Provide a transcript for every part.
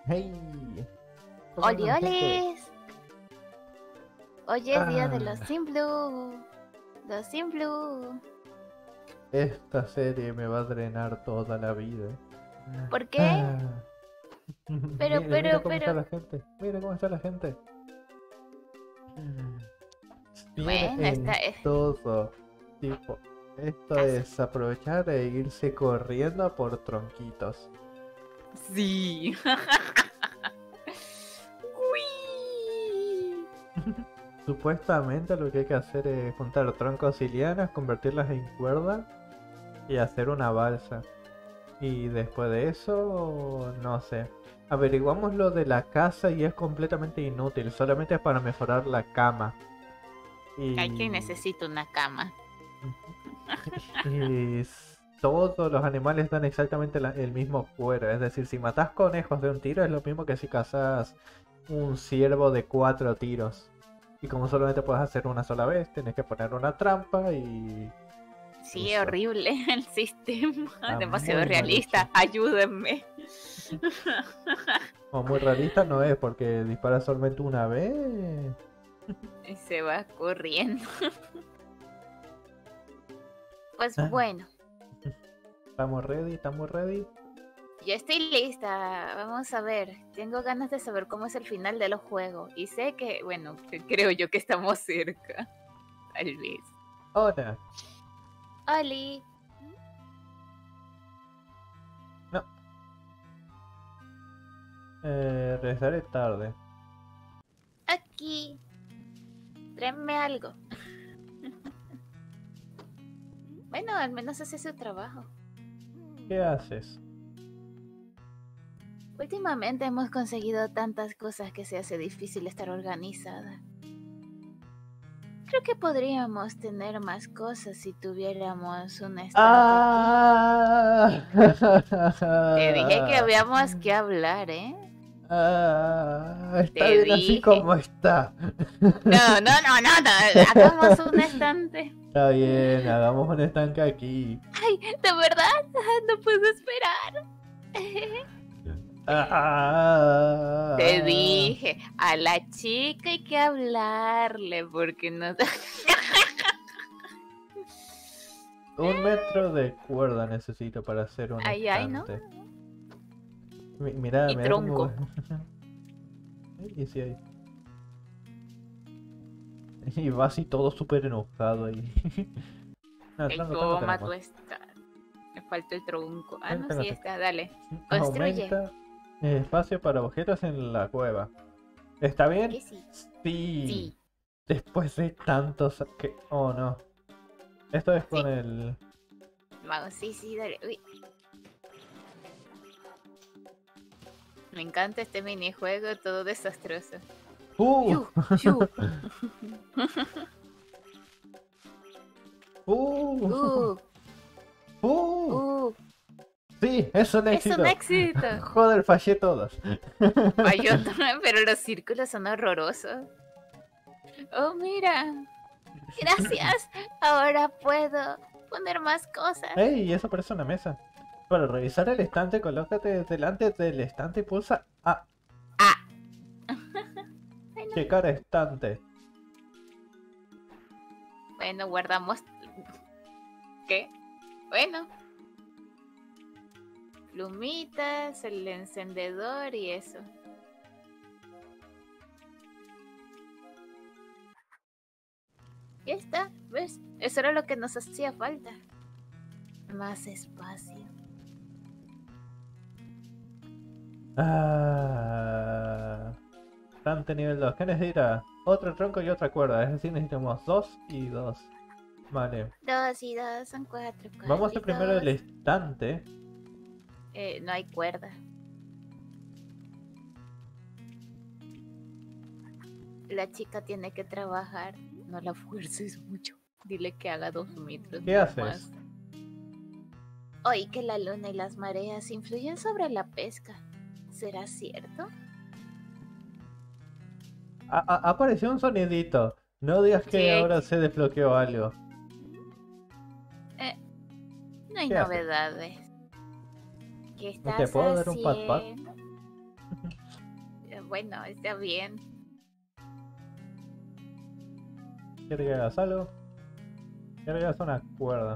Hey, ¿cómo ¡Oli, andan, gente? olis! Hoy es día de los Ah, Sin Blue. Los Sin Blue. esta serie me va a drenar toda la vida. ¿Por qué? Ah, Pero, mira pero, cómo está pero. la gente. Mira cómo está la gente. Tiene Bueno, en todo. Tipo, esto Casa. es aprovechar e irse corriendo por tronquitos. Sí. Uy. Supuestamente lo que hay que hacer es juntar troncos y lianas, convertirlas en cuerda y hacer una balsa. Y después de eso, no sé. Averiguamos lo de la casa y es completamente inútil, solamente es para mejorar la cama. Hay que Y, necesito una cama. y todos los animales dan exactamente el mismo cuero. Es decir, si matas conejos de un tiro es lo mismo que si cazas un ciervo de 4 tiros. Y como solamente puedes hacer una sola vez, tienes que poner una trampa y Sí, listo. horrible el sistema. Está Demasiado muy mal hecho. realista. Ayúdenme. O muy realista no es porque dispara solamente una vez. Y se va corriendo. Pues Ah, bueno, estamos ready, estamos ready. ya estoy lista. Vamos a ver. Tengo ganas de saber cómo es el final de los juegos. Y sé que, bueno, creo yo que estamos cerca. Tal vez. Hola. Oli. No, regresaré tarde. Aquí. Tráeme algo. Bueno, al menos hace su trabajo. ¿Qué haces? Últimamente hemos conseguido tantas cosas que se hace difícil estar organizada. Creo que podríamos tener más cosas si tuviéramos un estante aquí. Ah, Te dije que habíamos que hablar, ¿eh? está Te bien así dije. como está. No, no, no, no, no. Hagamos un estante. Está bien, hagamos un estanque aquí. Ay, ¿de verdad? No puedo esperar. Te Ah, dije, a la chica hay que hablarle porque no... 1 metro de cuerda necesito para hacer un Ay, ay, ¿no? estante. Mira, Y mira cómo. tronco. Y sí hay. Y va así todo súper enojado ahí. No, El tronco toma tenemos. tu está. Me falta el tronco. Ah, no, Tengo, sí tengo. está, dale. Construye. Aumenta espacio para objetos en la cueva. ¿Está bien? Que sí. Sí. Sí. Después de tantos que... Oh, no. Esto es con Sí. el... Vamos, sí, sí, dale. Uy. Me encanta este minijuego, todo desastroso. ¡Uh! Yu, yu. ¡Uh! Uh, ¡Uh! uh. Sí, es un Es un éxito. éxito. Joder, fallé todos. Falló, pero los círculos son horrorosos. Oh, mira. Gracias. Ahora puedo poner más cosas. ¡Ey! Eso parece una mesa. Para revisar el estante, colócate delante del estante y pulsa A. Ah. Bueno, Checar estante. bueno, guardamos. ¿Qué? Bueno. Plumitas, el encendedor y eso. Ya está, ¿ves? Eso era lo que nos hacía falta. Más espacio. Ah, estante nivel 2. ¿Qué necesita? Otro tronco y otra cuerda. Es decir, necesitamos 2 y 2. Vale. 2 y 2 son 4, Vamos a 4 y hacer primero el 2. estante. No hay cuerda. La chica tiene que trabajar. No la fuerces mucho. Dile que haga 2 metros. ¿Qué no haces? más. Oí que la luna y las mareas influyen sobre la pesca. ¿Será cierto? Apareció un sonidito. No digas que Sí, ahora se desbloqueó algo. no hay ¿Qué haces? novedades. ¿Qué ¿Te estás puedo dar un pat pat? haciendo? Bueno, está bien. ¿Quieres que hagas algo? ¿Quieres que hagas una cuerda?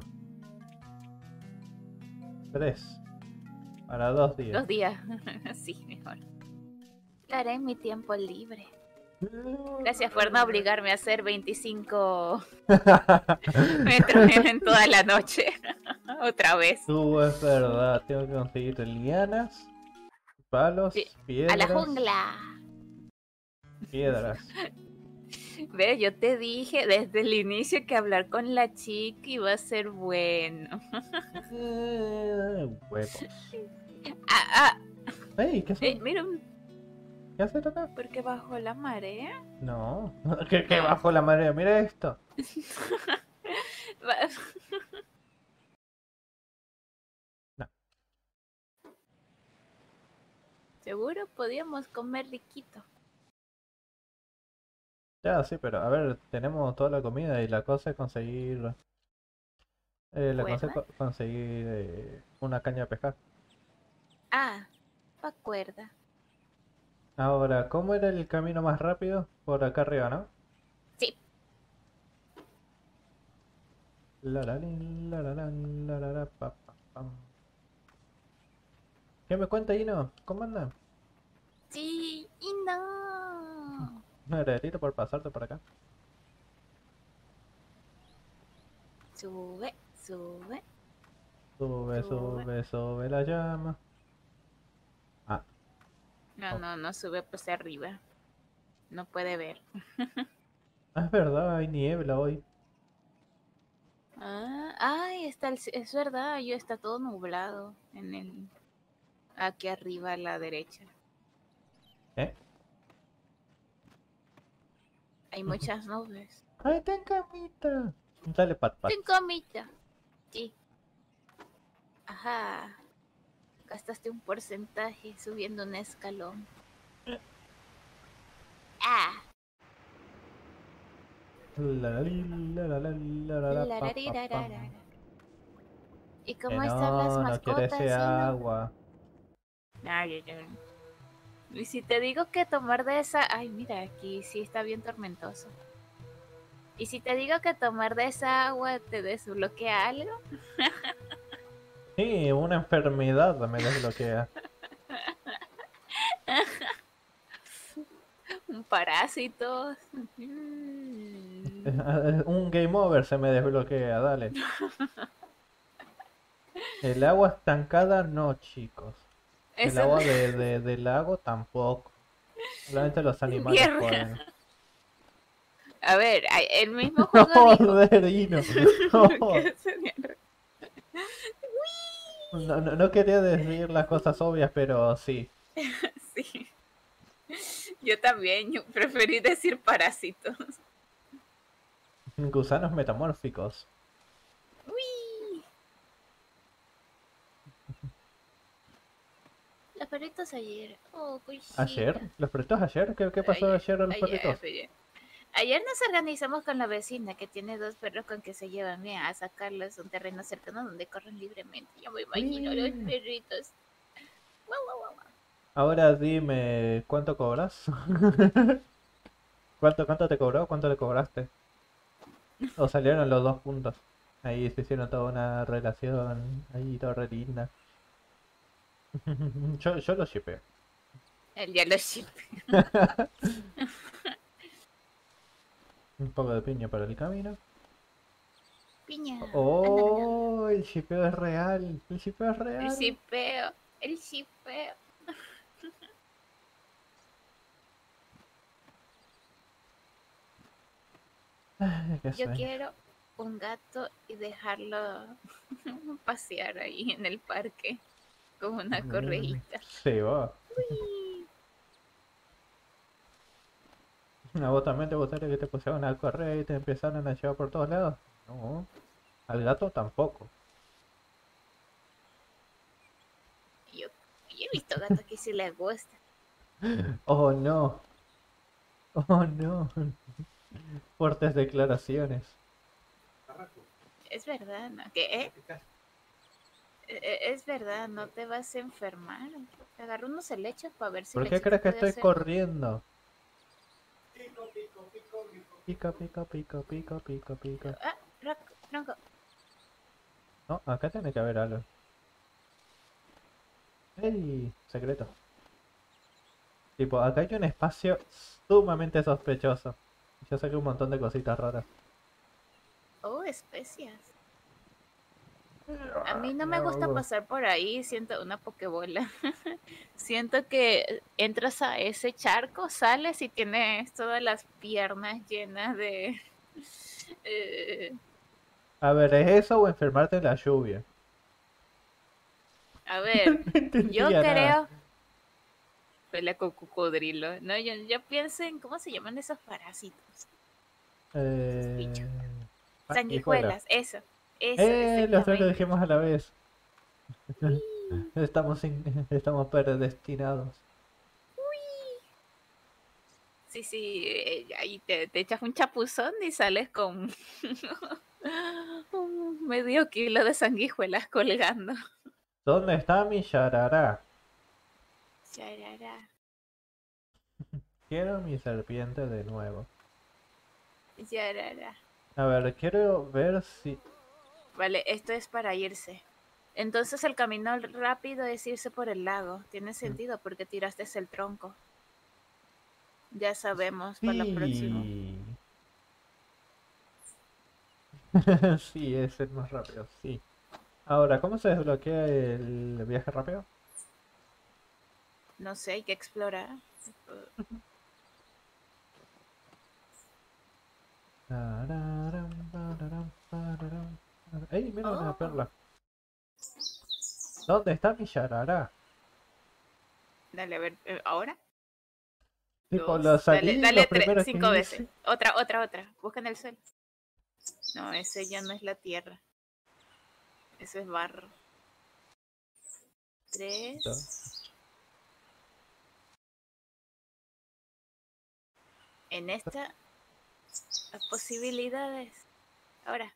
3. Para 2 días. 2 días. Sí, mejor. Lo haré en mi tiempo libre. Gracias por no obligarme a hacer 25 metros en toda la noche. Otra vez. Es verdad, tengo que conseguir lianas, palos, Sí, piedras. a la jungla. Piedras. Ve, yo te dije desde el inicio que hablar con la chica iba a ser bueno. Huevos. Ah, Ey, ¿qué haces? mira, ¿Qué haces acá? ¿por qué bajó la marea? No, que bajo la marea, mira esto. No, Seguro podíamos comer riquito. ya sí, pero a ver, tenemos toda la comida y la cosa es conseguir. La cosa es ¿Cuerda? conseguir una caña de pescar. Ah, pa' cuerda. Ahora, ¿cómo era el camino más rápido? Por acá arriba, ¿no? Sí. Laralín, lararán, larará, pa, pa, pam. ¿Qué me cuenta, Ino? ¿Cómo anda? Sí, y no. Un agradecito por pasarte por acá. Sube, sube, Sube, sube. sube, sube la llama. Ah, No, oh. no, no sube pues arriba. No puede ver. Ah, es verdad, hay niebla hoy. Ah, ay, es verdad, yo está todo nublado aquí arriba a la derecha. ¿Eh? Hay muchas nubes. ¡Ay, ten camita! Dale, pat, pat. Ten comida. Sí. Ajá. Gastaste un porcentaje subiendo un escalón. Ah. Laralín, laralán, larará, pa, pa, pam. Lararirarara. ¿Y Que cómo están las no quiere ese mascotas, Sino? agua. Ay, ay, ay. Y si te digo que tomar de esa... Ay, mira, aquí sí está bien tormentoso. ¿Y si te digo que tomar de esa agua te desbloquea algo? Sí, una enfermedad me desbloquea. Un parásito. Un game over se me desbloquea, dale. El agua estancada no, chicos. El Eso agua del lago tampoco. Solamente los animales Verga. pueden. A ver, el mismo juego dijo. Joder, Ino. ¿Qué sería? No quería decir las cosas obvias, pero sí. Sí. Yo también, yo preferí decir parásitos. Gusanos metamórficos. Uy. Los perritos ayer. Oh, ¿Ayer? cosita. ¿Los perritos ayer? ¿Qué pasó ayer a los perritos? Ayer nos organizamos con la vecina que tiene 2 perros con que se llevan bien a sacarlos a un terreno cercano donde corren libremente. Yo me imagino los perritos. Guau, guau, guau, guau. Ahora dime, ¿cuánto cobras? ¿Cuánto te cobró? ¿Cuánto le cobraste? ¿O salieron los dos juntos? Ahí se hicieron toda una relación ahí toda re linda. Yo lo shippeo. Él ya lo ship. Un poco de piña para el camino. Piña. Oh, el shippeo es real. El shippeo es El real. shipeo. El shipeo. Ay, qué Yo sueño. quiero un gato y dejarlo pasear ahí en el parque con una correíta. Sí, vos. Uy. ¿A vos también te gustaría que te pusieran al correo y te empezaran a llevar por todos lados? No. Al gato tampoco. Yo, yo he visto gatos que sí les gusta. Oh no. Oh no. Fuertes declaraciones. Es verdad, ¿no? ¿Qué? Es verdad, no te vas a enfermar. Agarra unos helechos para ver si ¿Por el qué lechito crees que puede estoy hacer. corriendo? Pica, pica, pica, pica, pica, pica. Ah, Ronco. No, acá tiene que haber algo. ¡Ey! Secreto. Tipo, acá hay un espacio sumamente sospechoso. Yo saqué un montón de cositas raras. Oh, especias. A mí no me gusta pasar por ahí, siento una pokebola. Siento que entras a ese charco, sales y tienes todas las piernas llenas de... eh, A ver, ¿es eso o enfermarte en la lluvia? a No ver, yo entendía nada. creo... Pelea con cocodrilo. No, yo pienso en cómo se llaman esos parásitos, esos bichos. Sanguijuela. Sanguijuelas, eso, Los tres lo exactamente. dijimos a la vez. Uy, Estamos predestinados. uy. Sí, sí, ahí te echas un chapuzón y sales con un medio kilo de sanguijuelas colgando. ¿Dónde está mi yarará? Charará. Quiero mi serpiente de nuevo. Yarará. A ver, quiero ver si... Vale, esto es para irse. Entonces el camino rápido es irse por el lago. Tiene Mm, sentido porque tiraste el tronco. Ya sabemos para la próxima. sí. Sí, es el más rápido, sí. Ahora, ¿cómo se desbloquea el viaje rápido? No sé, hay que explorar. Tararam, pararam, pararam, pararam. ¡Ey, mira una Oh, perla! ¿Dónde está mi yarará? dale, a ver, ahora. Tipo, lo Dos. Dale, salí, lo dale, tres, primero que 5 veces. hice... Otra. Busca en el suelo. No, ese ya no es la tierra. Eso es barro. Tres. En esta, las posibilidades. Ahora,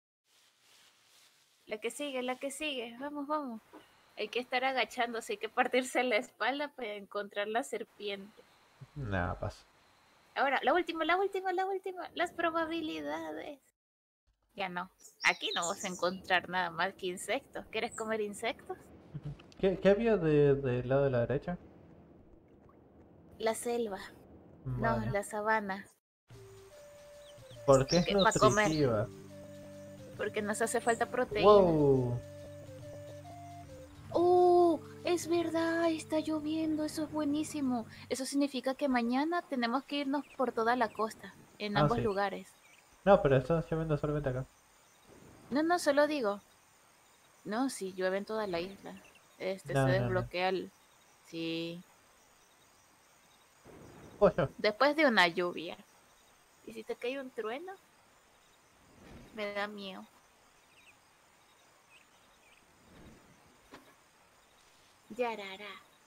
la que sigue. Vamos, vamos. Hay que estar agachándose, hay que partirse la espalda para encontrar la serpiente. Nada, pasa. Ahora, la última. Las probabilidades. Ya no. Aquí no vas a encontrar nada más que insectos. ¿Quieres comer insectos? ¿Qué había del lado de la derecha? La selva. No, Vale. la sabana. Porque es Que para comer. nutritiva. Porque nos hace falta proteína. Wow. ¡Oh! Es verdad, está lloviendo, eso es buenísimo. Eso significa que mañana tenemos que irnos por toda la costa, en Ah, ambos sí. lugares. No, pero está lloviendo solamente acá. No, no, solo digo. No, sí, llueve en toda la isla. Se No, no, no. desbloquea el... Sí, Pollo. después de una lluvia. ¿Y si te cae un trueno? Me da miedo. Yarara.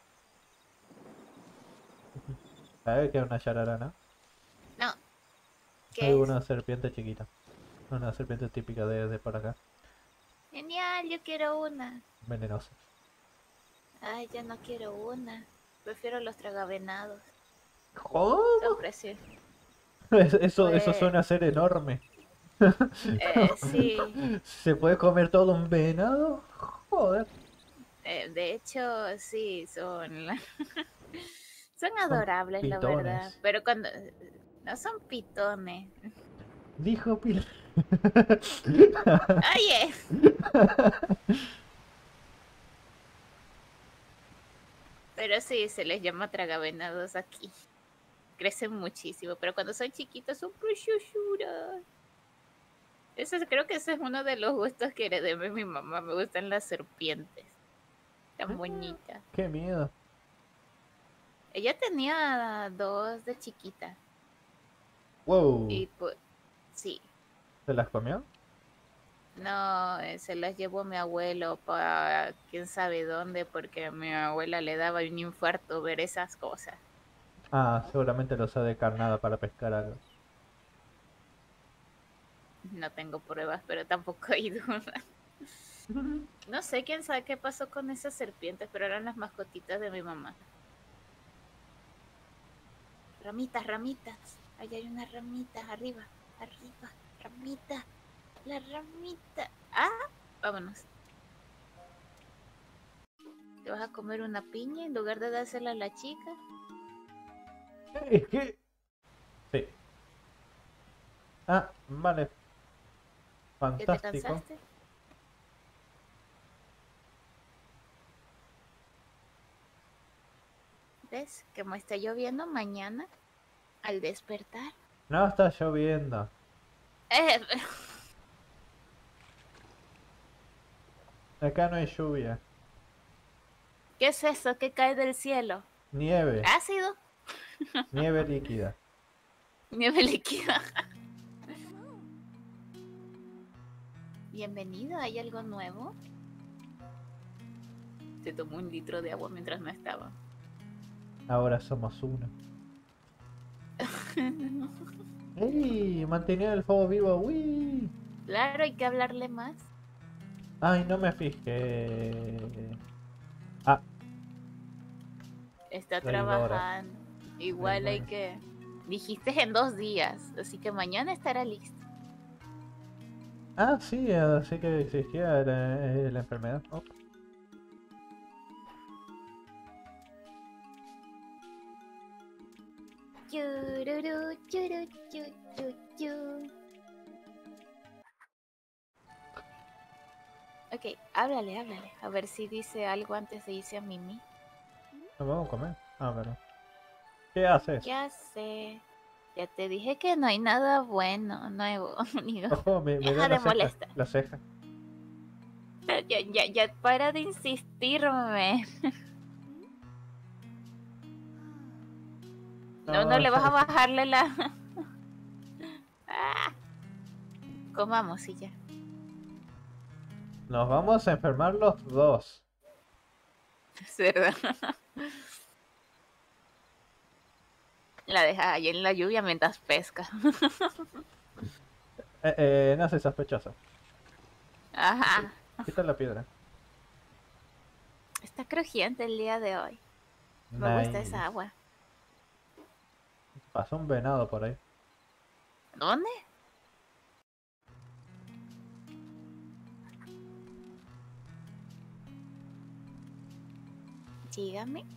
¿Sabes qué es una yararana? No, Hay ¿qué es? una serpiente chiquita. Una serpiente típica de por acá. Genial, yo quiero una. Venenosa. Ay, ya no quiero una. Prefiero los tragavenados. Son ¿Cómo? preciosos. Eso Pues, suena a ser enorme. sí. ¿Se puede comer todo un venado? Joder. De hecho, sí, son Son adorables, la verdad. pitones. Pero cuando... No son pitones. Dijo Pil. Oye, pero sí, se les llama tragavenados aquí. Crecen muchísimo, pero cuando son chiquitos son preciosuras. Creo que ese es uno de los gustos que heredé de mi mamá. Me gustan las serpientes. Tan bonitas. Qué miedo. Ella tenía dos de chiquita. Wow. Y pues, sí. ¿Se las comió? No, se las llevó mi abuelo para quién sabe dónde, porque a mi abuela le daba un infarto ver esas cosas. Ah, seguramente los ha de carnada para pescar algo. No tengo pruebas, pero tampoco hay duda. No sé, quién sabe qué pasó con esas serpientes, pero eran las mascotitas de mi mamá. Ramitas, ramitas. Allá hay unas ramitas arriba, arriba, ramita, la ramita. Ah, vámonos. ¿Te vas a comer una piña en lugar de dársela a la chica? Es que... Sí. Ah, vale. ¿Ya te Fantástico. cansaste? ¿Ves? Que me está lloviendo mañana al despertar. No está lloviendo. Eh, Acá no hay lluvia. ¿Qué es eso que cae del cielo? Nieve. ¿Ácido? Nieve líquida. Nieve líquida. Bienvenido, ¿hay algo nuevo? Se tomó 1 litro de agua mientras no estaba. Ahora somos uno. ¡Ey! Mantener el fuego vivo. ¡Uy! Claro, hay que hablarle más. Ay, no me fijé. Ah, Está traidora. trabajando. Igual hay Traidora. que... Dijiste en 2 días, así que mañana estará listo. Ah, sí, así que existía la enfermedad. Oh. Chururu, churu, chu, chu, chu. Ok, háblale, háblale. A ver si dice algo antes de irse a Mimi. Nos vamos a comer. Ah, verdad. ¿Qué haces? Ya sé. Ya te dije que no hay nada bueno, nuevo. Digo, Ojo, me da deja la de ceja. molestar. La ceja. Ya, para de insistirme. No No, le vas a bajarle la... Ah, comamos y ya. nos vamos a enfermar los dos. Es verdad. La dejas ahí en la lluvia mientras pesca. No soy sospechoso. Ajá. Quita la piedra. Está crujiente el día de hoy. Me gusta Nice. esa agua. Pasó un venado por ahí. ¿Dónde? Dígame.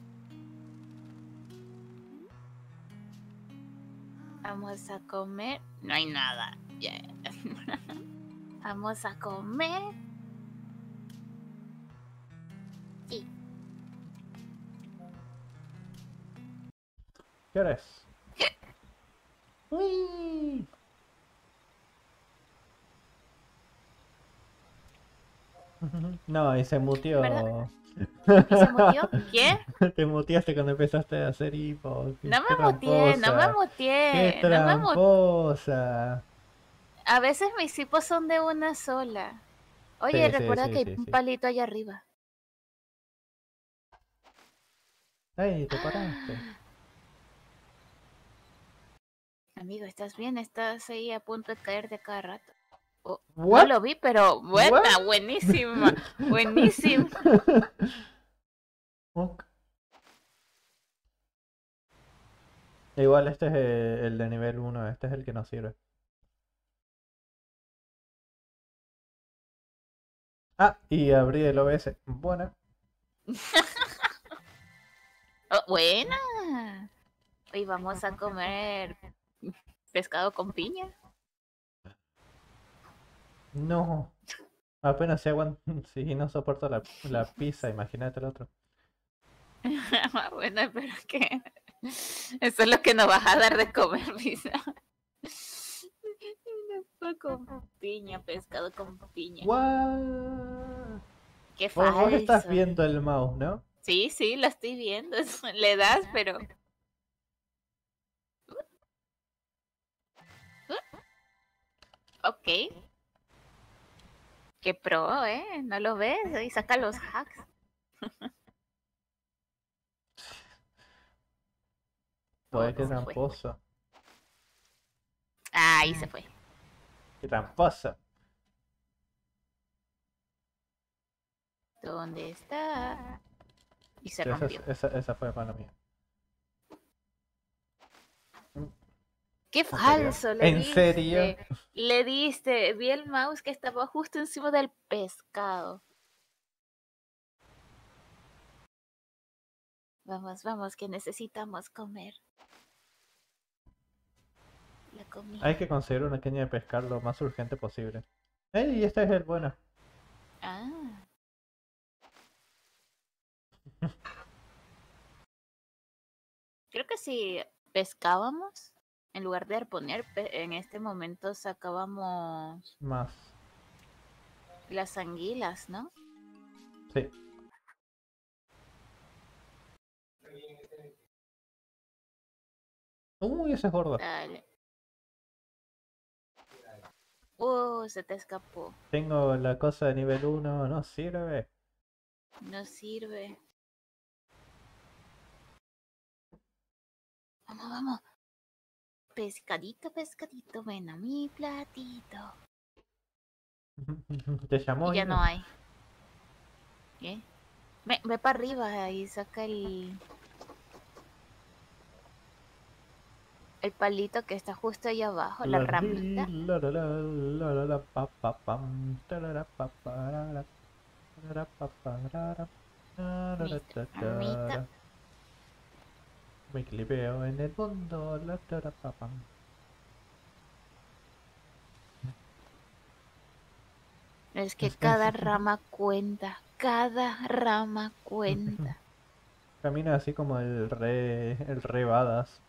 Vamos a comer. No hay nada. Yeah. Vamos a comer. Sí. ¿Qué hora es? ¡Uy! No, y se ¿Verdad? muteó. ¿Y se mutió? ¿Quién? Te muteaste cuando empezaste a hacer hipo. No Qué me muteé, no me tramposa. Qué muteé, no me muteé. tramposa. A veces mis hipos son de una sola. Oye, Sí, sí, recuerda que sí, hay sí, un sí. palito allá arriba. Ay, te paraste. Amigo, ¿estás bien? Estás ahí a punto de caer de cada rato. Oh, no What? lo vi, pero What? buena, buenísima, buenísima. Ok. Igual este es el de nivel 1, este es el que nos sirve. Ah, y abrí el OBS. Bueno, Oh, buena. Hoy vamos a comer pescado con piña. no. Apenas se aguanta. Si no soporto la pizza, imagínate el otro. Bueno, pero que eso es lo que nos vas a dar de comer, pizza. Con piña, pescado con piña. What? Qué Vos estás falso. viendo el mouse, ¿no? Sí, sí, lo estoy viendo. Le das, pero... Ok. Qué pro, ¿eh? ¿No lo ves? Y saca los hacks. Oh, Joder, qué se fue. tramposo. Ahí se fue. Qué tramposo. ¿Dónde está? Y se Sí, rompió. esa fue mano mía. ¡Qué serio? falso! Le ¿En serio? diste. Le diste. Vi el mouse que estaba justo encima del pescado. Vamos, vamos, que necesitamos comer. La comida. Hay que conseguir una caña de pescar lo más urgente posible. ¡Ey! Este es el bueno. Ah. Creo que si pescábamos, en lugar de arponear, en este momento sacábamos Más. las anguilas, ¿no? Sí. Uy, ese es gordo. Dale. Se te escapó. Tengo la cosa de nivel 1, no sirve. No sirve. Vamos, vamos. Pescadito, pescadito, ven a mi platito. Te llamó Y ya Ine. no hay. ¿Qué? Ve para arriba y saca el palito que está justo ahí abajo, la ramita. Listo, ramita. Me clipeo en el mundo. Es que cada rama cuenta. Cada rama cuenta. Camina así como el re badass.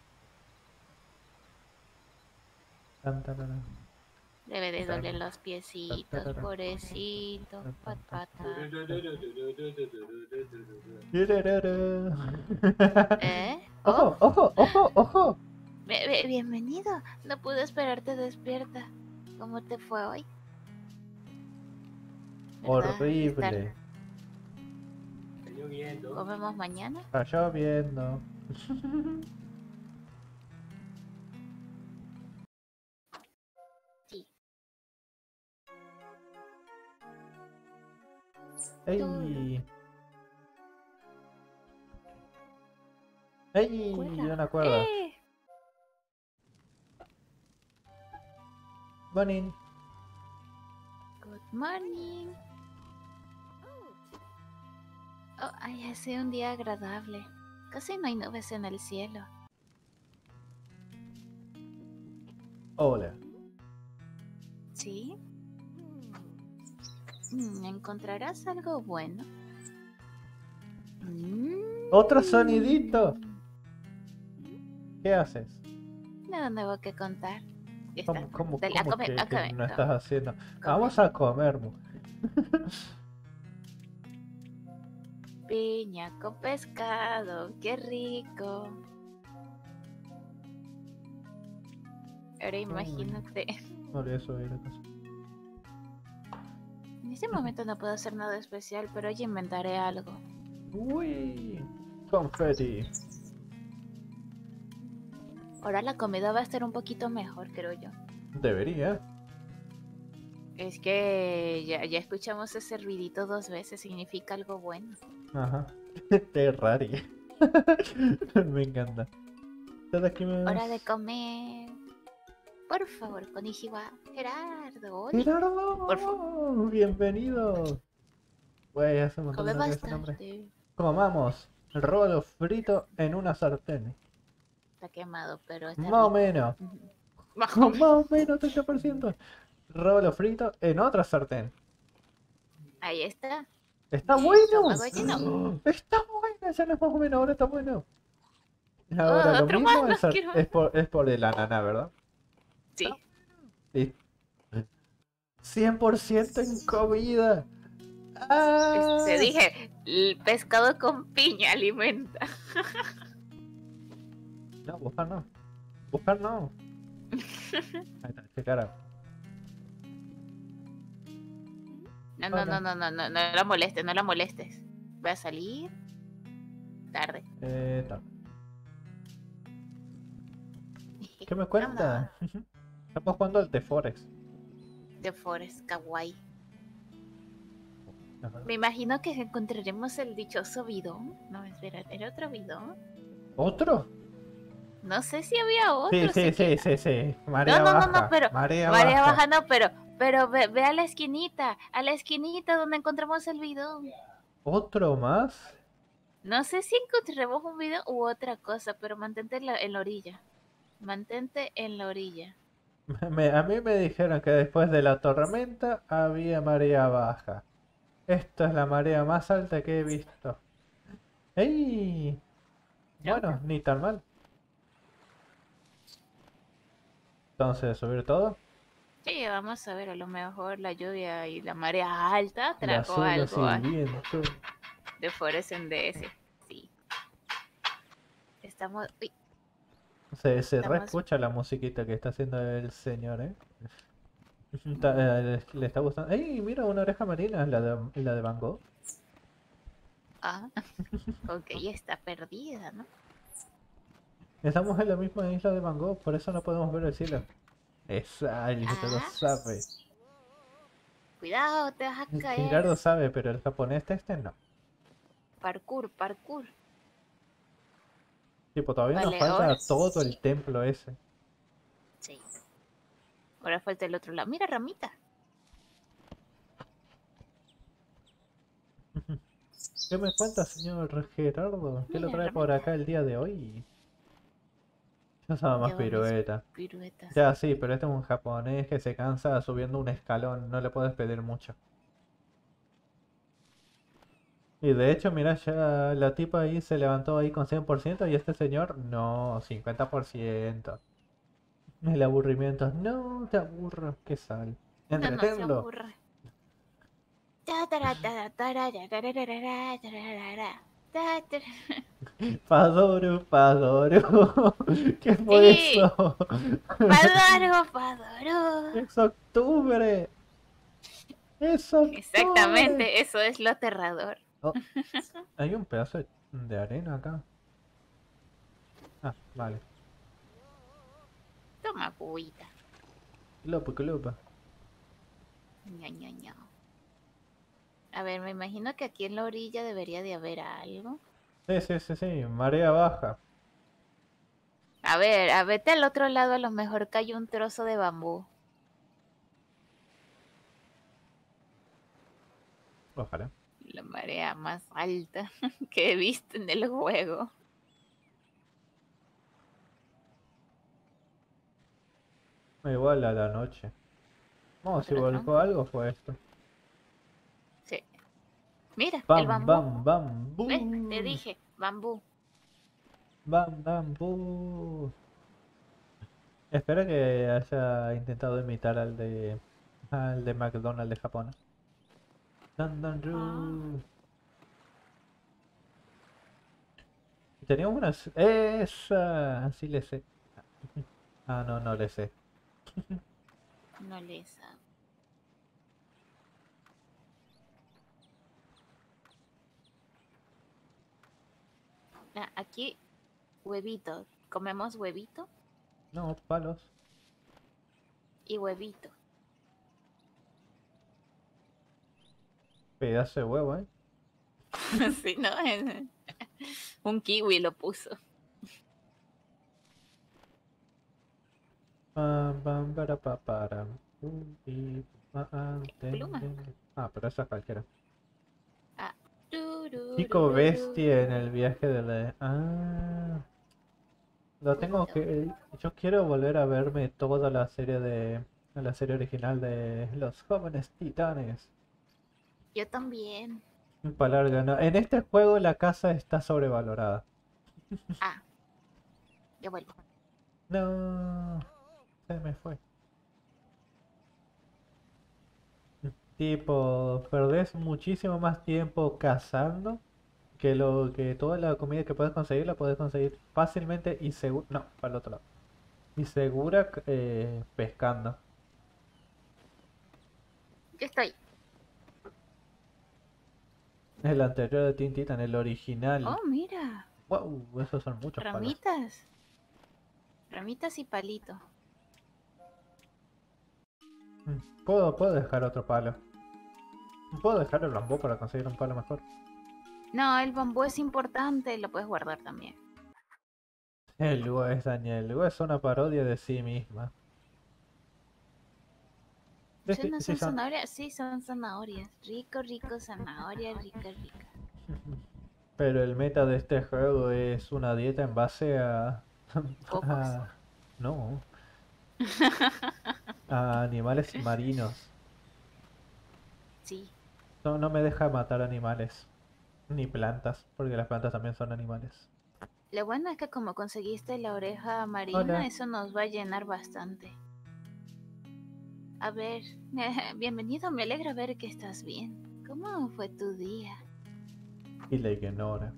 Debe de doler los piecitos, pobrecito. ¿Eh? ¡Ojo, ojo, ojo, ojo! Bienvenido. No pude esperarte despierta. ¿Cómo te fue hoy? ¿Verdad? Horrible. ¿Comemos mañana? Está lloviendo. Sí. ¡Ey! ¡Ey! Una cuerda. Morning. Good morning. Oh, ay, hace un día agradable. Casi no hay nubes en el cielo. Hola. ¿Sí? ¿Encontrarás algo bueno? ¡Otro sonidito! ¿Qué haces? Nada nuevo que contar. ¿Cómo Dale, a comer, a que comer. no estás haciendo? Come. Vamos a comer, mujer. Piña con pescado, qué rico. Ahora imagínate. No le eso la cosa. En este momento no puedo hacer nada especial, pero hoy inventaré algo. Uy, confeti. Ahora la comida va a estar un poquito mejor, creo yo. Debería. Es que ya escuchamos ese ruidito 2 veces, significa algo bueno. Ajá. Terraria. Me encanta. Hora de comer. Por favor, Konnichiwa. Gerardo, Oli. Gerardo, Por favor. bienvenido. Güey, hace un montón Come que no digo ese nombre. bastante. Comamos el róbalo frito en una sartén. Está quemado, pero está Más rico. o menos. Más Más o menos 30%. Róbalo frito en otra sartén. Ahí está. ¡Está bueno! Estómago lleno. ¡Está bueno! Ya no es más o menos, ahora está bueno. Ahora lo Otro mismo más, no quiero más. es por el ananá, ¿verdad? Sí. Sí. 100% en comida. ¡Ah! Te dije, el pescado con piña alimenta. No, buscar no. Buscar no. Ahí está, che cara. No la molestes, no la molestes. Va a salir tarde. Tal. ¿Qué me cuenta? Estamos jugando al The Forest. The Forest, kawaii. Ajá. Me imagino que encontraremos el dichoso bidón. No, espera, ¿era otro bidón? ¿Otro? No sé si había Sí, otro sí, sí, siquiera. sí, sí. No, Marea no, no, no, baja. pero Marea María baja. Baja no, pero ve a la esquinita donde encontramos el bidón. ¿Otro más? No sé si encontraremos un bidón u otra cosa, pero mantente en la orilla. Mantente en la orilla. A mí me dijeron que después de la tormenta había marea baja. Esta es la marea más alta que he visto. ¡Ey! ¿No? Bueno, ni tan mal. Entonces, subir todo. Sí, vamos a ver, a lo mejor la lluvia y la marea alta La trajo suelo algo sirviendo. de Forest en DS. Sí, estamos... Uy, Se re estamos... escucha la musiquita que está haciendo el señor, ¿eh? Le está gustando. ¡Ey! Mira, una oreja marina, la de Van Gogh. Ah, ok, está perdida, ¿no? Estamos en la misma isla de Van Gogh, por eso no podemos ver el cielo. Esa, el lo Ah, sabe. cuidado, te vas a caer. Gerardo sabe, pero el japonés este no. Parkour, parkour. Tipo, todavía nos Vale, ahora... falta todo el templo ese. Sí. Ahora falta el otro lado. Mira, ramita. ¿Qué me cuenta, señor Gerardo? ¿Qué lo Mira, trae por ramita. acá el día de hoy? Yo estaba más ¿De dónde es pirueta. piruetas? Ya sí, pero este es un japonés que se cansa subiendo un escalón, no le puedes pedir mucho. Y de hecho, mira, ya la tipa ahí se levantó ahí con 100% y este señor, no, 50%. El aburrimiento, no, te aburro, qué sal. No, no se Entretenlo. aburre. Ta, tara, tara, tara, ya, tararara, tararara, ta, tara. Padoru, Padoru. ¿Qué fue Sí, eso? Padoro, Padoro. Es octubre. Es octubre. Exactamente, eso es lo aterrador. Oh, hay un pedazo de arena acá. Ah, vale. Toma, cubita. Clopa, clopa. Ña, Ña, Ña. A ver, me imagino que aquí en la orilla debería de haber algo. Sí, sí, sí, sí. Marea baja. A ver, vete al otro lado, a lo mejor que hay un trozo de bambú. Ojalá. La marea más alta que he visto en el juego. Igual a la noche. No, si Otro volcó tronco. algo fue esto. Sí. Mira, el Bam, bambú. bam, bam, ¿Ves? Te boom. dije, bambú. Bam, bam, boom. Espero que haya intentado imitar al de McDonald's de Japón. Dan, dan, Ah, ru. Teníamos unas. ¡Esa! Sí le sé. Ah, no, no le sé. no le sabe. Ah, aquí, huevito. Comemos huevito No, palos. y huevito. Pedazo de huevo, ¿eh? Sí, ¿no? Un kiwi lo puso. Pam, pam, para, pa, para. Y, ten, Pluma. ten. Ah, pero esa es cualquiera. Ah. Chico Tururururu. bestia en el viaje de la. Ah. Lo tengo Huevito. que. Yo quiero volver a verme toda la serie de. La serie original de Los Jóvenes Titanes. Yo también. Pa' larga, no. En este juego la casa está sobrevalorada. Ah, ya vuelvo. No, se me fue. Tipo, perdés muchísimo más tiempo cazando que lo que toda la comida que puedes conseguir la puedes conseguir fácilmente y seguro. No, para el otro lado. Y segura pescando. Yo estoy. El anterior de Teen Titan, el original. Oh, mira. Wow, esos son muchos palos. Ramitas. Ramitas y palito. Puedo dejar otro palo. Puedo dejar el bambú para conseguir un palo mejor. No, el bambú es importante, lo puedes guardar también. El Wes, Daniel. El Wes es una parodia de sí misma. Sí, ¿Eso sí, no sí son son. zanahorias? Sí, son zanahorias. Rico, rico, zanahoria, rica, rica. Pero el meta de este juego es una dieta en base a... Cocos. a- no, a animales marinos. Sí. No, no me deja matar animales. Ni plantas, porque las plantas también son animales. Lo bueno es que como conseguiste la oreja marina, Hola. eso nos va a llenar bastante. A ver, bienvenido, me alegra ver que estás bien. ¿Cómo fue tu día? Y la ignora.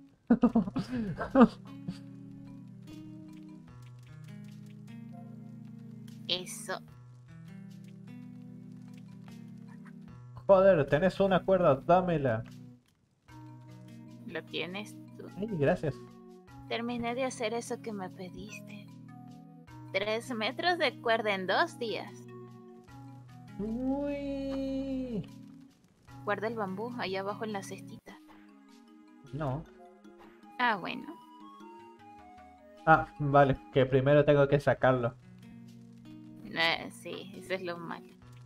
Eso, Joder, tenés una cuerda, dámela. lo tienes tú. Ay, gracias. Terminé de hacer eso que me pediste. 3 metros de cuerda en 2 días. Uy. Guarda el bambú ahí abajo en la cestita. No. Ah, bueno. Ah, vale, que primero tengo que sacarlo. Sí, eso es lo malo.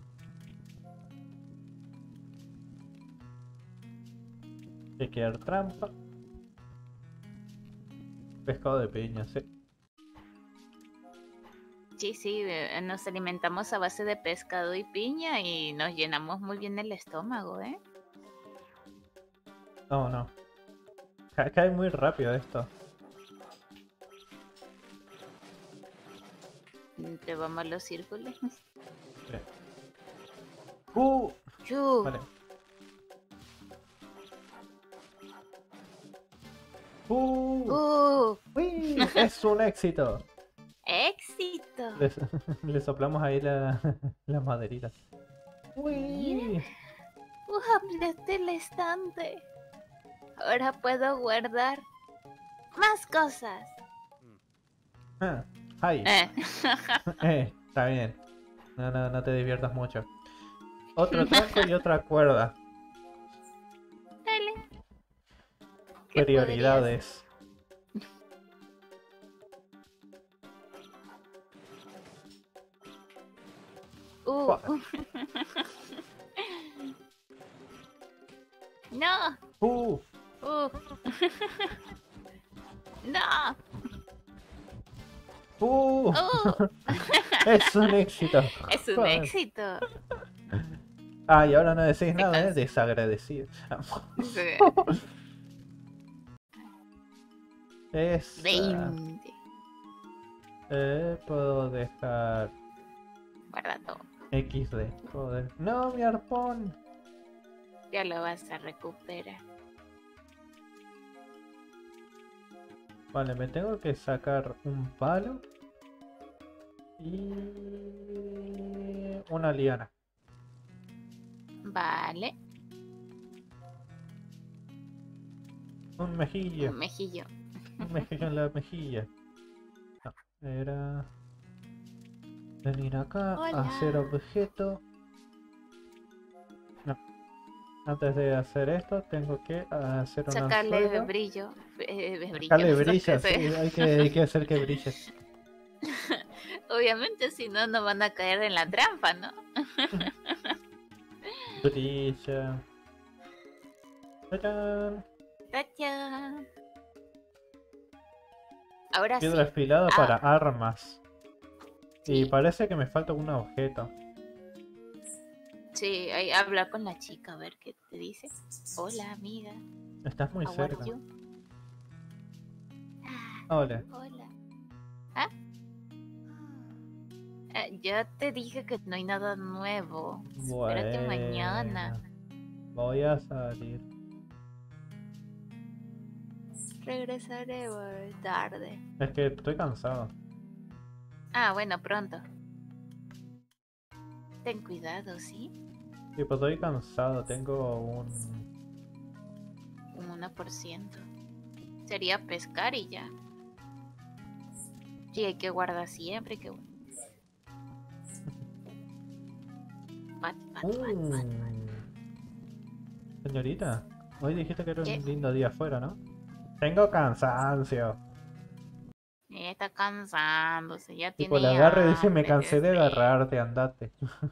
Chequear trampa. Pescado de piña, sí. Sí, sí, nos alimentamos a base de pescado y piña y nos llenamos muy bien el estómago, ¿eh? No, no. Cae muy rápido esto. Te vamos a los círculos. Sí. Chu. Vale. Uy, es un éxito. ¡Éxito! Le soplamos ahí las maderitas. Mira, Uy. ampliaste el estante. Ahora puedo guardar más cosas. Ah, ay. Eh. Está bien. No, no, no te diviertas mucho. Otro tronco y otra cuerda. Dale. ¿Qué podrías? Prioridades. Uh. No. Uh. No. Es un éxito. Es un Joder. éxito. Ah, y ahora no decís Te nada, cansé. desagradecido. Sí. Esa. 20. Puedo dejar Guarda todo. XD. Joder. No, mi arpón. Ya lo vas a recuperar. Vale, me tengo que sacar un palo y una liana. Vale. Un mejillo. Un mejillo. Un mejillo en la mejilla. No, era venir acá, Hola. hacer objeto. No. Antes de hacer esto, tengo que hacer un Sacarle anzuelo. brillo. Sacarle brillo, sí, Sácase. hay que hacer que brille. Obviamente, si no, no van a caer en la trampa, ¿no? Brilla. ¡Tarán! ¡Tachán! Ahora sí. Piedra afilada para armas. Y Sí. parece que me falta un objeto. Sí, ahí habla con la chica a ver qué te dice. Hola, amiga. Estás muy How are cerca. you? Hola. Hola. ¿Ah? Ya te dije que no hay nada nuevo. Espérate mañana. Voy a salir. Regresaré tarde. Es que estoy cansado. Ah, bueno, pronto. Ten cuidado, ¿sí? Sí, pues estoy cansado. Tengo un... Un 1%. Sería pescar y ya. Sí, hay que guardar siempre. Que... Pat. Señorita, hoy dijiste que era ¿Qué? un lindo día afuera, ¿no? Tengo cansancio. Ella está cansándose, ya Tipo, le tiene agarro y dice, me hambre, cansé de deseo. agarrarte, andate.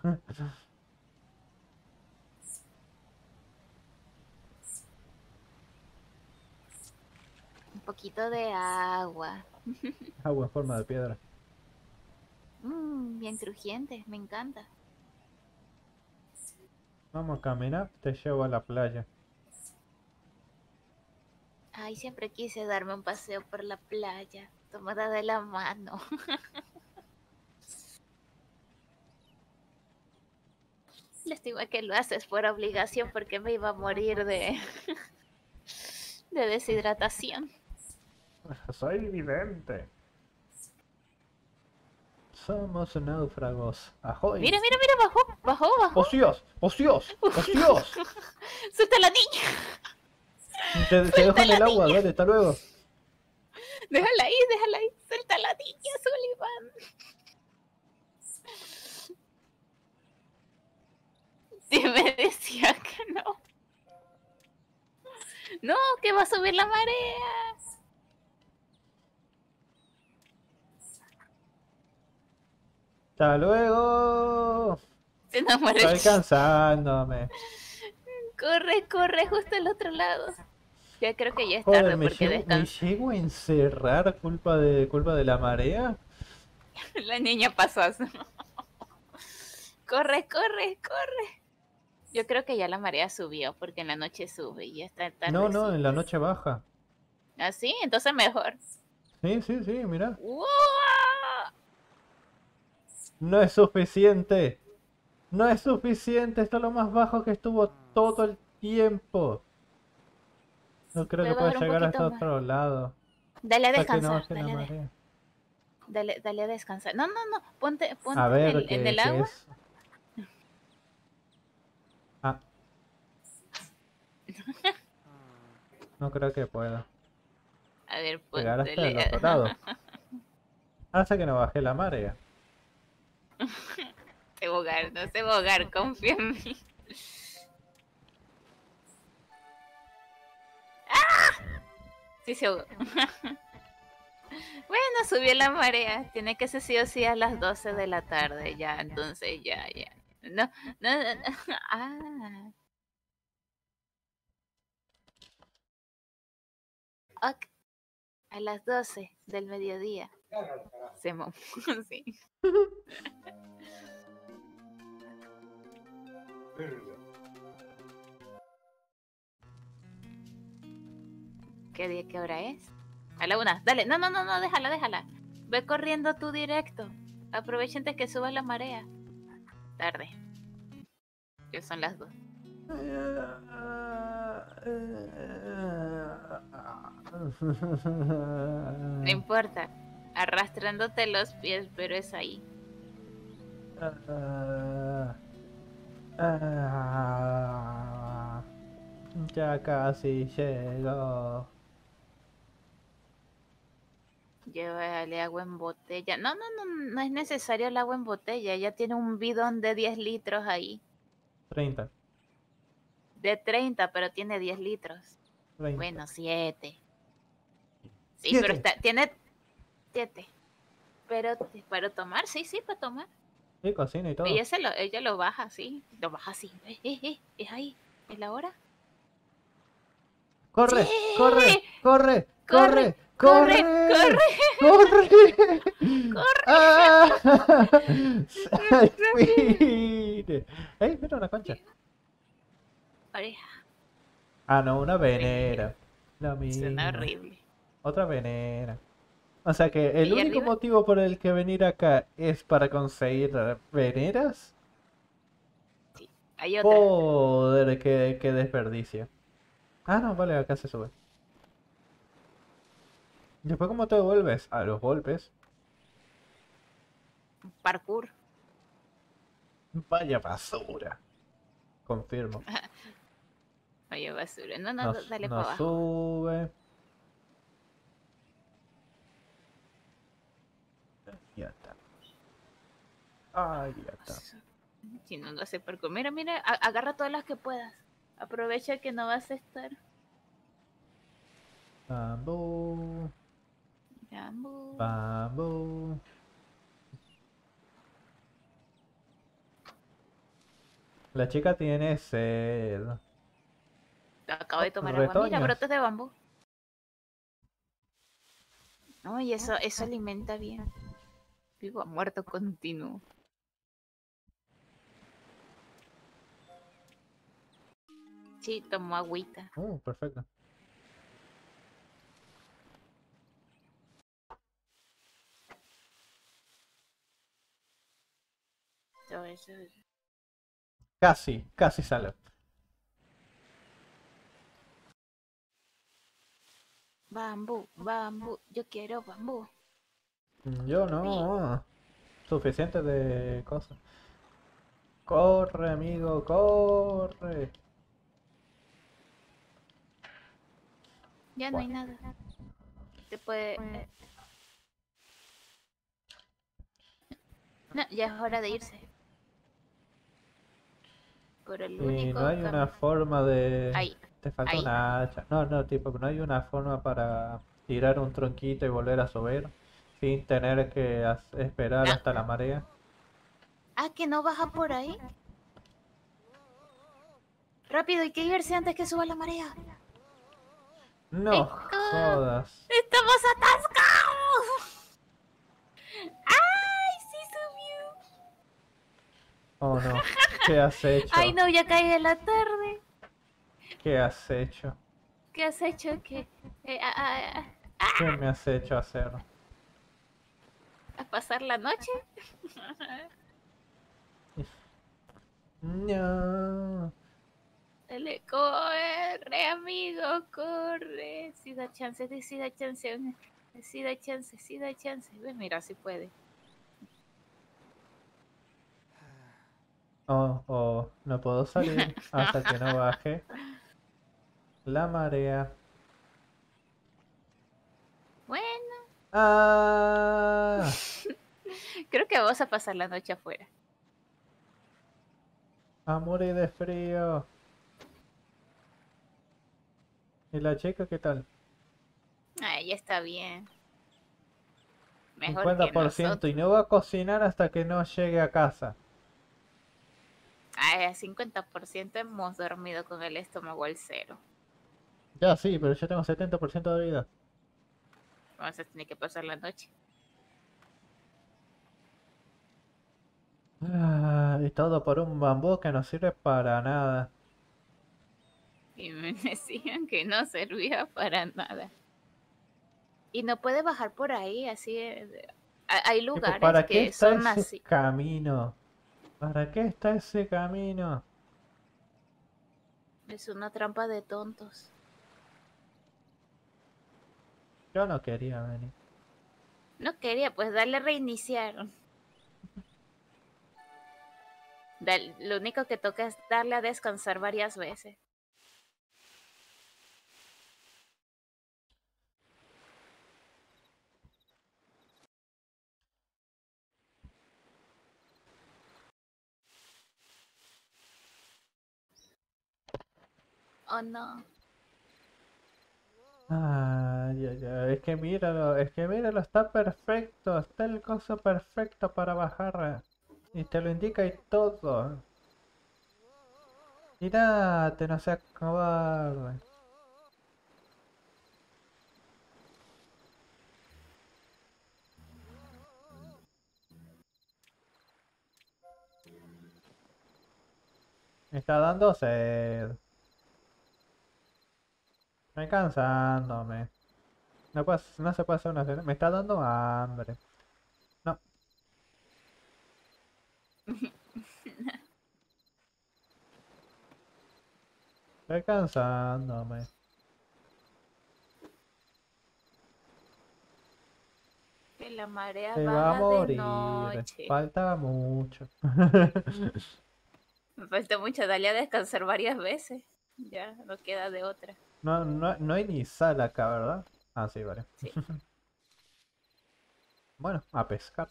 Un poquito de agua. Agua en forma de piedra. Bien crujiente, me encanta. Vamos a caminar, te llevo a la playa. Ay, siempre quise darme un paseo por la playa, tomada de la mano. Lástima que lo haces por obligación porque me iba a morir de deshidratación. Soy vidente. Somos náufragos. ¡Ahoy! Mira, mira, mira, bajó, bajó, bajó. ¡Ocios! ¡Ocios! ¡Ocios! Suelta a la niña, Te dejo suelta a en la el agua, niña. dale, hasta luego. Déjala ahí, suelta a la niña, Sullivan. Y me decía que no. No, que va a subir la marea. ¡Hasta luego! Se enamoró el Estoy chico. cansándome. Corre, corre, justo al otro lado. Ya creo que ya es Joder, tarde porque me descansa. llego a encerrar culpa de la marea. La niña pasó. Corre, corre, corre. Yo creo que ya la marea subió porque en la noche sube y ya está No, no, en la tardecito. noche baja. ¿Así? Entonces mejor. Sí, sí, sí, mira. ¡Wow! No es suficiente. No es suficiente. Esto es lo más bajo que estuvo todo el tiempo. No creo Voy que a pueda bajar un llegar poquito hasta más. otro lado. Dale a Hasta que no descansar, baje la marea. dale a descansar. No, no, no, ponte, A ponte ver en el qué agua. es. Ah, no creo que pueda. A ver, Llegar hasta el póntele. otro lado. Hasta que no baje la marea. Se va a ahogar, no se va a ahogar, confía en mí. Sí se ahogó. Bueno, subió la marea. Tiene que ser sí o sí a las 12 de la tarde ya, entonces ya, ya. No, no, no, no. Ah, ok. A las 12 del mediodía. Se mamó, sí. ¿Qué día, qué hora es? A la 1. Dale, no, no, no, no, déjala, déjala. Ve corriendo tú directo. Aprovecha antes que suba la marea. Tarde. Que son las 2. No importa. Arrastrándote los pies, pero es ahí. Ya casi llego. Llévale agua en botella. No, no, no, no es necesario el agua en botella. Ya tiene un bidón de 10 litros ahí. 30, De 30, pero tiene 10 litros. 30. Bueno, 7. Sí, pero 7. está, tiene 7. Pero para tomar, sí, sí, para tomar. Sí, cocina y todo. Ella lo baja así. Lo baja así. Es ahí. ¿Es la hora? ¡Corre! ¡Corre! ¡Sí! ¡Corre! ¡Corre! ¡Corre! ¡Corre! ¡Corre! ¡Corre! ¡Corre! ¡Corre! ¡Ah! ¡Al ¡Rápido! fin! ¡Ey, mira una concha! Oreja. Ah, no, una Horrible. venera. Lo Suena mismo. horrible. Otra venera. O sea que el ¿Y único arriba? motivo por el que venir acá es para conseguir veneras. Sí. Hay otra. Joder, qué desperdicio. Ah, no, vale, acá se sube. Después, ¿cómo te devuelves? A los golpes. Parkour. Vaya basura. Confirmo. Oye, basura. No, no, dale Nos para abajo. sube. Ya está. Ay, ya está. Si no, no sé parkour. Mira, mira, agarra todas las que puedas. Aprovecha que no vas a estar. Bambú. Bambú. Bambú. La chica tiene sed. Acabo de tomar agua. Mira, Retoños. brotes de bambú. No, y eso alimenta bien. Vivo a muerto continuo. Sí, tomo agüita. Perfecto. Todo eso. Casi sale. Bambú, bambú. Yo quiero bambú. Yo no. Suficiente de cosas. Corre, amigo, corre. Ya no hay nada. Te puede. No, ya es hora de irse. Por el Y único no hay una camino. forma de... Ahí, Te falta ahí. una hacha. No, tipo, no hay una forma para tirar un tronquito y volver a subir sin tener que esperar No. hasta la marea. Ah, que no baja por ahí. Rápido, hay que irse antes que suba la marea. No jodas. ¡Estamos atascados! ¡Ay, sí subió! Oh no. ¿Qué has hecho? ¡Ay, no, ya cae la tarde! ¿Qué has hecho? ¿Qué has hecho? ¿Qué? ¿Qué me has hecho hacer? ¿A pasar la noche? No. Dale, corre, amigo, corre. Sí da chance, sí da chance. Sí da chance, sí da chance. Ve, mira, si puede. Oh, no puedo salir hasta que no baje la marea. Bueno, ¡Ah! creo que vamos a pasar la noche afuera. A morir de frío. ¿Y la chica qué tal? Ay, ya está bien. Mejor que 50% y nosotros. no va a cocinar hasta que no llegue a casa. Ay, a 50% hemos dormido con el estómago al cero. Ya sí, pero yo tengo 70% de vida. Vamos a tener que pasar la noche. Y todo por un bambú que no sirve para nada. Y me decían que no servía para nada. Y no puede bajar por ahí, así. Hay Tipo, lugares ¿para qué que está son ese así. camino? ¿Para qué está ese camino? Es una trampa de tontos. Yo no quería venir. No quería, pues darle reiniciar. Lo único que toca es darle a descansar varias veces. Oh no. Es que míralo, está perfecto, está el coso perfecto para bajar. Y te lo indica y todo. Mirate, no seas cobarde. Me está dando sed. Me cansándome. No se puede hacer una cena. Me está dando hambre. No, estoy cansándome. Que la marea Se va a baja de morir. noche. Falta mucho. Me falta mucho, darle a descansar varias veces. Ya, no queda de otra. No hay ni sal acá, ¿verdad? Ah, sí, vale. Sí. Bueno, a pescar.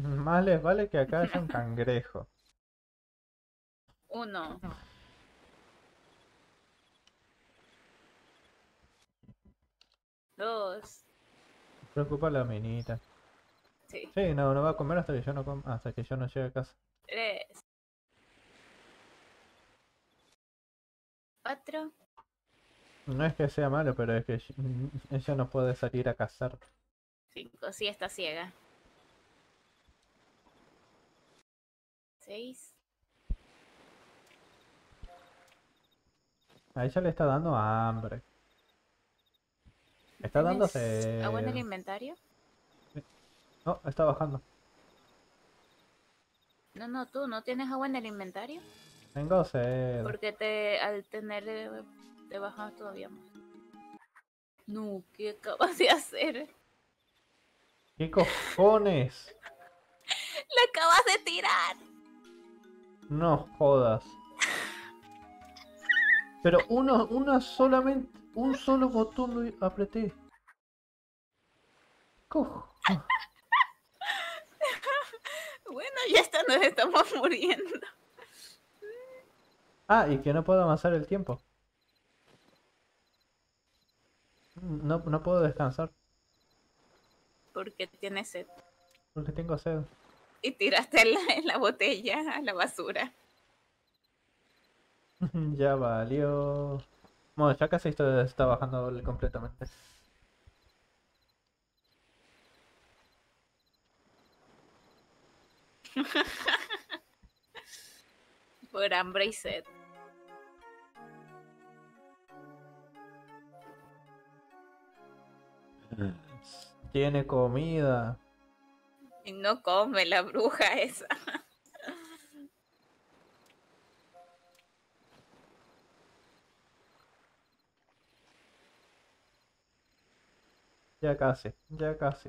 Más les vale que acá haya un cangrejo. 1. Dos. Preocupa la minita. Sí. Sí, no va a comer hasta que yo no hasta que yo no llegue a casa. 3. 4. No es que sea malo, pero es que ella no puede salir a cazar. 5. Sí, está ciega. 6. A ella le está dando hambre. Está ¿Tienes agua en el dándose... inventario? No, está bajando. No, tú no tienes agua en el inventario. Tengo sed. Porque al tener te baja todavía más. No, ¿qué acabas de hacer? ¿Qué cojones? ¡La acabas de tirar! No jodas. Pero una solamente... Un solo botón lo apreté. Cojo. Bueno, ya está, nos estamos muriendo. Ah, y que no puedo avanzar el tiempo. No puedo descansar. Porque tienes sed. Porque tengo sed. Y tiraste en la botella a la basura. Ya valió. Bueno, ya casi esto está bajando completamente. Por hambre y sed. Tiene comida. Y no come la bruja esa. Ya casi, ya casi.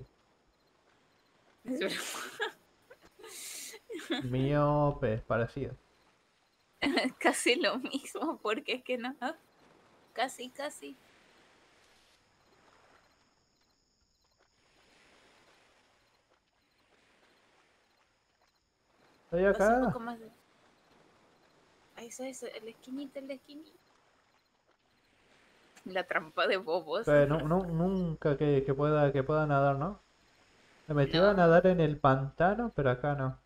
Miope, parecido. Casi lo mismo, porque es que no. Casi, casi. Estoy Pasa un acá. poco más de. Eso, el esquinita, el esquinita. La trampa de bobos. Pero nunca que pueda nadar, ¿no? Me metí a No. nadar en el pantano, pero acá no.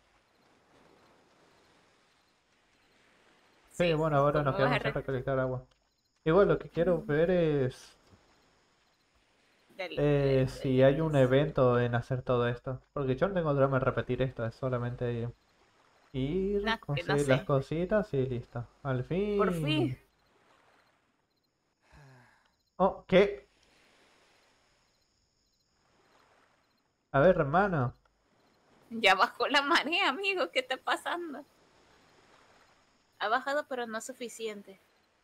Sí, Sí. bueno, ahora nos ¿Cómo vas a quedamos sin recolectar agua. Igual lo que quiero ver es Dale, si hay un evento en hacer todo esto. Porque yo no tengo drama en repetir esto, es solamente ir, No, que no conseguir las sé. cositas y listo. Al Por fin. fin. Oh, ¿qué? A ver, hermano. Ya bajó la marea, amigo. ¿Qué está pasando? Ha bajado, pero no suficiente.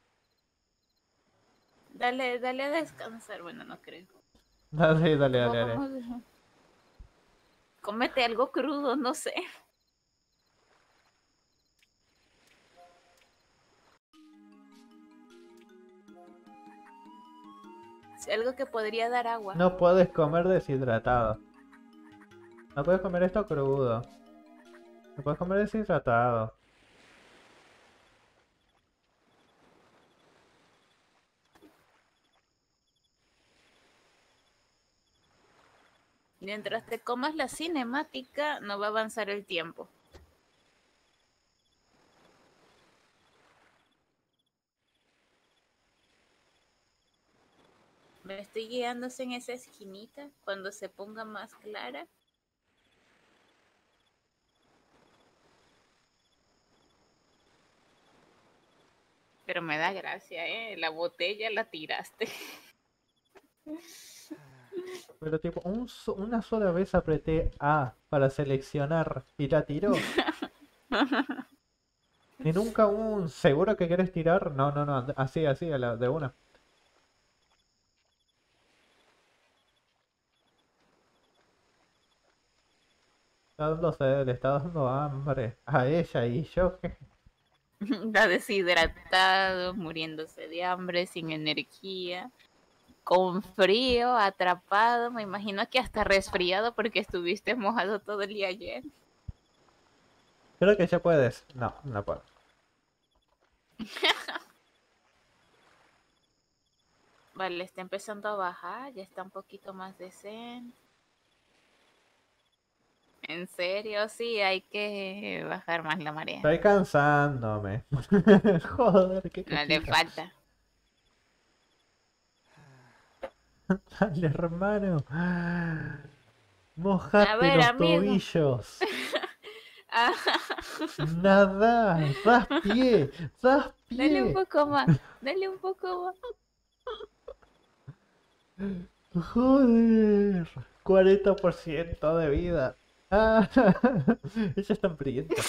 Dale a descansar. Bueno, no creo. Dale, dale, ¿Cómo dale, dale. vamos? Cómete algo crudo, no sé. Algo que podría dar agua. No puedes comer deshidratado. No puedes comer esto crudo. No puedes comer deshidratado. Mientras te comas la cinemática, no va a avanzar el tiempo. Me estoy guiándose en esa esquinita. Cuando se ponga más clara. Pero me da gracia, ¿eh? La botella la tiraste. Pero tipo, una sola vez apreté A para seleccionar y la tiró. Y nunca un seguro que querés tirar. No, así, así, de una. Está dando sed, le está dando hambre a ella y yo. Está deshidratado, muriéndose de hambre, sin energía. con frío, atrapado, me imagino que hasta resfriado porque estuviste mojado todo el día ayer. Creo que ya puedes. No, no puedo. Vale, está empezando a bajar, ya está un poquito más decente. En serio, sí, hay que bajar más la marea. Estoy cansándome. Joder, qué No le quejica. falta. Dale, hermano. A Mojate ver, los amigo. tobillos. Ah, Nada. Das pie. Das dale un pie. poco más, dale un poco más. Joder. 40% de vida. Ah, ella está hambrienta.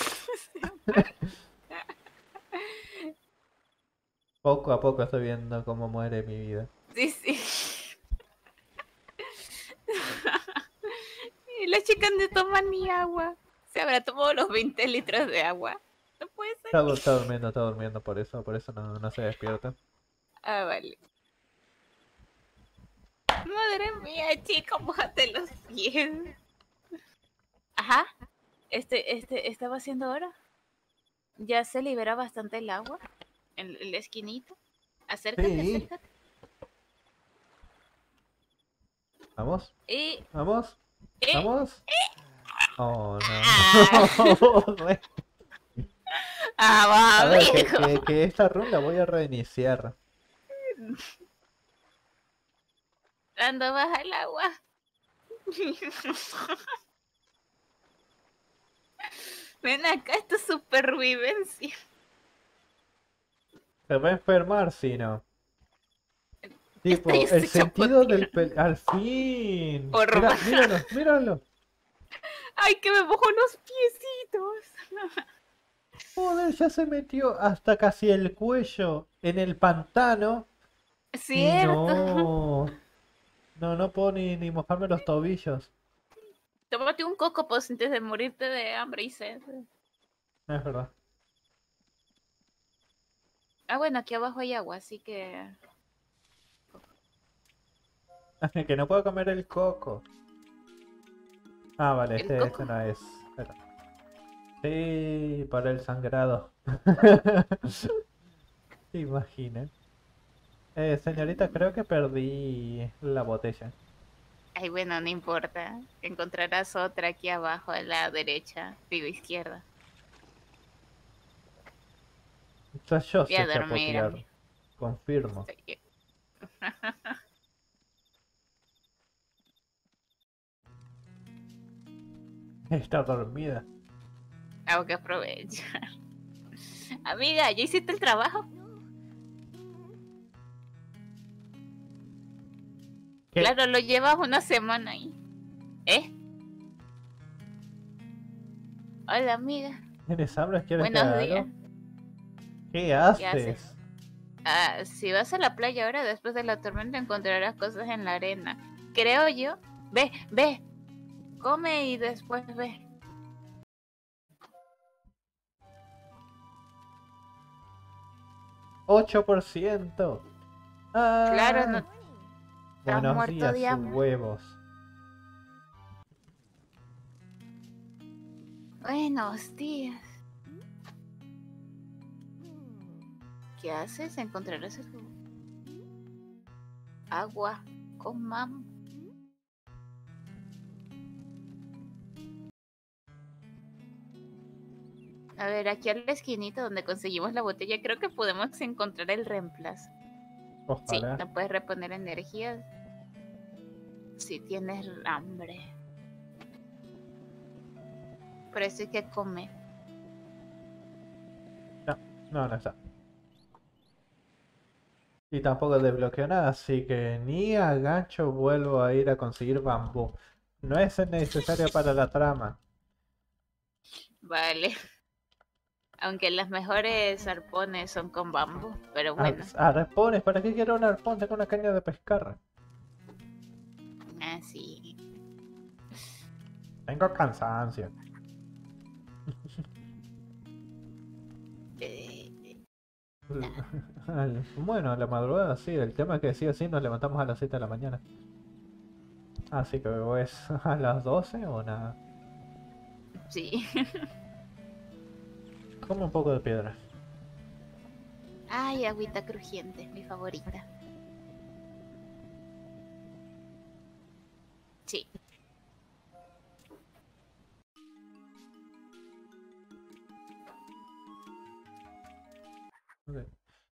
Poco a poco estoy viendo cómo muere mi vida. Sí, sí. Y la chica no toma ni agua. Se habrá tomado los 20 litros de agua. No puede ser. Está durmiendo, por eso no se despierta. Ah, vale. Madre mía, chica, mojate los pies. Ajá. Estaba haciendo ahora. Ya se libera bastante el agua en la esquinita. Acércate, Sí. acércate. Vamos, Y, vamos, y, vamos. Oh, ah, no. ah, A va, ver, amigo. que esta run voy a reiniciar. Ando baja el agua. Ven acá, esto es supervivencia. Se va a enfermar si no. Esta Tipo, ya el estoy sentido del chapoteando. Al fin. Por Mira, más. míralo, míralo. Ay, que me mojo los piecitos. Joder, ya se metió hasta casi el cuello en el pantano. Y Cierto. no. No puedo ni mojarme los tobillos. Tómate un coco pues antes de morirte de hambre y sed. Es verdad. Ah, bueno, aquí abajo hay agua, así que... Que no puedo comer el coco. Ah, vale, El este coco. no es. Espera. Sí, para el sangrado. ¿Te imaginas? Señorita, creo que perdí la botella. Ay, bueno, no importa. Encontrarás otra aquí abajo a la derecha, digo izquierda. O sea, yo Voy a sé dormir, chapotear. amigo. Confirmo. Sí. Está dormida. Hago que aprovechar. Amiga, ¿ya hiciste el trabajo? ¿Qué? Claro, lo llevas una semana ahí. ¿Eh? Hola, amiga. ¿Tienes hambre? ¿Quieres que Buenos haga días. algo? ¿Qué ¿Qué haces? haces? Ah, si vas a la playa ahora, después de la tormenta, encontrarás cosas en la arena. Creo yo. Ve, ve. Come y después ve. 8%. Claro, no Ah, estás buenos muerto de días, hambre. huevos. Buenos días. ¿Qué haces? Encontrarás el agua con mam. A ver, aquí a la esquinita donde conseguimos la botella, creo que podemos encontrar el reemplazo. Sí, Ojalá. no puedes reponer energía si tienes hambre. Por eso hay que comer. No está. Y tampoco desbloqueo nada, así que ni a gancho vuelvo a ir a conseguir bambú. No es necesario para la trama. Vale. Aunque las mejores arpones son con bambú, pero bueno. Arpones, ¿para qué quiero un arpón? Tengo una caña de pescar. Así. Tengo cansancio. Eh, Bueno, la madrugada sí, el tema es que sí o sí nos levantamos a las 7 de la mañana. Así que o es a las 12 o nada. Sí. Como un poco de piedra. Ay, agüita crujiente, mi favorita. Sí. Ok.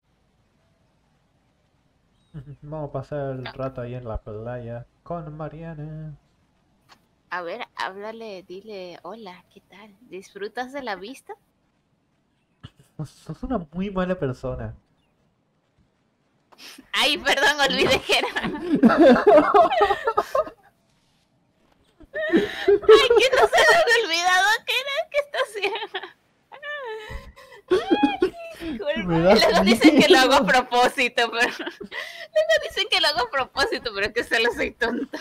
Vamos a pasar el No. rato ahí en la playa con Mariana. A ver, háblale, dile, hola, ¿qué tal? ¿Disfrutas de la vista? Sos una muy mala persona. Ay, perdón, olvidé que era. Ay, que no se me había olvidado que era que está haciendo. Me Disculpa. Y das luego dicen que lo hago a miedo. propósito, pero. Luego dicen que lo hago a propósito, pero que solo soy tonta.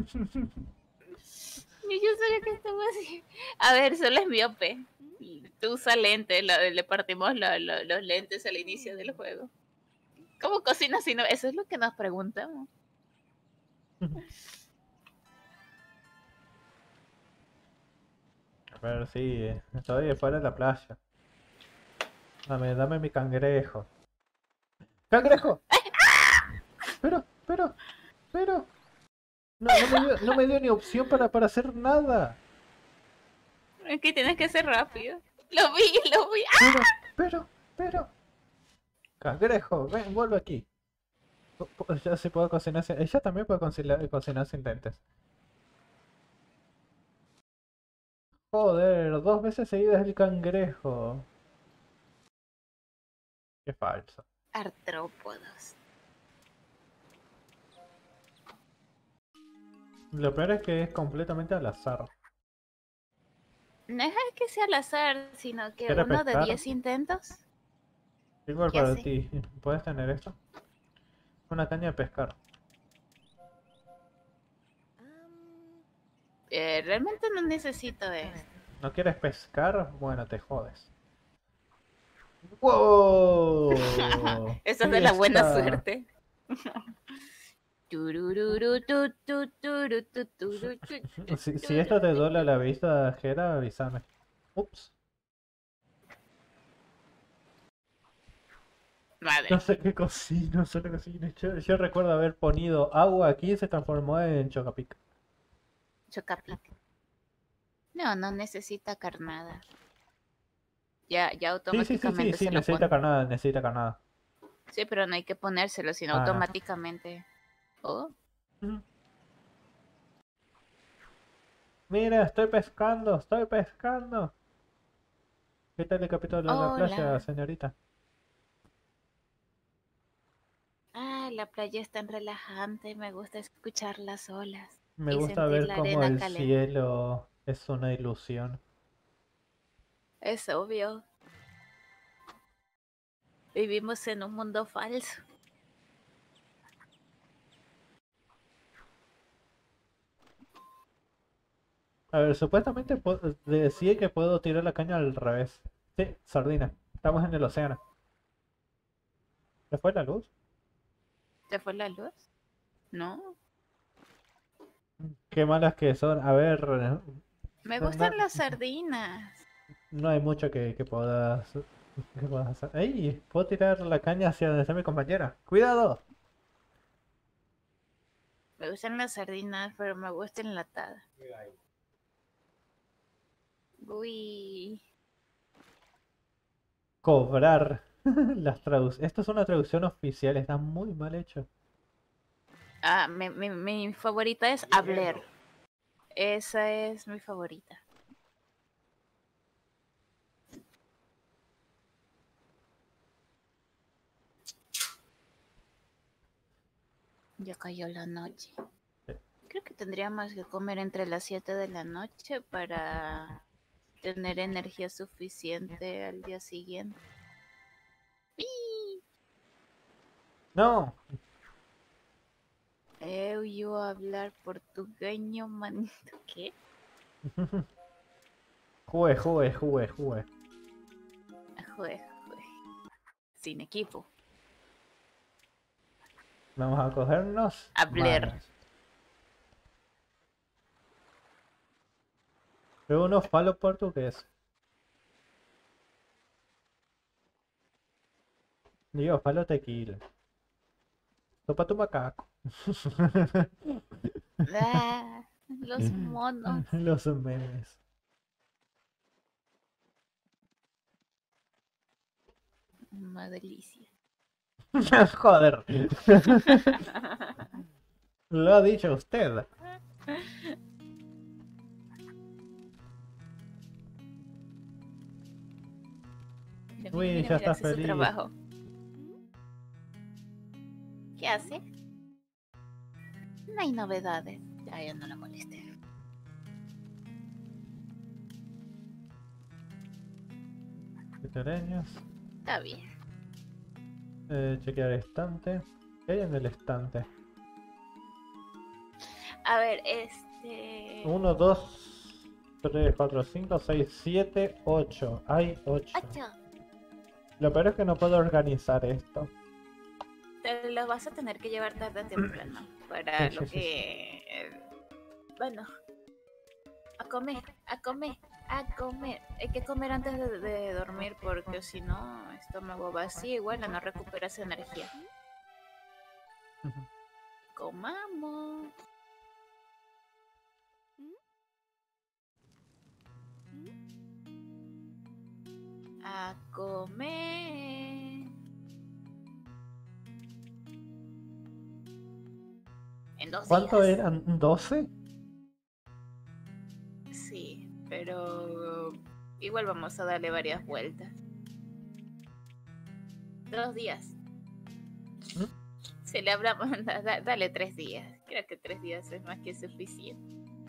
Y yo sabía que estaba así. A ver, solo es miope. Tú usa lentes, le partimos los lentes al inicio del juego. ¿Cómo cocinas si no? Eso es lo que nos preguntamos. A ver, sí, estoy fuera de la playa. Dame mi cangrejo. ¡Cangrejo! Pero, pero. No me dio ni opción para hacer nada. Es que tienes que ser rápido. Lo vi, lo vi. Pero. Cangrejo, ven, vuelve aquí. Ya se puede cocinar sin... Ella también puede cocinar sin lentes. Joder, 2 veces seguidas el cangrejo. Qué falso. Artrópodos. Lo peor es que es completamente al azar. No es que sea al azar, sino que ¿Quieres uno de pescar? 10 intentos. Igual ¿Qué para hace? ti. ¿Puedes tener esto? Una caña de pescar. Realmente no necesito esto. ¿No quieres pescar? Bueno, te jodes. ¡Wow! Eso es de la buena ¡Fiesta! suerte. Si esto te duele la vista, Jera, avísame. Ups. Madre, No sé qué cocino, solo cocino. Yo recuerdo haber ponido agua aquí y se transformó en chocapic. Chocapic. No, no necesita carnada. Ya automáticamente Sí, se lo pone. necesita carnada. Sí, pero no hay que ponérselo, sino Ah, no. automáticamente. Oh, Ujú. Mira, estoy pescando. ¿Qué tal el capítulo de la playa, hola. señorita? Ah, la playa es tan relajante. Me gusta escuchar las olas Me y gusta sentir ver la cómo arena el caliente. cielo es una ilusión. Es obvio. Vivimos en un mundo falso. A ver, supuestamente decía que puedo tirar la caña al revés. Sí, sardina. Estamos en el océano. ¿Se fue la luz? ¿Se fue la luz? No. Qué malas que son. A ver, Me no, gustan no- las sardinas. no hay mucho que puedas hacer. ¡Ey! Puedo tirar la caña hacia donde está mi compañera. ¡Cuidado! Me gustan las sardinas, pero me gusta enlatada. Uy. Cobrar las traducciones. Esto es una traducción oficial, está muy mal hecho. Ah, mi favorita es hablar. Esa es mi favorita. Ya cayó la noche. Sí. Creo que tendríamos que comer entre las 7 de la noche para tener energía suficiente al día siguiente. ¡Pi! No, Yo hablar portugueño, manito. ¿Qué? jugué. Jue, jue. sin equipo. Vamos a cogernos A Blair. manos. Pero uno falo portugués. Digo, falo tequila. Sopa tu macaco. Ah, los monos. Los memes. Una delicia. Joder. Lo ha dicho usted. Mira, Uy, mira, ya mira, está hace su feliz. trabajo. ¿Qué hace? No hay novedades. Ya no la molesté. Pequeños. Está bien. Chequear estante. ¿Qué hay en el estante? A ver, 1, 2, 3, 4, 5, 6, 7, 8. Hay 8. 8. Lo peor es que no puedo organizar esto. Te los vas a tener que llevar tarde o temprano. Para lo que... Bueno. A comer, a comer, a comer. Hay que comer antes de dormir porque si no, estómago vacío igual no recuperas energía. Comamos. A comer. En 2 ¿Cuánto días. eran? ¿12? Sí, pero igual vamos a darle varias vueltas. 2 días. Se le hablamos, dale 3 días. Creo que 3 días es más que suficiente.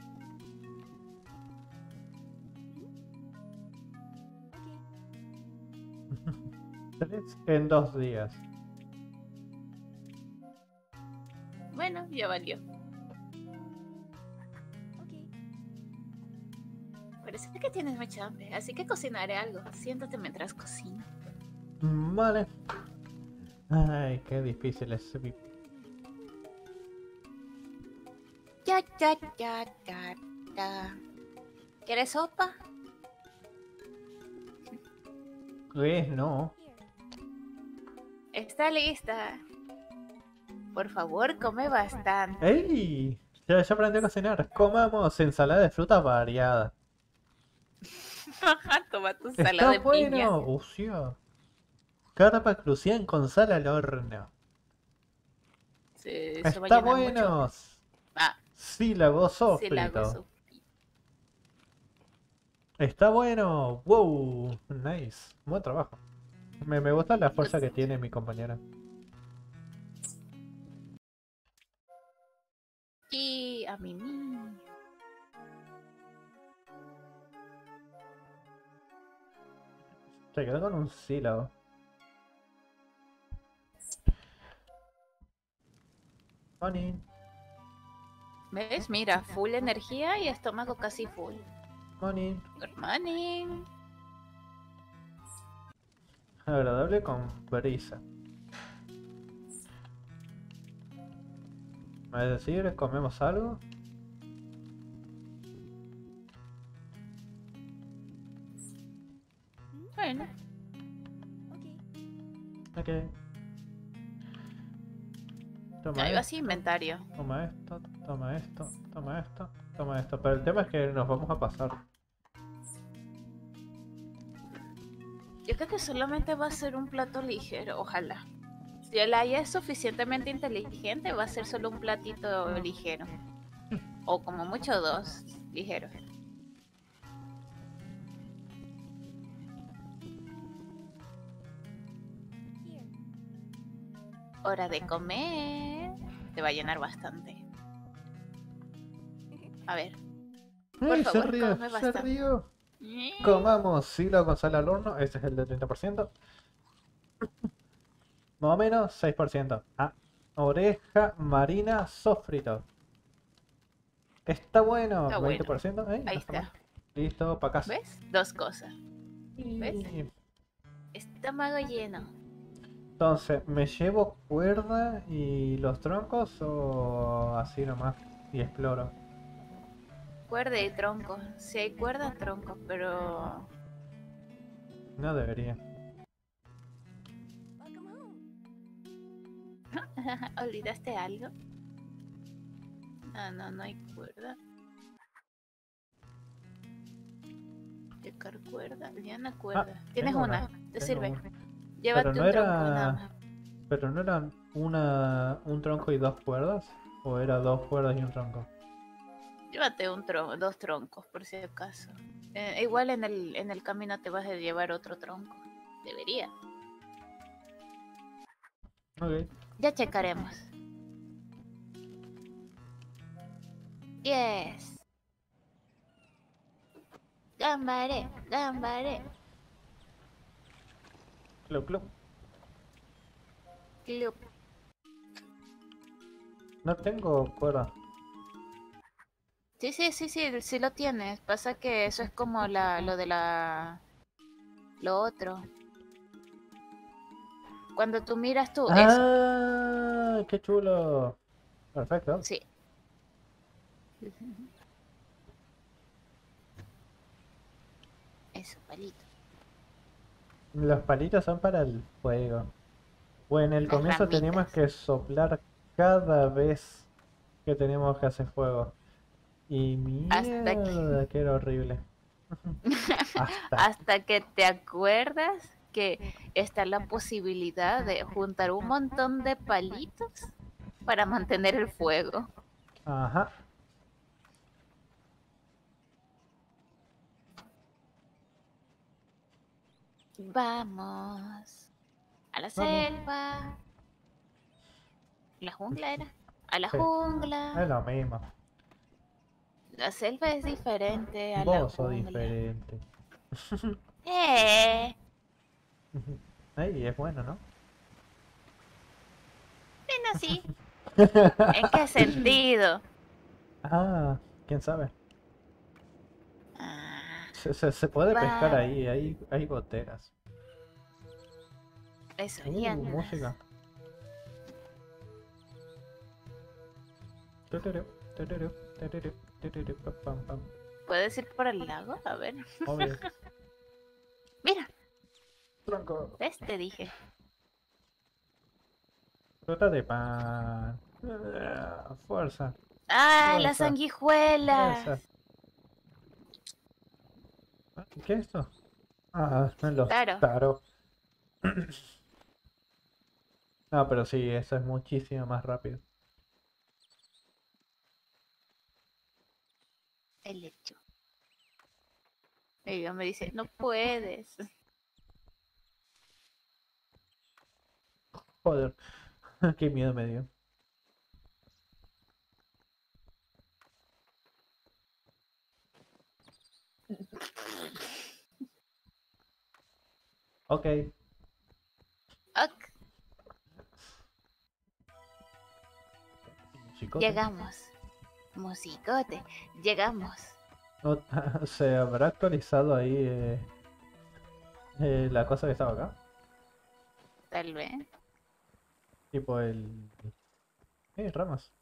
En 2 días. Bueno, ya valió. Parece que tienes mucha hambre, así que cocinaré algo. Siéntate mientras cocino. Vale. Ay, qué difícil es. Ya. ¿Quieres sopa? ¿Qué? No. Está lista. Por favor, come bastante. ¡Ey! Ya aprendí a cocinar. Comamos ensalada de frutas variada. Toma tu ensalada de ¡Está piña. bueno! ¡Ucio! Carpa crucián con sal al horno. Sí, eso va a ¡Está llenar mucho. bueno! Ah, Sílago sí la hago sófrito. eso. ¡Está bueno! ¡Wow! Nice. Buen trabajo. Me gusta la fuerza que tiene mi compañera. Y a mí. Se quedó con un sílabo. Money. ¿Ves? Mira, full energía y estómago casi full. Money. Good morning. Agradable con brisa. Es decir, comemos algo. Bueno, Ok. Toma ahí va así esto, inventario. toma esto, toma esto, toma esto, toma esto. Pero el tema es que nos vamos a pasar. Yo creo que solamente va a ser un plato ligero, ojalá. Si el Aya es suficientemente inteligente, va a ser solo un platito ligero. O como mucho 2 ligeros. Hora de comer. Te va a llenar bastante. A ver. ¡Ay, se favor, rió! come ¡Se bastante. rió! Comamos sílabo con sal al horno. Ese es el de 30%. Más o menos 6%. Ah, oreja marina sofrito. Está bueno. Está bueno. 20%. Ahí no está. mal. Listo, para casa. ¿Ves? 2 cosas. Y- ¿Ves? Estómago lleno. Entonces, ¿me llevo cuerda y los troncos o así nomás? Y exploro. Cuerda y troncos. Si hay cuerdas, troncos, pero... No debería. ¿Olvidaste algo? No, no, no hay cuerda. Checar cuerda. Liana cuerda. Tienes Tengo una, te tengo sirve. una. Pero Llévate no un tronco nada era. más. Pero no eran un tronco y dos cuerdas. ¿O era dos cuerdas y un tronco? Llévate dos troncos por si acaso. Igual en el camino te vas a llevar otro tronco. Debería. Ok. Ya checaremos. Yes. Gambaré, gambaré. Club, club. Club. No tengo cuerda. Sí, sí, sí, sí, sí lo tienes. Pasa que eso es como lo de lo otro. Cuando tú miras tú, eso. ¡Ah! ¡Qué chulo! Perfecto. Sí. Eso, palito. Los palitos son para el fuego. Bueno, en el Las comienzo teníamos ramitas. que soplar cada vez que teníamos que hacer fuego. Y Hasta que, mierda, que era horrible. Hasta. hasta que te acuerdas que está la posibilidad de juntar un montón de palitos para mantener el fuego. Ajá. Vamos a la Vamos. selva. ¿La jungla era? A la Sí, es jungla. lo mismo. La selva es diferente a la Vos sos jungla. diferente. Eh, Ay, es bueno, ¿no? bueno, sí. ¿En qué sentido? Ah, quién sabe. Ah, Se puede pescar va. ahí, hay goteras. Eso, lianas. Música. Tururú, tururú, tururú, tururú, pam, pam, pam. ¿Puedes ir por el lago? A ver. Obvio. Mira, Tronco. ¿ves? Te dije. Fruta de pan. Fuerza, ¡Ah, las fuerza, sanguijuelas! fuerza. ¿Qué es esto? Ah, los Claro, taro. No, pero sí, eso es muchísimo más rápido. el hecho. Y ella me dice, no puedes. Joder, qué miedo me dio. Ok, Ok, chicote. llegamos. Musicote, llegamos. No, ¿se habrá actualizado ahí la cosa que estaba acá? Tal vez. Tipo el... ramas.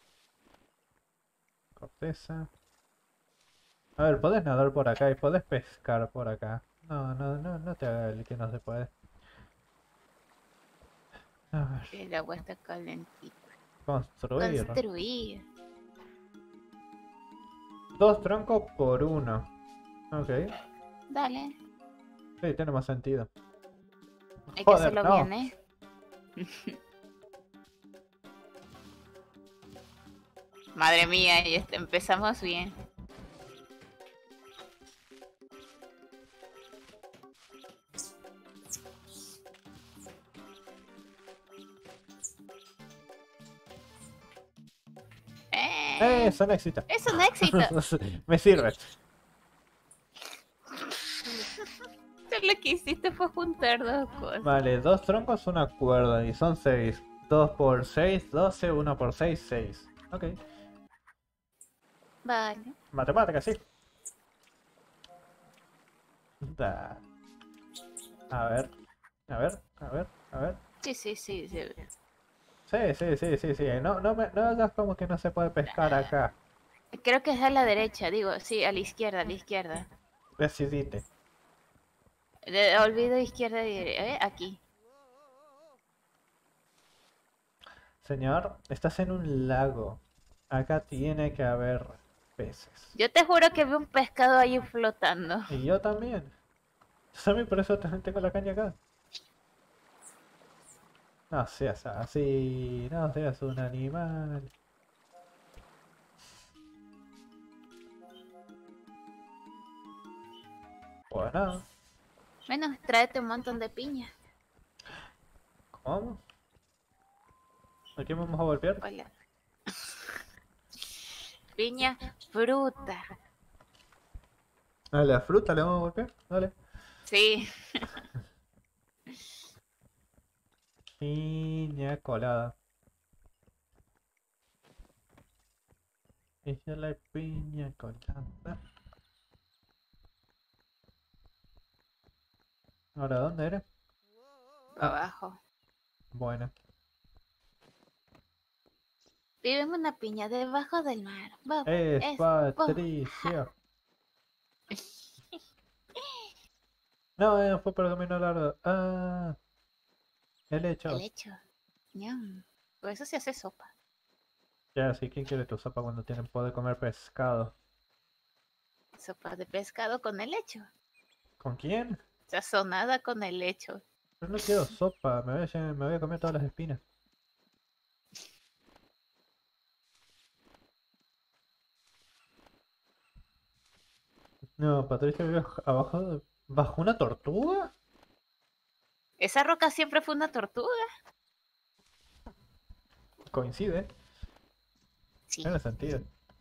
Corteza. A ver, podés nadar por acá y podés pescar por acá. No, no, no, no te haga el que no se puede. A ver, El agua está calentita. construir. Construir. Dos troncos por uno. Ok, Dale, sí, tiene más sentido. hay que Joder, hacerlo no. bien, ¿eh? Madre mía, y empezamos bien. Son éxito. Es un éxito. Me sirve. Tú lo que hiciste fue juntar dos cosas. Vale, dos troncos, una cuerda y son seis. 2 por 6, 12, 1 por 6, 6. Ok. Vale. Matemáticas, sí. Da. A ver, a ver, a ver, a ver. Sí, sí, sí, sí. Sí. No hagas como que no se puede pescar acá. Creo que es a la derecha, digo, sí, a la izquierda, a la izquierda. Decidite. Olvido izquierda y aquí. Señor, estás en un lago. Acá tiene que haber peces. Yo te juro que vi un pescado ahí flotando. Y yo también. Yo también por eso tengo la caña acá. No seas así, no seas un animal. Bueno, Bueno, tráete un montón de piña. ¿cómo? ¿A quién vamos a golpear? Hola. Piña, fruta. A la fruta le vamos a golpear. Dale. Sí. Piña colada. Ella la piña colada. Ahora, ¿dónde eres? Abajo. Bueno. Vive en una piña debajo del mar. Bob, Es es Bob. Patricio. No, fue por el camino largo. Ah, el El hecho. hecho. Ñam. Por eso se hace sopa. Ya, sí, ¿quién quiere tu sopa cuando tienen poder comer pescado? Sopa de pescado con el hecho. ¿Con quién? Sazonada con el hecho. Pero no quiero sopa, me voy a comer todas las espinas. No, Patricio vive bajo una tortuga. Esa roca siempre fue una tortuga. Coincide, Sí. tiene sentido.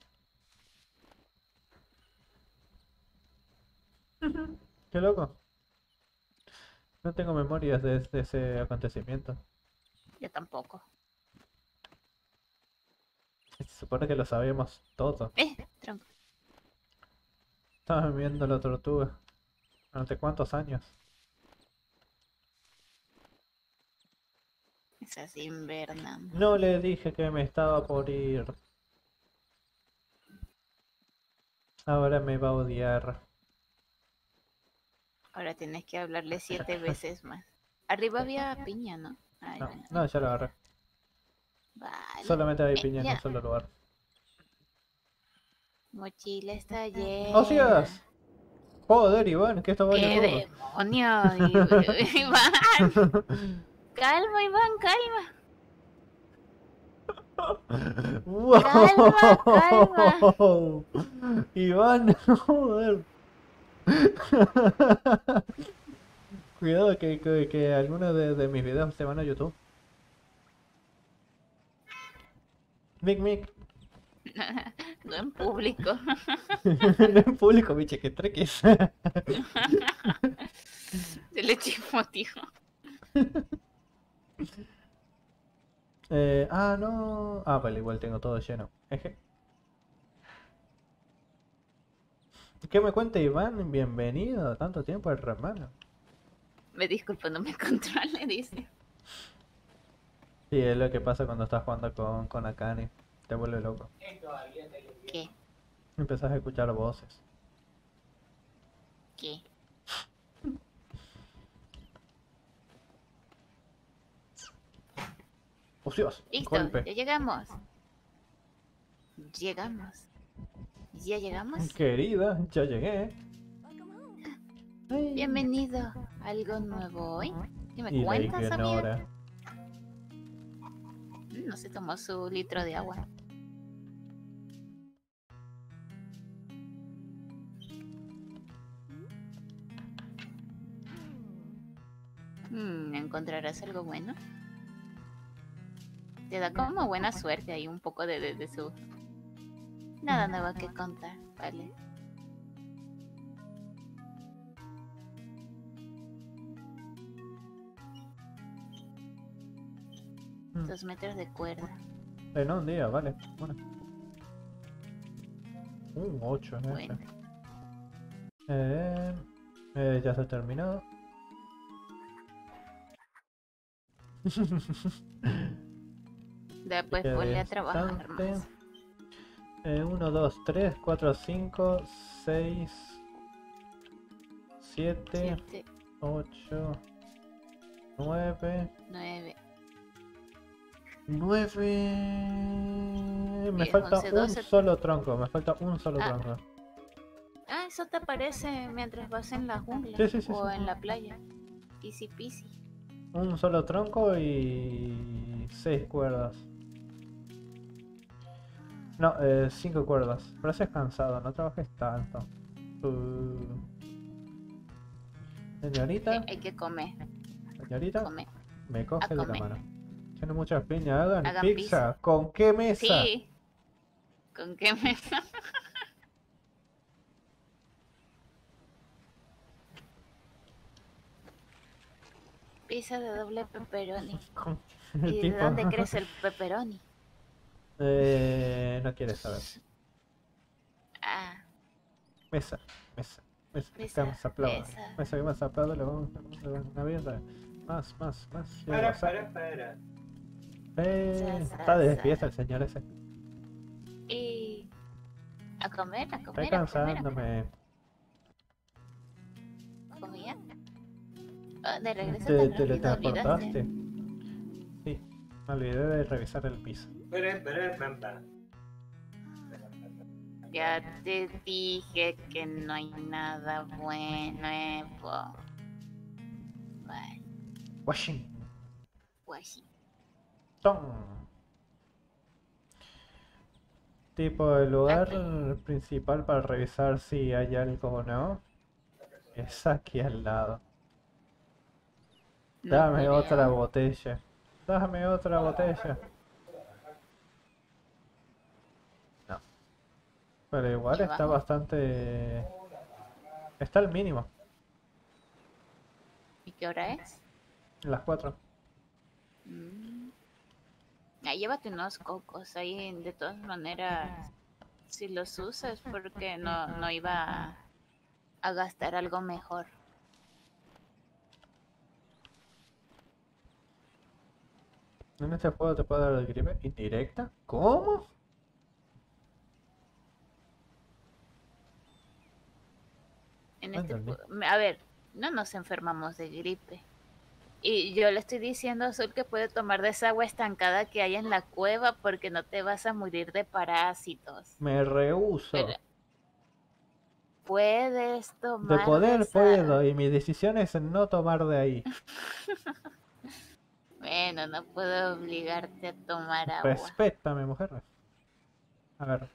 Qué loco. No tengo memorias de ese acontecimiento. Yo tampoco. Se supone que lo sabíamos todo. Tronco. Estabas viendo la tortuga. ¿Durante cuántos años? Esas invernan. No le dije que me estaba por ir. Ahora me va a odiar. Ahora tienes que hablarle 7 veces más. Arriba había piña, ¿no? Ay, No, bueno. no, ya lo agarré. Vale. Solamente hay piña en un Ya. solo lugar. Mochila está ¡Oh, llena. ciegas! Joder, Iván, que esto vale ¡Qué todo. demonio! Iván, calma, Iván, calma. Calma, calma. ¡Wow! Iván, joder. Cuidado que algunos de mis videos se van a YouTube. Mic, mic. No en público. No en público, biche, que treques. Se le chismoteó. No. Ah, vale, igual tengo todo lleno. Eje. ¿Qué me cuenta Iván? Bienvenido. Tanto tiempo, hermano. Me disculpo, no me controle, dice. Sí, es lo que pasa cuando estás jugando con Akane. Te vuelve loco. ¿Qué? Empezás a escuchar voces. ¿Qué? ¡Ocios! Listo, Golpe. ya llegamos. Llegamos. ¿Ya llegamos? Querida, ya llegué. Ay. Bienvenido. ¿Algo nuevo hoy? ¿Qué me Y la cuentas, amiga? ignora. No se tomó su litro de agua. ¿Encontrarás algo bueno? Te da como buena suerte ahí un poco de su... Nada nuevo que contar, ¿vale? Mm. 2 metros de cuerda. No, un día, vale. Bueno. 8 en Bueno. ya se terminó. Después Que ponle a trabajar bastante. más. 1, 2, 3, 4, 5, 6, 7, 7, 8, 9. 9, 9. Me 10, falta 11, un 12. solo tronco. Me falta un solo Ah, tronco. eso te aparece mientras vas en la jungla Sí, sí, sí, sí. o en la playa. Easy peasy. Un solo tronco y 6 cuerdas. No, 5 cuerdas. Pareces cansado, no trabajes tanto. Señorita, Hay que comer. señorita, Comer. me A coge de la comer. mano. Tiene muchas piñas, hagan Hagan pizza. pizza. ¿Con qué mesa? Sí. ¿Con qué me.? Pizza de doble pepperoni. Con- ¿Y de tipo, dónde crece el pepperoni? no quieres saber. Ah, Mesa, mesa, mesa. Que pizza, más aplaudan. mesa. Mesa que más aplaudan, le vamos a dar una birra. Más, más, más. Para. Está de fiesta el señor ese. Y a comer, a Está comer, a comer, a comer. cansándome. ¿Comía? Ah, de regreso ¿Te te olvidaste. teletransportaste? Sí, me olvidé de revisar el piso. Ya te dije que no hay nada nuevo. Vale, Washington. pues Tipo, el lugar principal para revisar si hay algo o no es aquí al lado. no Dame otra creo. botella. Dame otra botella. No. Pero igual ¿Y está abajo? bastante... Está al mínimo. ¿Y qué hora es? Las 4. Llévate unos cocos ahí, de todas maneras, si los usas, porque no iba a gastar algo mejor. ¿En este juego te puedo dar el gripe indirecta? ¿Cómo? En No este, entendí. a ver, no nos enfermamos de gripe. Y yo le estoy diciendo a Azul que puede tomar de esa agua estancada que hay en la cueva porque no te vas a morir de parásitos. Me rehúso. Pero puedes De tomar poder puedo esa. y mi decisión es no tomar de ahí. Bueno, no puedo obligarte a tomar agua. Respétame, mujer. A ver.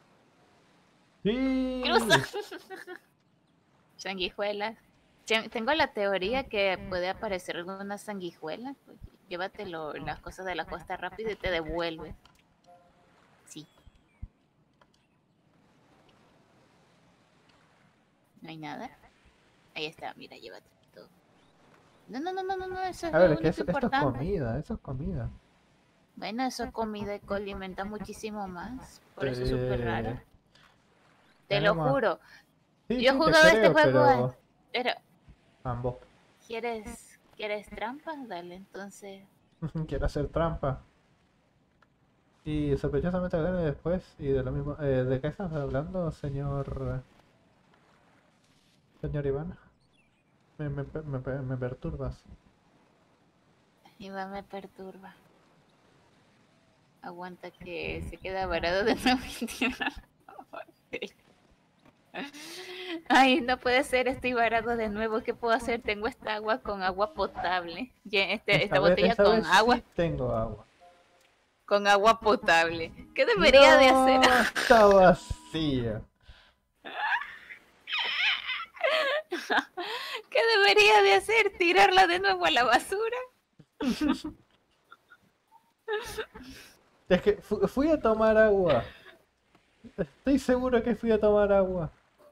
Sí. Sanguijuelas. Tengo la teoría que puede aparecer alguna sanguijuela. Pues, llévatelo, las cosas de la costa rápido y te devuelve. Sí. No hay nada. Ahí está, mira, llévate todo. No, eso es A ver, lo es que único esto es importante. comida, eso es comida. Bueno, eso es comida y alimenta muchísimo más. Por eso es súper raro. Te lo Tenemos... juro. Sí, Yo he sí, te jugado este creo, juego, pero ambos. ¿quieres trampas? Dale, entonces. Quiero hacer trampa. Y sospechosamente viene después y de lo mismo. ¿De qué estás hablando, señor Iván? Me perturbas. Iván me perturba. Aguanta que se queda varado de nuevo. Ay, no puede ser, estoy varado de nuevo. ¿Qué puedo hacer? Tengo esta agua con agua potable. Esta botella Esta con vez agua, sí tengo agua. con agua potable. ¿Qué debería de hacer? No, está vacía. ¿Qué debería de hacer? ¿Tirarla de nuevo a la basura? Es que fui a tomar agua. Estoy seguro que fui a tomar agua.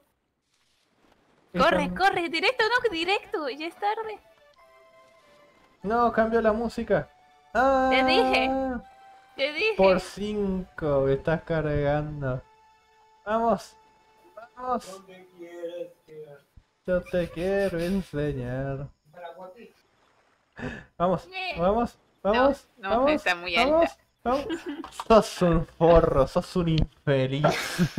Corre, directo, no, directo, ya es tarde. No, cambió la música. Ah, Te dije. por 5 me estás cargando. Vamos, vamos. Yo te quiero enseñar. Vamos, vamos. vamos, no, vamos, está muy vamos, alta. vamos. Sos un forro, sos un infeliz.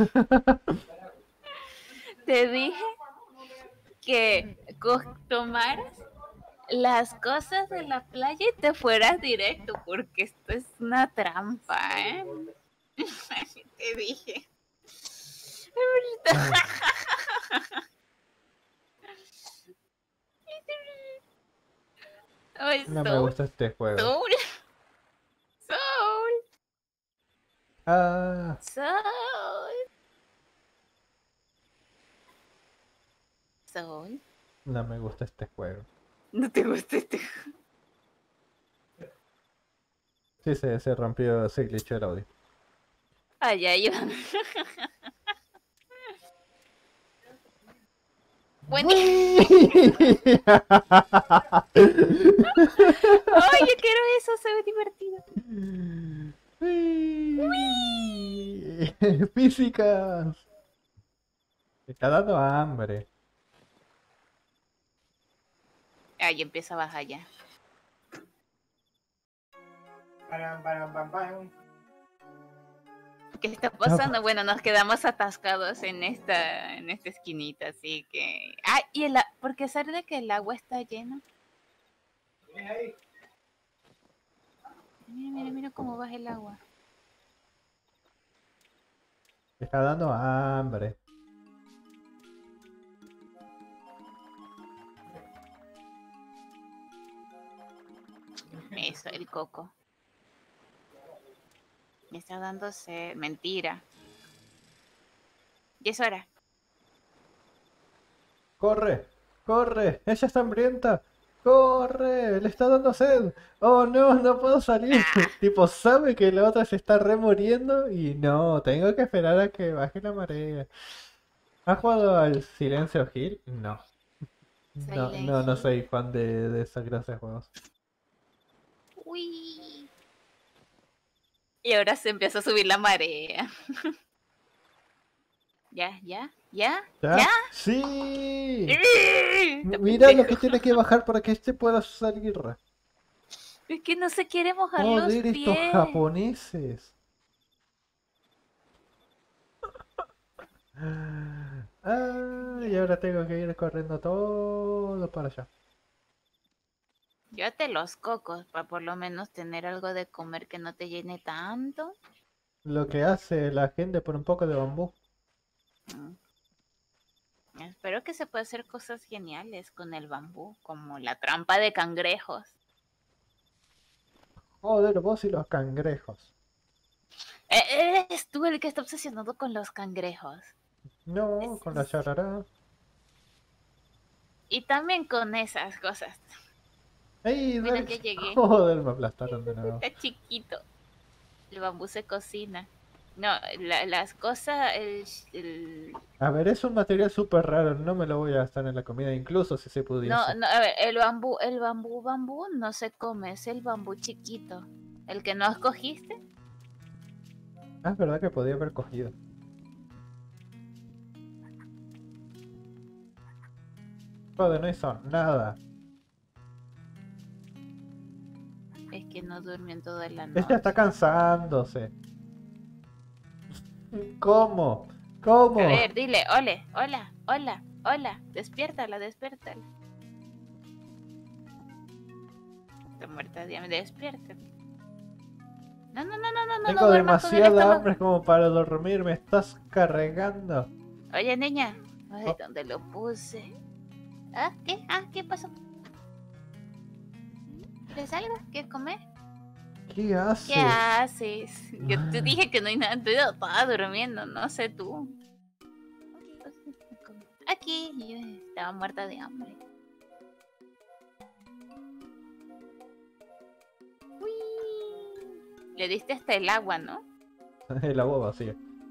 Te dije que tomaras las cosas de la playa y te fueras directo, porque esto es una trampa, ¿eh? Te dije. Ay, No me Soul, gusta este juego. Soul, Soul, Ah, Soul, Soul. no me gusta este juego. ¿No te gusta este? Sí, se rompió, se glitchó el audio. Ay, ay, bueno. Ay, yo quiero eso, se ve divertido. Físicas. Me está dando hambre. Ay, empieza a bajar ya. ¿Qué está pasando? Bueno, nos quedamos atascados en esta esquinita, así que... Ah, y porque sabe de que el agua está llena. Mira cómo baja el agua. Me está dando hambre. Eso, el coco. Me está dándose mentira. Y es hora. ¡Corre! ¡Corre! ¡Ella está hambrienta! ¡Corre! ¡Le está dando sed! ¡Oh no! ¡No puedo salir! Tipo, sabe que la otra se está remuriendo y no, tengo que esperar a que baje la marea. ¿Has jugado al Silencio Hill? No. No soy fan de esa clase de juegos. Uy. Y ahora se empieza a subir la marea. ¿Ya? ¿Ya? ¡Sí! Mira lo Pendejo. que tiene que bajar para que este pueda salir. Es que no se quiere mojar los Joder, estos pies. japoneses. Y ahora tengo que ir corriendo todo para allá. Llévate los cocos para por lo menos tener algo de comer que no te llene tanto. Lo que hace la gente por un poco de bambú. Espero que se pueda hacer cosas geniales con el bambú, como la trampa de cangrejos. Joder, vos y los cangrejos. Eres tú el que está obsesionado con los cangrejos. No, con la yarará. Y también con esas cosas. ¡Ey, Mira, Dark! ya llegué. Joder, me aplastaron de nuevo. Está chiquito. El bambú se cocina. No, las cosas, A ver, es un material súper raro, no me lo voy a gastar en la comida, incluso si se No, pudiese. no, a ver, el bambú no se come, es el bambú chiquito. ¿El que no escogiste? Ah, es verdad que podía haber cogido. Joder, no hizo nada. Es que no durmió en toda la noche. Ella está cansándose. ¿Cómo? ¿Cómo? A ver, dile, hola, despiértala. Está muerta de hambre, despiértala. No, Tengo duermas con el demasiada estómago. hambre como para dormir, me estás cargando. Oye, niña, ay, ¿dónde lo puse? ¿Ah? ¿Qué? ¿Qué pasó? ¿Quieres algo? ¿Quieres comer? ¿Qué haces? ¿Qué haces? Yo te dije que no hay nada, estaba durmiendo, no sé tú. Aquí, yo estaba muerta de hambre. Uy. Le diste hasta el agua, ¿no? El agua vacía.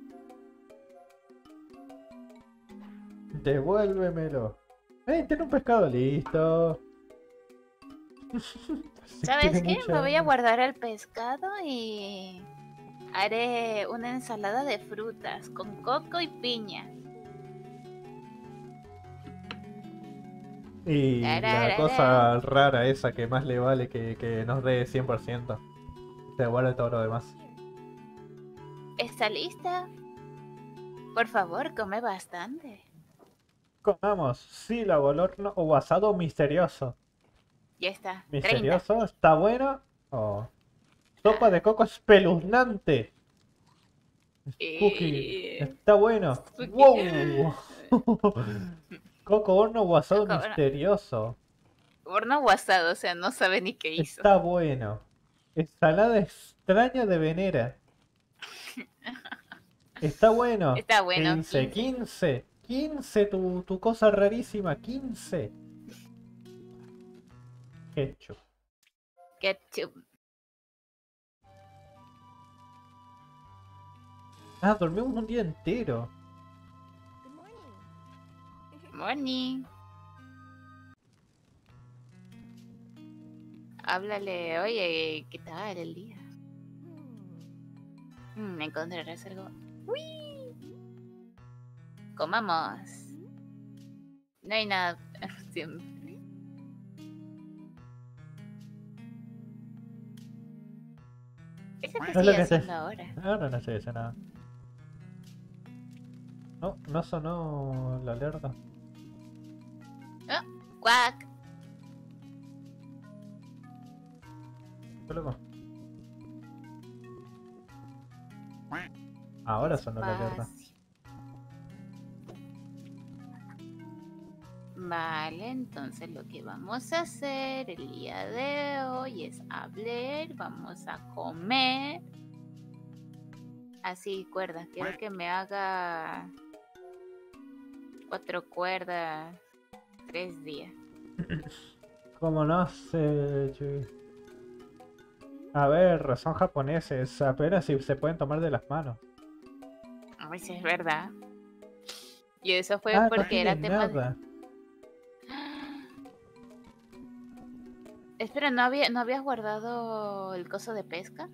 Devuélvemelo. Tiene un pescado listo. ¿Sabes qué? Me voy a guardar el pescado y haré una ensalada de frutas con coco y piña. Y la Tararara. cosa rara esa que más le vale que nos dé 100%. Se guarda todo lo demás. ¿Está lista? Por favor, come bastante. Comamos sílabo al horno o asado misterioso. Ya está. 30. ¿Misterioso? ¿Está bueno? Oh. Sopa de coco espeluznante. Spooky. Está bueno. Spooky. ¡Wow! Coco horno o asado Coco horno. misterioso. Horno o asado, o sea, no sabe ni qué hizo. Está bueno. Ensalada extraña de Venera. Está bueno. Está bueno. 15, 15. 15 tu cosa rarísima. 15. Ketchup. Ketchup. Ah, dormimos un día entero. Morning. Háblale, oye, ¿qué tal el día? ¿Encontrarás algo? ¡Uy! Comamos. No hay nada. Siempre. ¿Eso qué Es lo estoy que haciendo ahora? Ahora no estoy haciendo nada. No, no sonó la alerta. ¡Cuac! ¿Qué loco? Ahora sonó la alerta. Despacio. Vale, entonces lo que vamos a hacer el día de hoy es hablar, vamos a comer. Así, cuerdas, quiero que me haga 4 cuerdas, 3 días. ¿Cómo no sé, Chuy? A ver, son japoneses, apenas si se pueden tomar de las manos. A ver si es verdad. Y eso fue No porque era tienen tema de... nada. Espera, ¿no habías guardado el coso de pesca?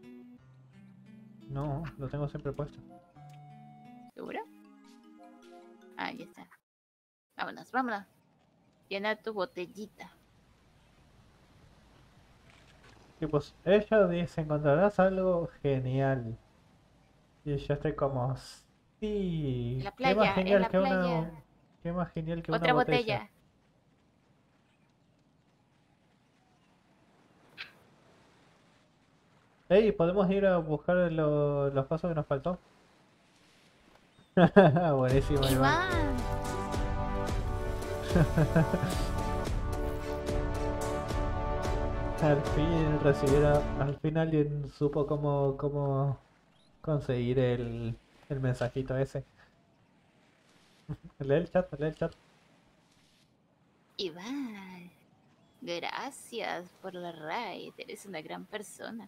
No, lo tengo siempre puesto. ¿Seguro? Ahí está. Vámonos, vámonos. Llena tu botellita. Y pues ella dice, encontrarás algo genial. Y yo estoy como, sí, En la qué playa, más en genial la que playa. qué más genial que Otra una botella. botella. Ey, ¿podemos ir a buscar los pasos que nos faltó? Buenísimo, Iván. Iván. Al fin alguien supo cómo conseguir el mensajito ese. Lee el chat, lee el chat. Iván. Gracias por la raid. Eres una gran persona.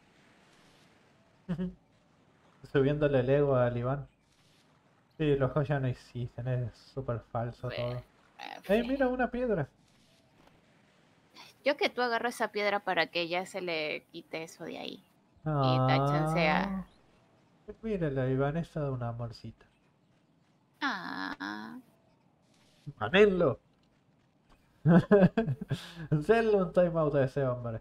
Subiéndole el ego al Iván. Sí, los juegos ya no existen, es súper falso todo. Mira una piedra. Yo que tú agarro esa piedra para que ya se le quite eso de ahí. Y Tachan sea. Mírala, Iván, es toda una amorcita. Ah. ¡Manenlo! Hacerle un time out a ese hombre.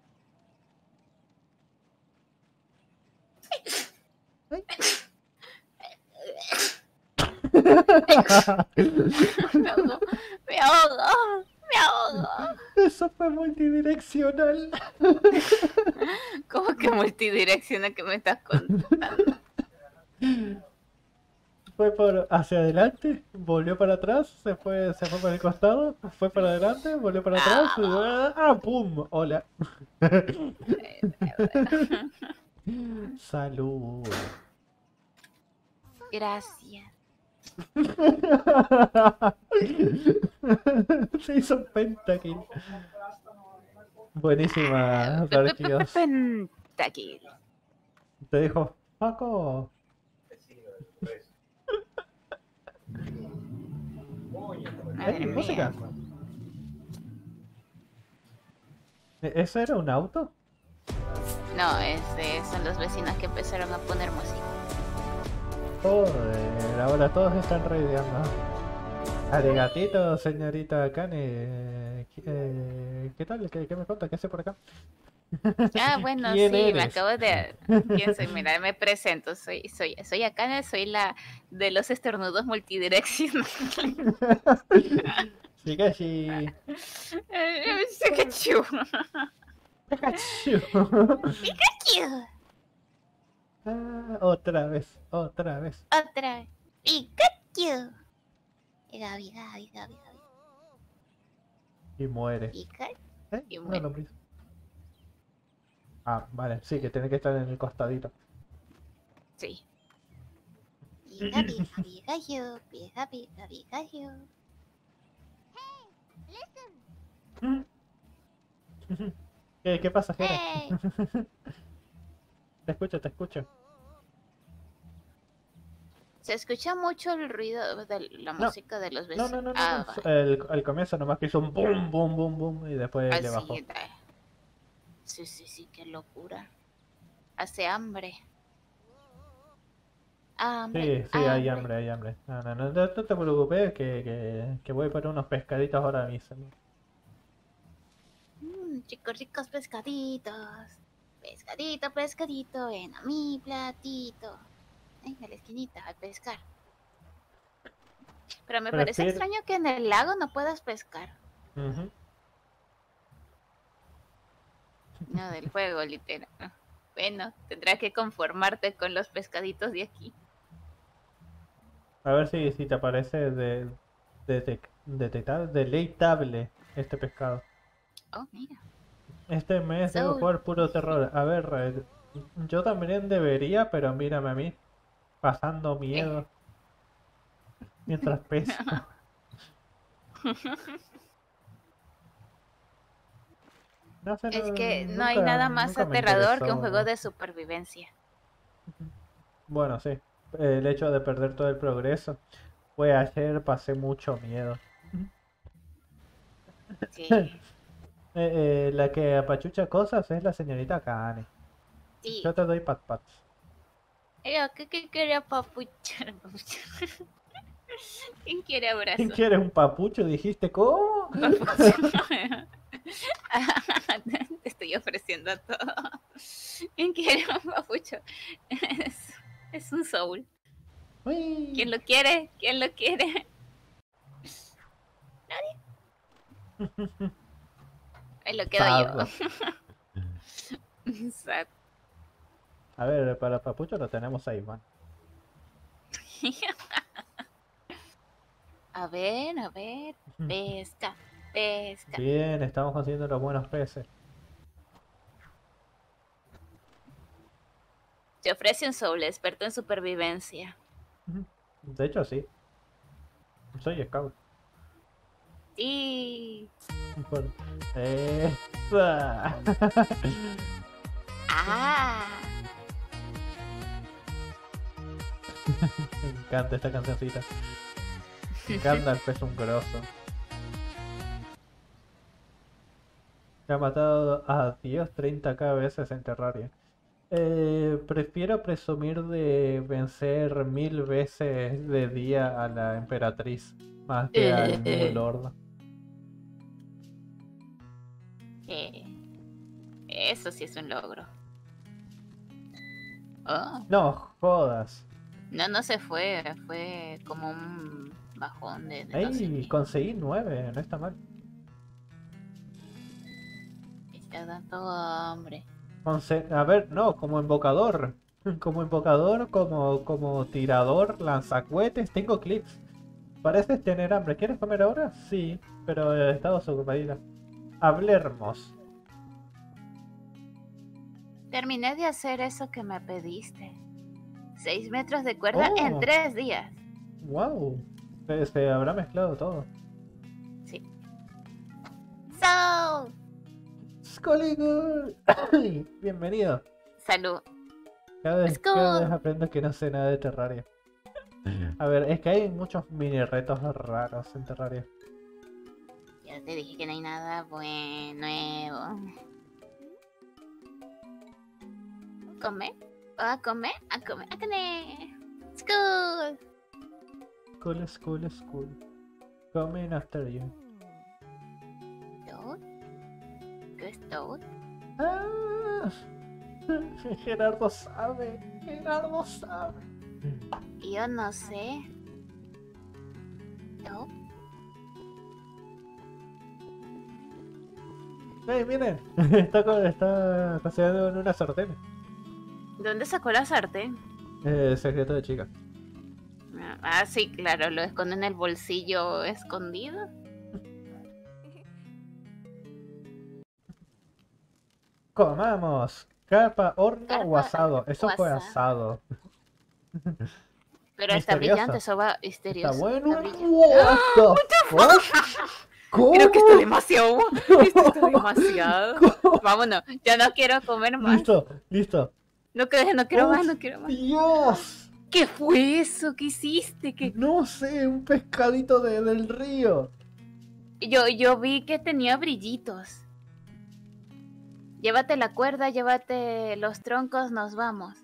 Me ahogo, me ahogo, me ahogo. Eso fue multidireccional. ¿Cómo que multidireccional que me estás contando? Fue por hacia adelante, volvió para atrás, se fue para el costado, fue para adelante, volvió para atrás, ¡pum! Hola. Salud. Gracias. Se hizo un pentakill. Buenísima, Darkios. Pentakill. Te dijo, Paco. Madre música. mía. ¿Eso era un auto? No, son los vecinos que empezaron a poner música. Joder, ahora todos están raideando. Arigatito, señorita Kane. ¿Qué tal? ¿Qué me cuenta? ¿Qué hace por acá? Ah, bueno, ¿Quién sí, me eres? acabo de... ¿Quién soy? Mira, me presento. Soy Akane, soy la de los estornudos multidireccionales. Pikachu. Pikachu. Pikachu. Pikachu. Ah, otra vez, otra vez. Otra vez. Pikachu. Gabi, Gabi, Gabi, Gabi. Y muere. Pikachu. Y Una muere. lombriz. Ah, vale, sí, que tiene que estar en el costadito. Sí. Pica, pica, Pikachu. Pica, pica, Pikachu. ¿Qué pasa, Jera? ¡Hey! Te escucho, te escucho. Se escucha mucho el ruido de la No, música de los no, vecinos. no, no, no, Ah, no. vale. El comienzo nomás que hizo un boom, boom, boom, boom y después le bajó. Así, sí, sí, sí, qué locura. Hace hambre. Hambre, Sí, sí, hay hambre. hambre, hay hambre. No, no, no, no te preocupes que voy por unos pescaditos ahora mismo. Chicos, ricos pescaditos. Pescadito, pescadito, ven a mi platito. A la esquinita, a pescar. Pero me parece Prefiero... extraño que en el lago no puedas pescar. Ujú. No, del juego, literal. Bueno, tendrás que conformarte con los pescaditos de aquí. A ver si te parece detectar, deleitable este pescado. Oh, mira. Este mes debo Soul. jugar puro terror. A ver, yo también debería, pero mírame a mí, pasando Eh. miedo mientras pesco. No sé, Es que no hay nunca, nada más nunca me aterrador que un juego interesó. de supervivencia. Bueno, sí, el hecho de perder todo el progreso. Fue ayer, pasé mucho miedo. Sí, La que apachucha cosas es la señorita Kane. sí. Yo te doy pat pats. ¿Qué quería papuchar? ¿Quién quiere ¿Quién abrazo? quiere un papucho? Dijiste, ¿cómo? Papucho. Te estoy ofreciendo todo. ¿Quién quiere un papucho? Es un soul. Uy. ¿Quién lo quiere? ¿Quién lo quiere? Ahí lo quedo yo. Sad. Sad. A ver, para papucho lo tenemos ahí, man. A ver, a ver. Pesca, pesca. Bien, estamos consiguiendo los buenos peces. Te ofrece un soul experto en supervivencia. De hecho, sí. Soy scout. Sí. Por- ¡Esa! Ah. Me encanta esta cancioncita. Me encanta el pez un grosso. Me ha matado a Dios 30k veces en Terraria. Prefiero presumir de vencer 1000 veces de día a la emperatriz más que al New Lord. Eh, Eso sí es un logro. Oh. No jodas. No, no se fue. Fue como un bajón de no sé Ey, qué. conseguí 9, no está mal. Está dando hambre. A ver, no, como invocador. Como invocador, como tirador, lanzacuetes, tengo clips. Pareces tener hambre. ¿Quieres comer ahora? Sí, pero he estado ocupadita. Hablemos. Terminé de hacer eso que me pediste. 6 metros de cuerda en Oh, 3 días. wow. Se habrá mezclado todo. Sí. So. ¡Skollygood! Bienvenido. Salud. Cada vez School. aprendo que no sé nada de Terraria. A ver, es que hay muchos mini retos raros en Terraria. Ya te dije que no hay nada nuevo. ¿Come? ¿A comer? ¿A comer? ¿A comer? School. School, school, school. Coming after you. ¿Toad? ¿Qué es Toad? Ah, Gerardo sabe. Gerardo sabe. Yo no sé. ¿Toad? Hey, miren. Está cocinando en una sartén. ¿Dónde sacó la sartén? Secreto de chica. Ah, sí, claro, lo esconde en el bolsillo escondido. Comamos. ¿Capa, horno o Carpa asado? Eso o fue asado. asado. Pero está brillante, Misterioso. eso va ¿Está misterioso. bueno? Está brillante. What the fuck? Creo que está ¿Cómo? demasiado. Esto está demasiado. ¿Cómo? Vámonos, ya no quiero comer más. Listo. No quiero más, ¡Uf, no quiero más. Dios! ¿Qué fue eso? ¿Qué hiciste? No sé, un pescadito del río. Yo vi que tenía brillitos. Llévate la cuerda, llévate los troncos, nos vamos.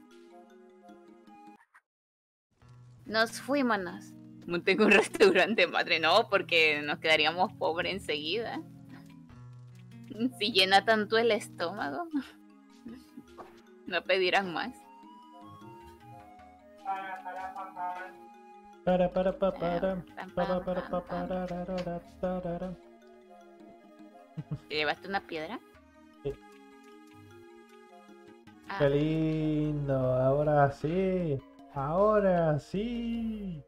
Nos fuímonos. Tengo un restaurante, madre, no, porque nos quedaríamos pobres enseguida. Si llena tanto el estómago, no pedirán más. ¿Te llevaste una piedra? Sí. Ah, Qué lindo, ahora sí. Ahora sí.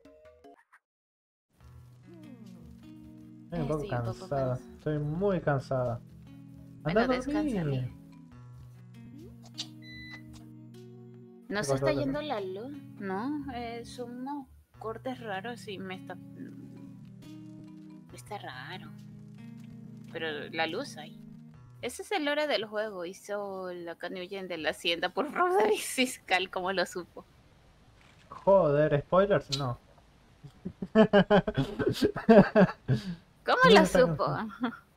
Estoy un poco estoy un poco cansada. cansada. Estoy muy cansada. Bueno, Anda a descansa, dormir. amiga. No ¿Qué se pasó, está qué pasó? yendo la luz, ¿no? Son unos cortes raros y me está... Está raro. Pero la luz hay. Ese es el hora del juego. Hizo la huyen de la hacienda por fraude fiscal, como lo supo. Joder, spoilers, no. ¿Cómo No lo está supo? cansado.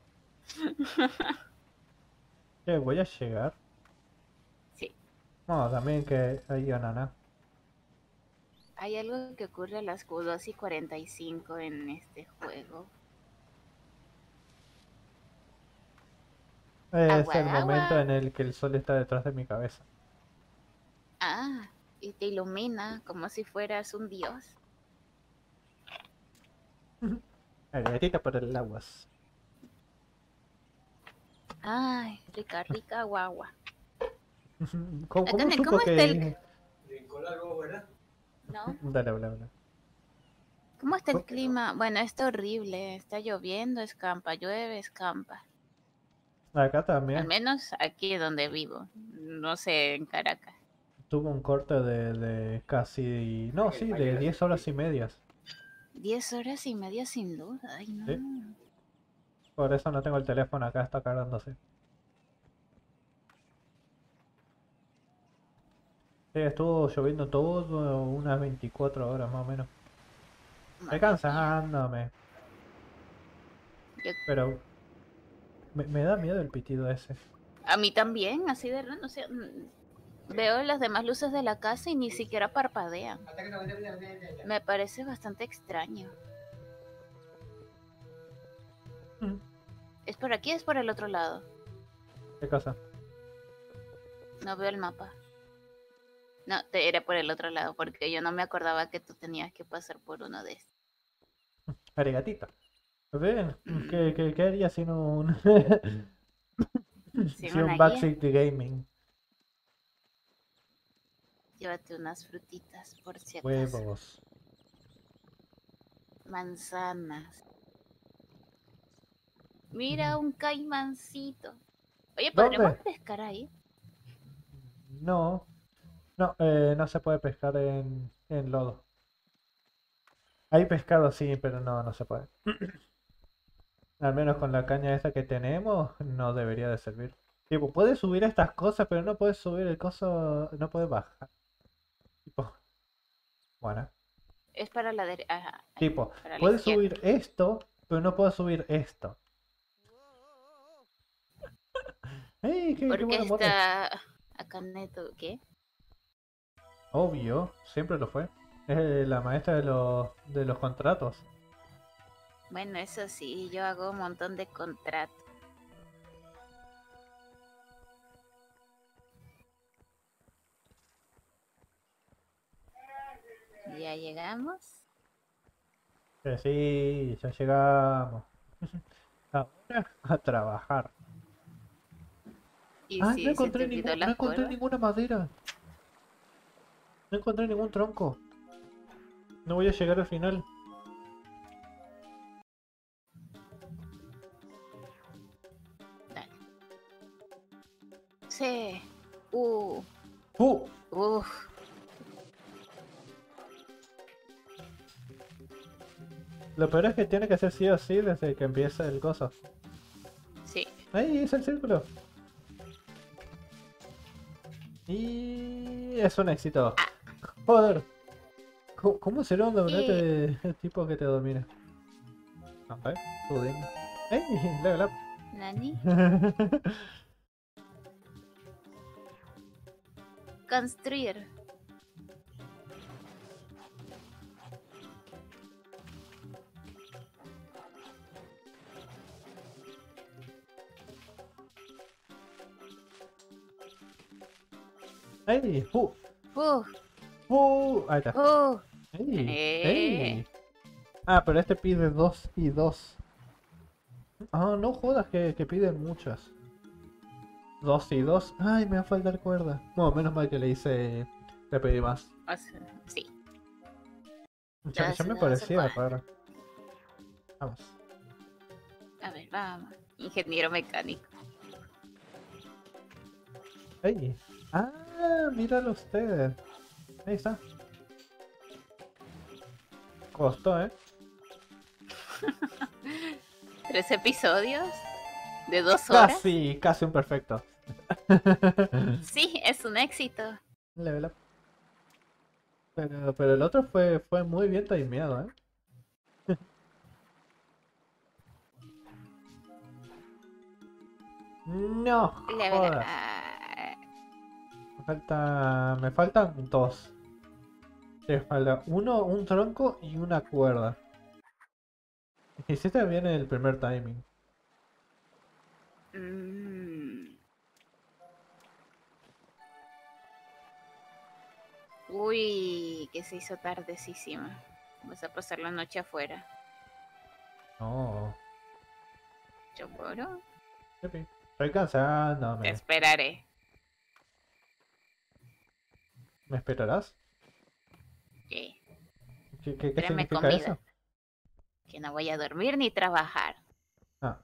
¿Qué? ¿Voy a llegar? Sí. No, también que hay ananá. Hay algo que ocurre a las 2:45 en este juego. Es Agua, el momento agua. en el que el sol está detrás de mi cabeza. Ah, y te ilumina como si fueras un dios. Galletita por el aguas. Ay, rica, rica guagua. ¿Cómo Akane, supo ¿cómo está el...? que...? ¿No? Dale, dale. ¿Cómo está el clima? Bueno, está horrible. Está lloviendo, escampa, llueve, escampa. Acá Al también. menos aquí donde vivo. No sé, en Caracas. Tuvo un corte de casi... No, sí, de 10 horas y medias. 10 horas y media sin luz. Ay, no. ¿Sí? Por eso no tengo el teléfono acá, está cargándose. Sí, estuvo lloviendo todo unas 24 horas más o menos. Estoy Madre mía. cansándome. Yo- Pero me da miedo el pitido ese. a mí también, así de raro. O sea, veo las demás luces de la casa y ni siquiera parpadean. Me parece bastante extraño. ¿Es por aquí o es por el otro lado? ¿Qué cosa? No veo el mapa. No, era por el otro lado, porque yo no me acordaba que tú tenías que pasar por uno de estos. Arigatito. ¿Ven? ¿Qué haría sin un... Sin sin una un guía, Backseat Gaming? llévate unas frutitas por si acaso. Huevos. Manzanas. Mira un caimancito. Oye, ¿podremos ¿Dónde? pescar ahí? No. No, no se puede pescar en lodo. Hay pescado sí, pero no se puede. Al menos con la caña esta que tenemos, no debería de servir. Tipo, puedes subir estas cosas, pero no puedes subir el coso, no puedes bajar. Tipo, bueno. Es para la derecha. Ajá, ahí, Tipo, para la puedes izquierda. subir esto, pero no puedes subir esto. ¡Ey! ¡Qué Porque buena moto! está acá neto. ¿Qué? Obvio, siempre lo fue. Es la maestra de los contratos. Bueno, eso sí, yo hago un montón de contratos. ¿Ya llegamos? Que sí, ya llegamos. Ahora a trabajar. ¿Y Ay, si se te olvidó no la encontré cuerda? ninguna madera. No encontré ningún tronco. No voy a llegar al final. Dale. Sí. ¡Uh! Uf. Lo peor es que tiene que ser sí o sí desde que empieza el coso. Sí. Ahí es el círculo. Y es un éxito. Ah. Joder. ¿Cómo será un dominante Y... de tipo que te domina? No sé. Tú dime. ¡Ey! Level up. ¿Nani? Construir. ¡Ey! Uh. Ahí está. Uh. ¡Ey! Eh. ¡Ey! Ah, pero este pide 2 y 2. Ah, no jodas que piden muchas. 2 y 2. Ay, me va a faltar cuerda. Bueno, menos mal que le hice. Le pedí más. O sea, sí. Ya me Dos o parecía cuatro. raro. Vamos. A ver, vamos. Ingeniero mecánico. ¡Ey! Ah, míralo ustedes. Ahí está. Costó, ¿eh? 3 episodios de 2 horas. Casi un perfecto. Sí, es un éxito. Level up. Pero el otro fue muy bien timeado, ¿eh? No Level jodas. Me faltan dos. Te falta uno, un tronco y una cuerda. Hiciste bien el primer timing. Uy, que se hizo tardecísima. Vamos a pasar la noche afuera. No. Choporo, Estoy cansándome. te esperaré. ¿Me esperarás? ¿Qué? ¿Qué Tráeme significa comida. eso? Que no voy a dormir ni trabajar. Ah,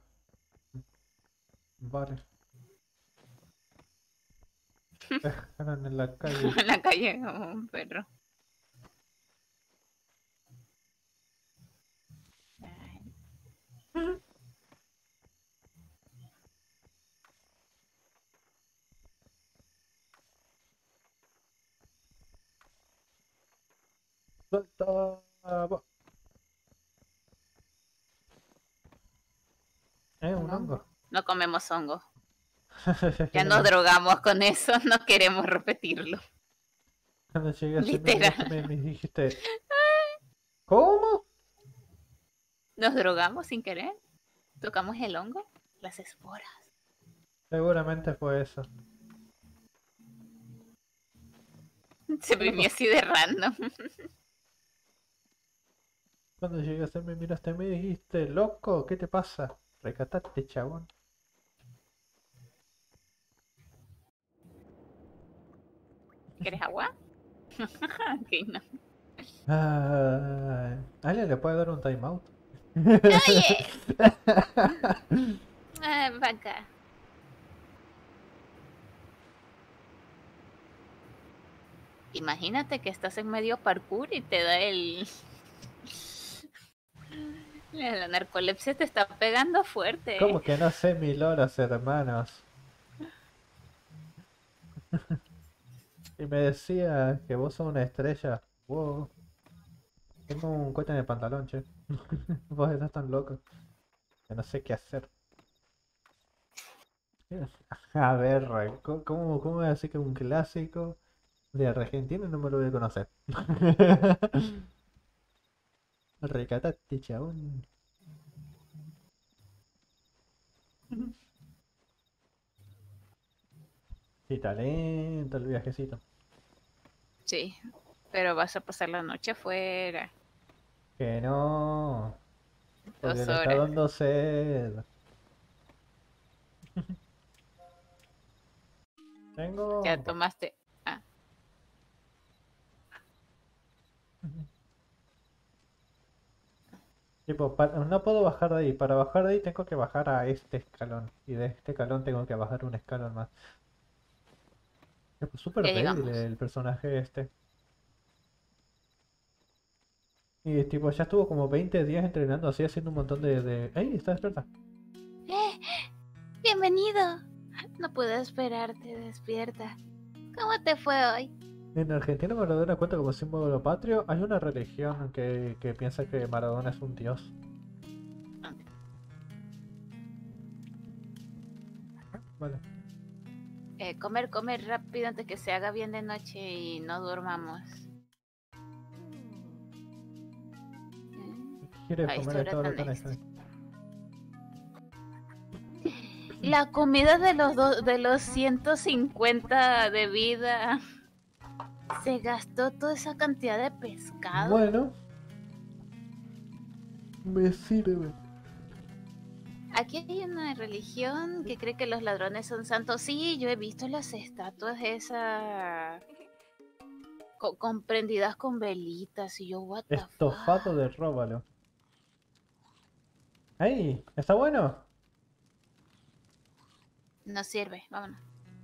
vale. Dejaron en la calle. En la calle como un perro. Ay, Suelta. Un un hongo. hongo. No comemos hongo. Ya No. nos drogamos con eso. No queremos repetirlo. Cuando llegué a hacer Literal. me dijiste, ¿cómo? Nos drogamos sin querer. Tocamos el hongo. Las esporas. Seguramente fue eso. Se vivió así de random. Cuando llegué a hacer me miraste me dijiste, loco, ¿qué te pasa? Recatate, chabón. ¿Quieres agua? Ok, no. ¿Alguien le puede dar un timeout? Oye. Vaca. Imagínate que estás en medio parkour y te da el... La narcolepsia te está pegando fuerte. ¿Cómo que no sé 1000 horas, hermanos? Y me decía que vos sos una estrella. Wow. Tengo un cohete en el pantalón, che. Vos estás tan loco que no sé qué hacer. A ver, ¿cómo voy a decir que un clásico de Argentina no me lo voy a conocer? Recatate, chabón. Y talento el viajecito. Sí, pero vas a pasar la noche afuera. Que no, porque Dos le está horas. dando sed. Ya Tengo... tomaste. Ah, Tipo, no puedo bajar de ahí. Para bajar de ahí tengo que bajar a este escalón. Y de este escalón tengo que bajar un escalón más. Es súper ya débil llegamos. el personaje este. Y tipo, ya estuvo como 20 días entrenando así, haciendo un montón de... ¡Ey! Está despierta. ¡Eh! ¡Bienvenido! No puedo esperarte, despierta. ¿Cómo te fue hoy? En Argentina Maradona cuenta como símbolo patrio. Hay una religión que piensa que Maradona es un dios. Vale. Comer, comer rápido antes que se haga bien de noche y no durmamos. ¿Quieres A comer esta de hora todo lo tan tan extra. extra? La comida de de los 150 de vida. ¿Se gastó toda esa cantidad de pescado? Bueno, me sirve. Aquí hay una religión que cree que los ladrones son santos. Sí, yo he visto las estatuas esas comprendidas con velitas y yo, what the Estofado de fuck. róbalo. ¡Ey! ¿Está bueno? No sirve, vámonos.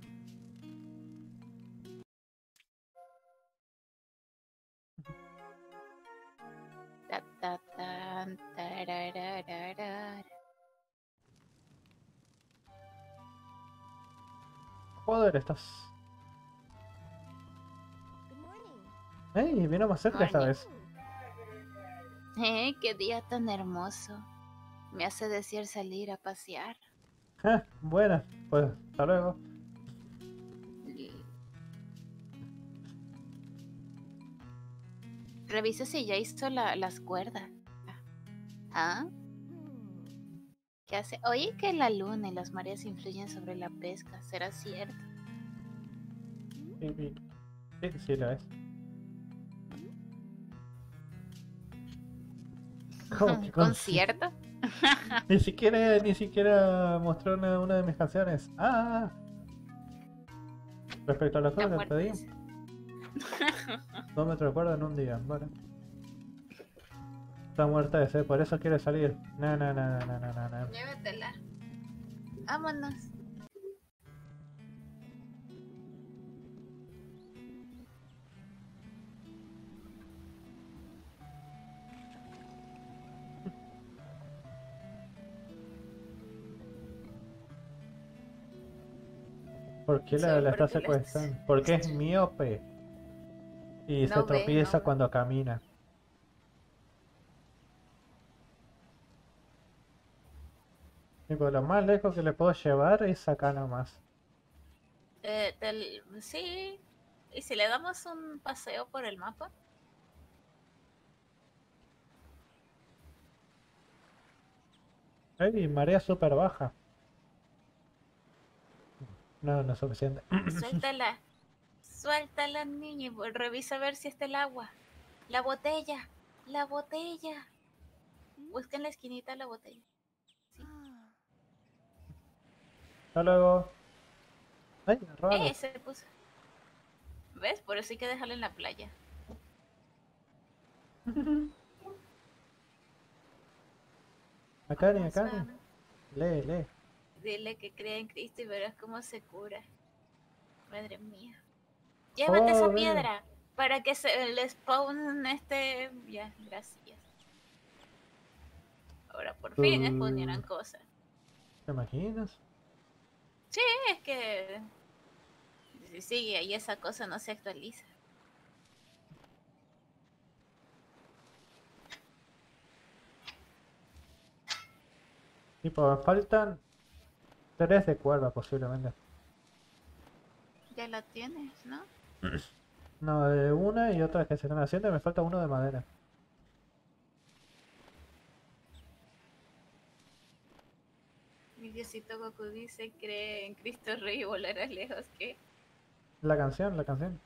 Ta, ta, tan, tararararar. Joder, estás... ¡Ey! Vino más cerca esta Morning. vez. Qué día tan hermoso. Me hace desear salir a pasear. Buena. Pues, hasta luego. Revisa si ya hizo las cuerdas. ¿Ah? ¿Qué hace? Oye que la luna y las mareas influyen sobre la pesca. ¿Será cierto? Sí, sí, sí, lo es. ¿Cómo que consigue? ¿Concierto? Ni siquiera mostró una de mis canciones. Respecto a la Está cosa que muerto pedí, ese. 2 metros de cuerda en un día. Vale. Está muerta de sed, por eso quiere salir. No, no, no, no, no, no, no. Llévatela. Vámonos. ¿Por qué Solo la está porque las... secuestrando? Porque es miope y se No ve, no tropieza ve. cuando camina. Tipo, lo más lejos que le puedo llevar es acá nomás. Sí. ¿Y si le damos un paseo por el mapa? ¡Ey! Marea súper baja. No, no es suficiente. Suéltala. Suéltala, niña. Y revisa a ver si está el agua. La botella. La botella. Busca en la esquinita la botella. Sí. Hasta luego. ¡Ay, raro! Se puso. ¿Ves? Por eso hay que dejarla en la playa. Acá ni, Vamos, acá ni. vamos. Lee, lee. Dile que cree en Cristo y verás cómo se cura. Madre mía. Llévate esa Joder. piedra para que el spawn Ya, gracias. Ahora por fin spawnearán cosas. ¿Te imaginas? Sí, es que... Sí, ahí esa cosa no se actualiza. Tipo, me faltan 3 de cuerda posiblemente. Ya la tienes, ¿no? No, de una y otra que se están haciendo y me falta uno de madera. Diosito Goku dice, cree en Cristo Rey y volarás lejos, ¿qué? La canción, la canción.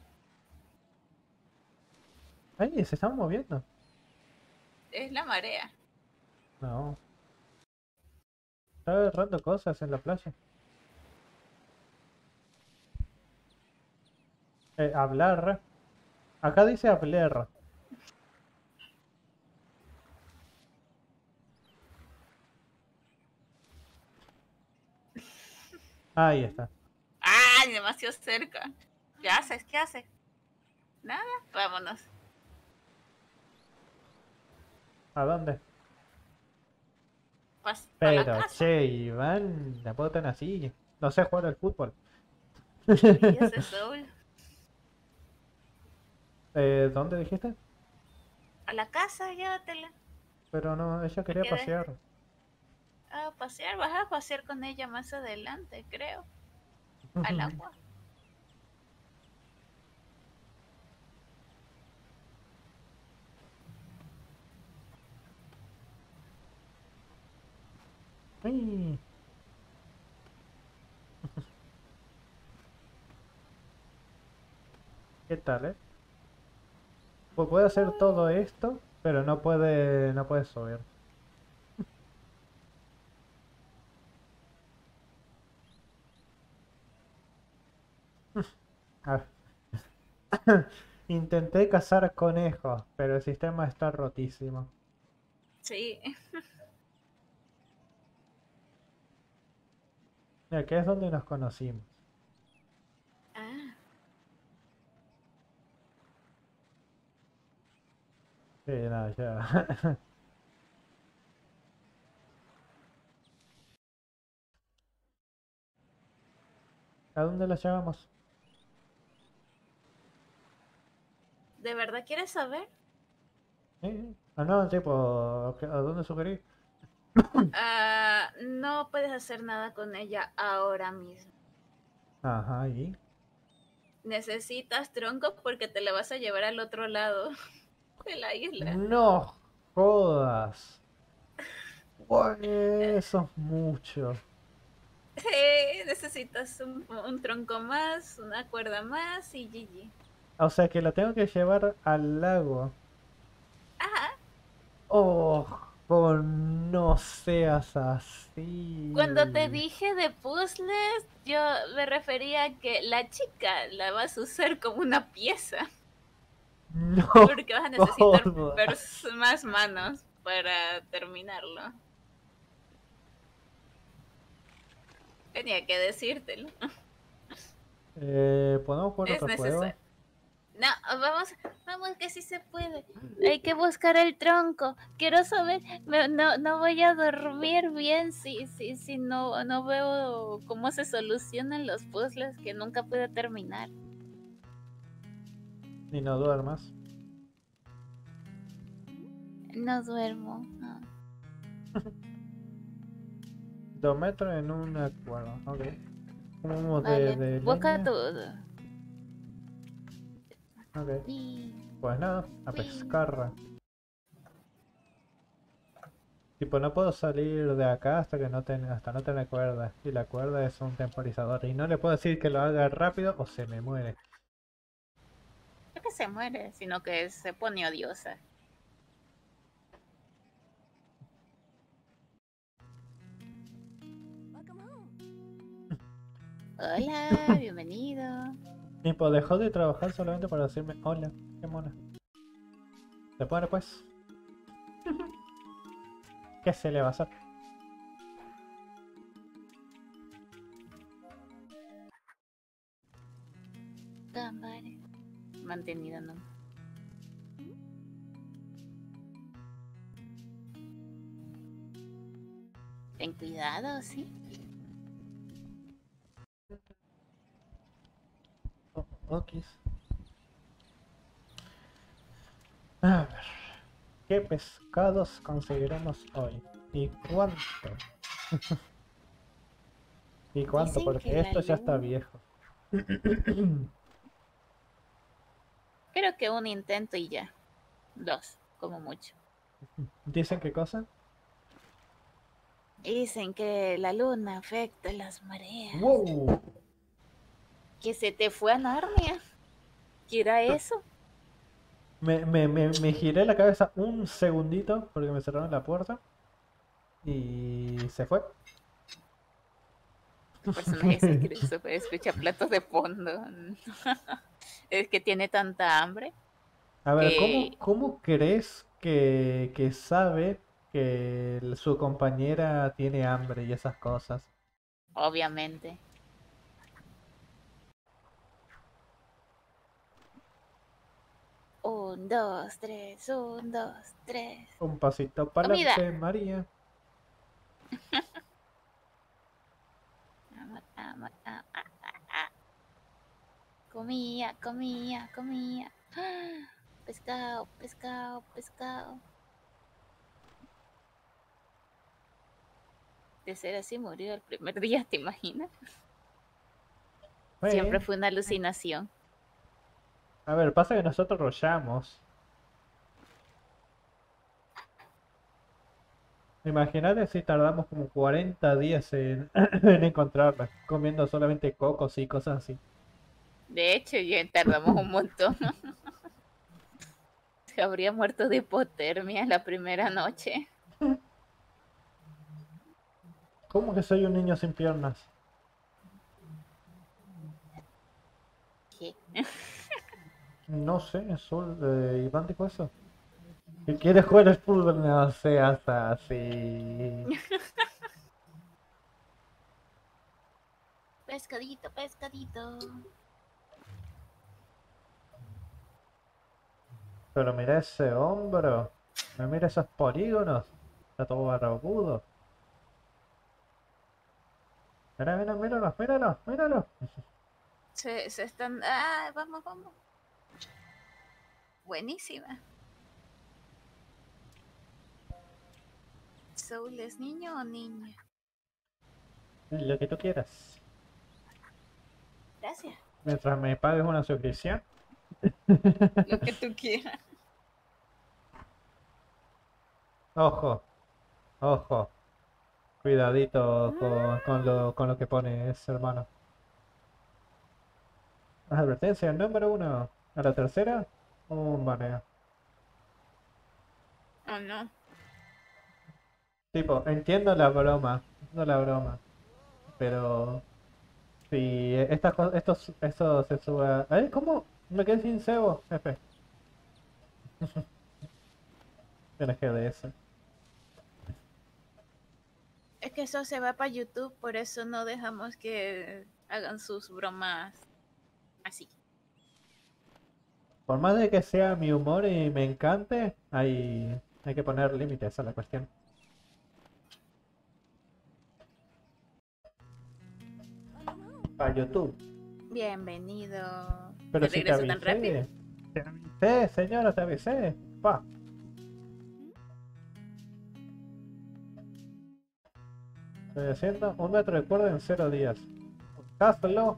Ay, se están moviendo. Es la marea. No. Está agarrando cosas en la playa. Hablar. Acá dice hablar. Ahí está. ¡Ah! Demasiado cerca. ¿Qué haces? ¿Qué haces? Nada, vámonos. ¿A dónde? Para la Pero, casa. che, Iván, la puedo tener así. No sé jugar al fútbol. Y ese Soul. ¿Dónde dijiste? A la casa, llévatela. Pero no, ella Me quería quedé. pasear. A pasear, vas a pasear con ella más adelante, creo. Al agua. Ay, ¿qué tal, Pues puede hacer todo esto, pero no puede subir. A ver. Intenté cazar conejos, pero el sistema está rotísimo. Sí. Aquí es donde nos conocimos. Ah, Sí, nada, ya. ¿A dónde la llevamos? ¿de verdad quieres saber? Ah, no, tipo, ¿a dónde sugerí? Ah, no puedes hacer nada con ella ahora mismo. Ajá, ¿y? Necesitas tronco porque te la vas a llevar al otro lado de la isla. No jodas. Eh, Eso es mucho. necesitas un tronco más, una cuerda más y GG. O sea que la tengo que llevar al lago. Ajá. Oh, no seas Cuando te así. dije de puzzles, yo me refería a que la chica la vas a usar como una pieza. No Porque vas a necesitar jodas. más manos para terminarlo. Tenía que decírtelo. ¿Podemos jugar Es otro juego? necesario. No, vamos que sí se puede. Hay que buscar el tronco. Quiero saber, no voy a dormir bien si no veo cómo se solucionan los puzzles que nunca pude terminar. Y no duermas. No duermo. No. 2 metros en una cuerda. Ok. Como Vale, de busca leña. todo. Ok. Y, Pues nada, a uy. pescar. Tipo, no puedo salir de acá hasta no tener cuerda. Y la cuerda es un temporizador. Y no le puedo decir que lo haga rápido o se me muere. No que se muere, sino que se pone odiosa. Hola, bienvenido. Tipo, dejó de trabajar solamente para decirme hola, qué mona. Se pone pues. ¿Qué se le va a hacer? Gambare. Mantenido, ¿no? Ten cuidado, ¿sí? Oh, okis. A ver. ¿Qué pescados conseguiremos hoy? ¿Y cuánto? ¿Y cuánto? Dicen que Porque la esto ya está luna... viejo. Creo que un intento y ya. Dos, como mucho. ¿Dicen qué cosa? Dicen que la luna afecta las mareas. ¡Wow! Que se te fue a Narnia. ¿Qué era eso? Me giré la cabeza un segundito porque me cerraron la puerta y se fue. Tu personaje se escucha platos de fondo. Es que tiene tanta hambre A ver, que ¿cómo crees que sabe que su compañera tiene hambre y esas cosas? obviamente. Un, dos, tres, un, dos, tres. Un pasito para Comida. adelante, María. Vamos, vamos, vamos, comía, comía, comía. ¡Ah! Pescado, pescado, pescado. De ser así murió el primer día, ¿te imaginas? Siempre Bueno, fue una alucinación. a ver, pasa que nosotros rollamos. Imagínate si tardamos como 40 días en, en encontrarla, comiendo solamente cocos y cosas así. De hecho, ya tardamos un montón. Se habría muerto de hipotermia la primera noche. ¿Cómo que soy un niño sin piernas? ¿Qué? No sé, Iván dijo eso. ¿Que quieres jugar al fútbol? No seas así. Pescadito, pescadito. Pero mira ese hombro. Mira esos polígonos. Está todo barbudo. Mira, mira, míralo, míralo, míralo. Se están... Ah, vamos, vamos. Buenísima. ¿Soul es niño o niña? Lo que tú quieras. Gracias. Mientras me pagues una suscripción. Lo que tú quieras. Ojo, ojo. Cuidadito con lo que pones, hermano. Advertencia número 1. A la tercera, un baneo. Oh, no. Tipo, entiendo la broma. No la broma. Pero si esto se sube a... ¿Eh? ¿Cómo? Me quedé sin cebo, jefe. Tienes que de eso. Es que eso se va para YouTube, por eso no dejamos que hagan sus bromas así. Por más de que sea mi humor y me encante, hay que poner límites a la cuestión. Para YouTube. Bienvenido. Pero ¿De si te regreso tan rápido? avisé. Te avisé, señora, te avisé. Pa. Estoy haciendo un metro de cuerda en 0 días. Hazlo.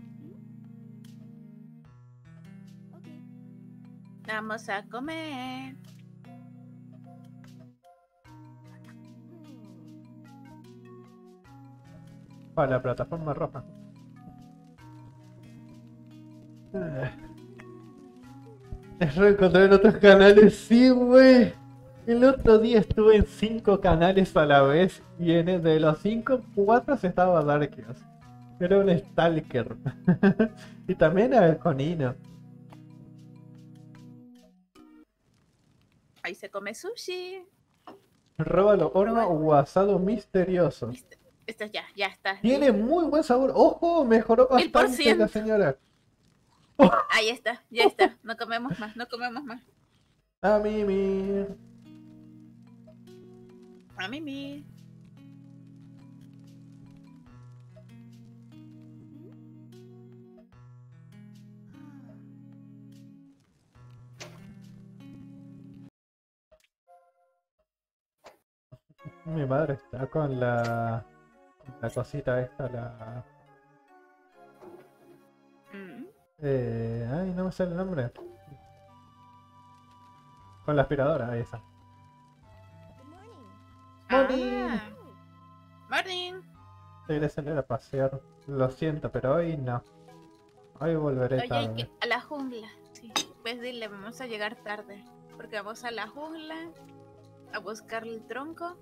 Vamos a comer. Para la plataforma roja. Es reencontrar en otros canales, sí, güey. El otro día estuve en 5 canales a la vez y de los 5, 4 se estaba Darkios. Era un Stalker. Y también a Conino. Ahí se come sushi. Róbalo horno Proba. o asado misterioso. Listo. Esto ya está. Tiene Listo. muy buen sabor. Ojo, mejoró bastante la 1000%. señora. Ahí está, ya está. No comemos más, no comemos más. A mimir. A mí. Mi madre está con la cosita esta, ay, no me sale el nombre. Con la aspiradora, ahí está. ¡Morning! Ah, Morning. Debería salir a pasear. Lo siento, pero hoy no. Hoy volveré Oye, hay tarde. que a la jungla. Sí, pues dile, vamos a llegar tarde. Porque vamos a la jungla a buscar el tronco.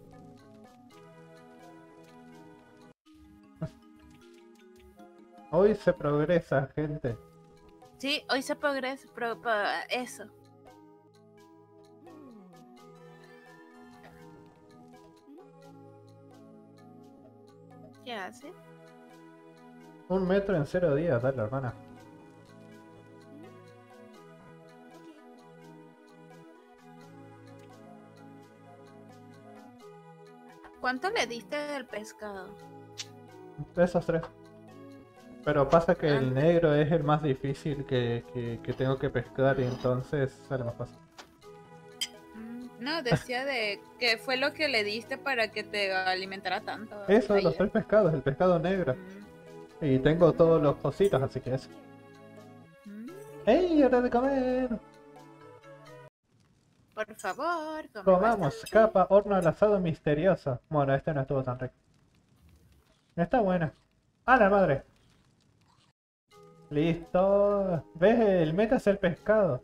Hoy se progresa, gente. Sí, hoy se progresa, eso. ¿Qué hace? 1 metro en 0 días, dale, hermana. ¿Cuánto le diste del pescado? Esos 3. Pero pasa que el Antes. negro es el más difícil que tengo que pescar y entonces sale más fácil. No, decía de que fue lo que le diste para que te alimentara tanto Eso, los ayer. 3 pescados, el pescado negro. Mm, Y tengo todos los cositos, así que eso. mm. ¡Ey, hora de comer! Por favor, come Comamos bastante. capa, horno al asado misterioso. Bueno, este no estuvo tan rico. Está buena. ¡A la madre! Listo. ¿Ves? El meta es el pescado.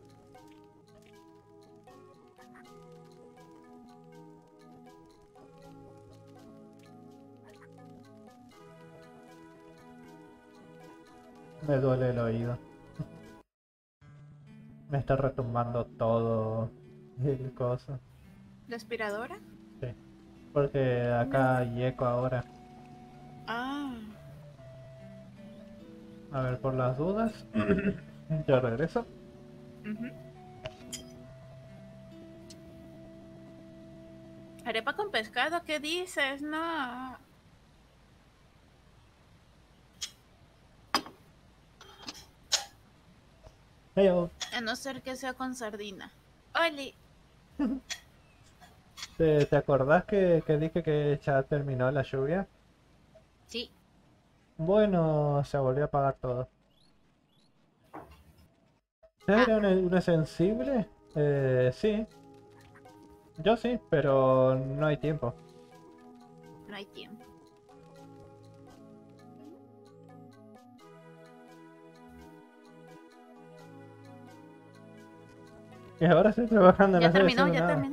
Me duele el oído. Me está retumbando todo el coso. ¿La aspiradora? Sí. Porque acá No. hay eco ahora. Ah. A ver, por las dudas. Ya regreso. Ujú. Arepa con pescado, ¿qué dices? No. Heyo. A no ser que sea con sardina. Oli. ¿Te acordás que dije que ya terminó la lluvia? Sí. Bueno, se volvió a apagar todo. Ah, ¿Era una sensible? Sí. Yo sí, pero no hay tiempo. no hay tiempo. Y ahora estoy trabajando, no Ya estoy terminó, haciendo ya nada. terminó.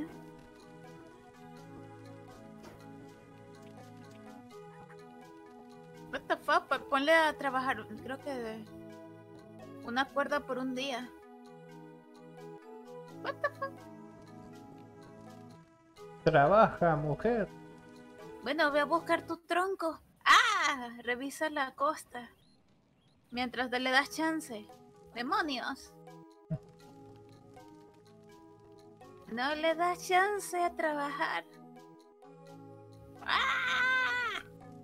What the fuck, ponle a trabajar, creo que una cuerda por un día. What the fuck? Trabaja, mujer. Bueno, voy a buscar tu tronco. Ah, revisa la costa. Mientras le das chance. Demonios. No le das chance a trabajar. ¡Ah!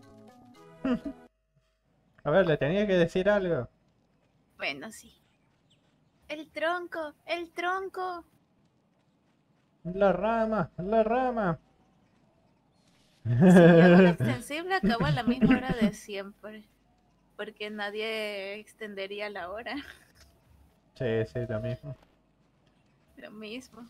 A ver, le tenía que decir algo. Bueno, sí. El tronco, el tronco. La rama, la rama. Si yo hago el extensible, acabo a la misma hora de siempre. Porque nadie extendería la hora. Sí, sí, lo mismo. Lo mismo.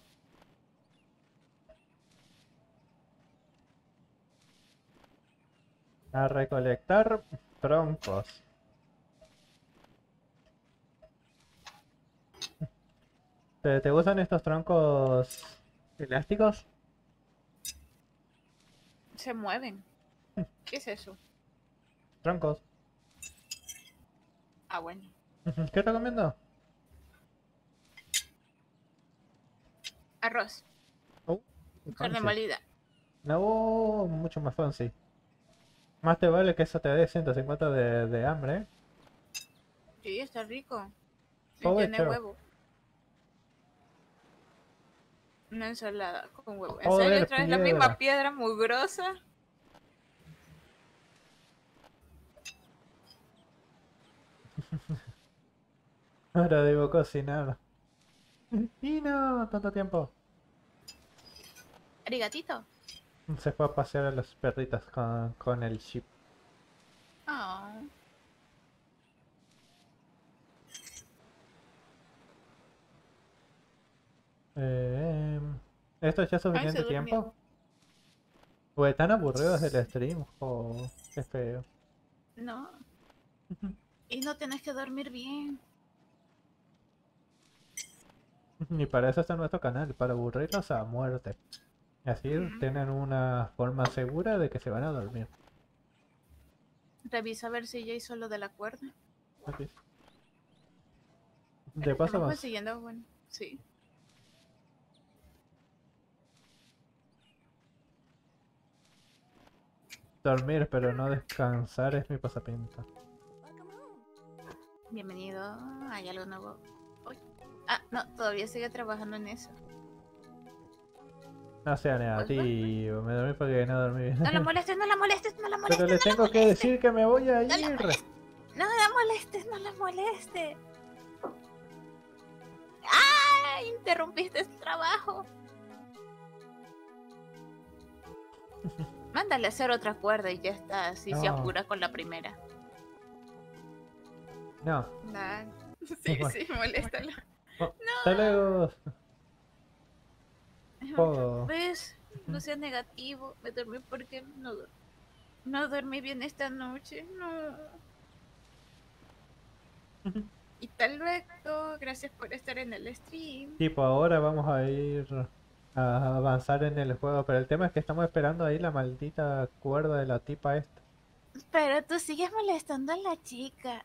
A recolectar troncos. ¿Te gustan estos troncos elásticos? Se mueven. ¿Qué es eso? Troncos. Ah, bueno. ¿Qué te recomiendo? Arroz. Oh, Carne fancy. molida. No, mucho más fancy. Más te vale que eso te dé 150 de hambre, ¿eh? Sí, está rico. Y tiene Provecho. huevo. Una ensalada con huevo. ¿En serio Joder, traes la misma piedra. piedra mugrosa? Ahora debo cocinar. Y no, tanto tiempo. Arigatito. Se fue a pasear a los perritos con el chip. Oh. Eh, ¿Esto ya es Ay, se suficiente durmió. tiempo? O están aburridos del stream, o qué feo. No. Y no tienes que dormir bien. Y para eso está nuestro canal, para aburrirlos a muerte. Y así tienen una forma segura de que se van a dormir. Revisa a ver si ya hizo lo de la cuerda. Así. De paso Estamos vamos. consiguiendo, bueno, sí. Dormir, pero no descansar es mi pasatiempo. Bienvenido. ¿Hay algo nuevo? Uy. Ah, no, todavía sigue trabajando en eso. No sea Pues va. negativo, me dormí porque no dormí bien. No la molestes, no la molestes, no la molestes. Pero le tengo que decir que me voy a No la ir. molestes. No la molestes, no la molestes. ¡Ah! Interrumpiste el trabajo. Mándale a hacer otra cuerda y ya está, así se No. apura con la primera. No. Nah. Sí, Bueno. sí, moléstala. Oh, hasta luego. Oh. ¿Ves? No sea negativo. Me dormí porque no dormí bien esta noche. No. Y tal luego. Gracias por estar en el stream. Tipo, ahora vamos a ir a avanzar en el juego, pero el tema es que estamos esperando ahí la maldita cuerda de la tipa esta. Pero tú sigues molestando a la chica.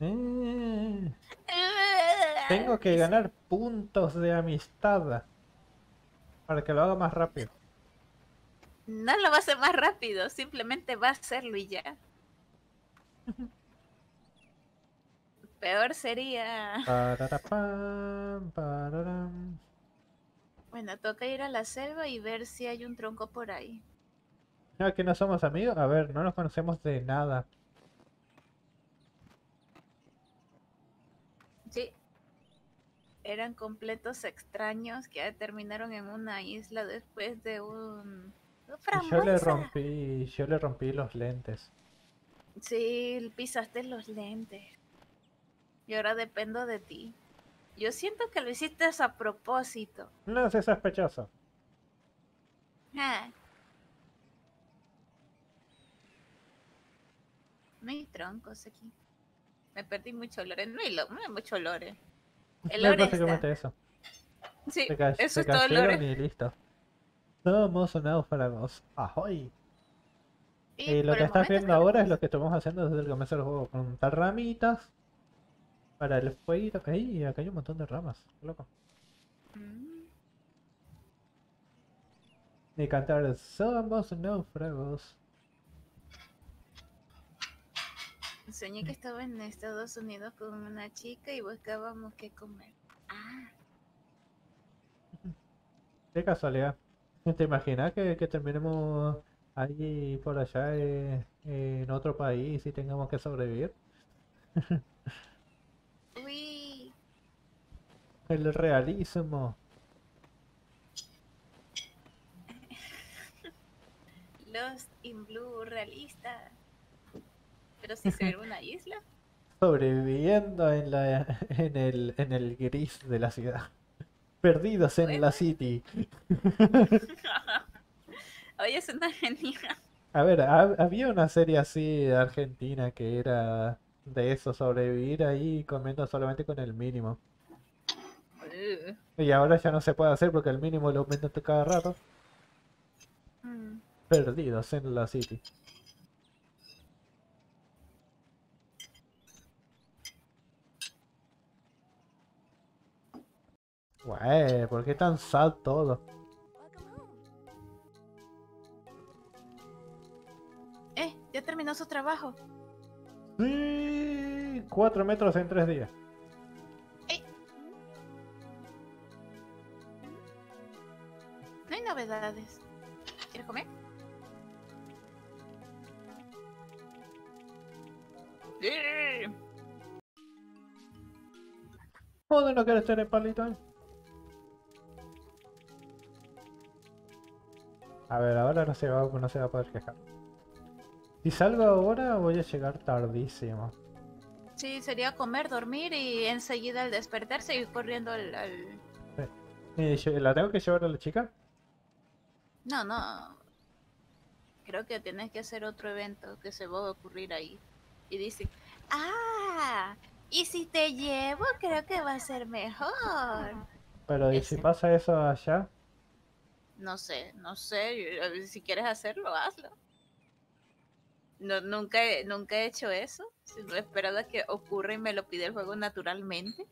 Tengo que ganar puntos de amistad para que lo haga más rápido. No lo va a hacer más rápido, simplemente va a hacerlo y ya. Peor sería... Pararapam, pararam. Bueno, toca ir a la selva y ver si hay un tronco por ahí. No, que no somos amigos. A ver, no nos conocemos de nada. Sí. Eran completos extraños que terminaron en una isla después de un... Yo le rompí los lentes. Sí, pisaste los lentes. Y ahora dependo de ti. Yo siento que lo hiciste a propósito. No es sospechoso. Ah. No hay troncos aquí. Me perdí mucho olores. No hay mucho olores. El Es lore está. básicamente eso. Sí, Se eso es todo el cayeron lore. y listo. Somos náufragos. ¡Ahoy! Y Lo por que el estás momento viendo ahora es estamos... lo que estamos haciendo desde el comienzo del juego. Juntar ramitas para el fuego. ¡Ey! Acá hay un montón de ramas. Qué loco. Mm, Y cantar Somos náufragos. soñé que estaba en Estados Unidos con una chica y buscábamos qué comer. Ah, Qué casualidad. ¿Te imaginas que terminemos ahí por allá en otro país y tengamos que sobrevivir? uy, El realismo. Lost in Blue realista. Pero si se ve una isla. Sobreviviendo en el gris de la ciudad. Perdidos en la Bueno. city. Oye, es una genial. A ver, había una serie así de Argentina que era de eso, sobrevivir ahí comiendo solamente con el mínimo. Y ahora ya no se puede hacer porque el mínimo lo aumentan cada rato. Mm. Perdidos en la city. Güey, ¿por qué tan sad todo? Ya terminó su trabajo. Sí, 4 metros en 3 días. No hay novedades. ¿Quieres comer? Sí. Joder, no quieres tener palito ahí. A ver, ahora no se va a poder quejar. Si salgo ahora voy a llegar tardísimo. Sí, sería comer, dormir y enseguida al despertarse ir corriendo al... ¿La tengo que llevar a la chica? No, no. creo que tienes que hacer otro evento que se va a ocurrir ahí. Y dice, ah, y si te llevo, creo que va a ser mejor. Pero ¿y si Ese. pasa eso allá? No sé, si quieres hacerlo, hazlo. No, nunca he hecho eso, sino he esperado a que ocurra y me lo pide el juego naturalmente.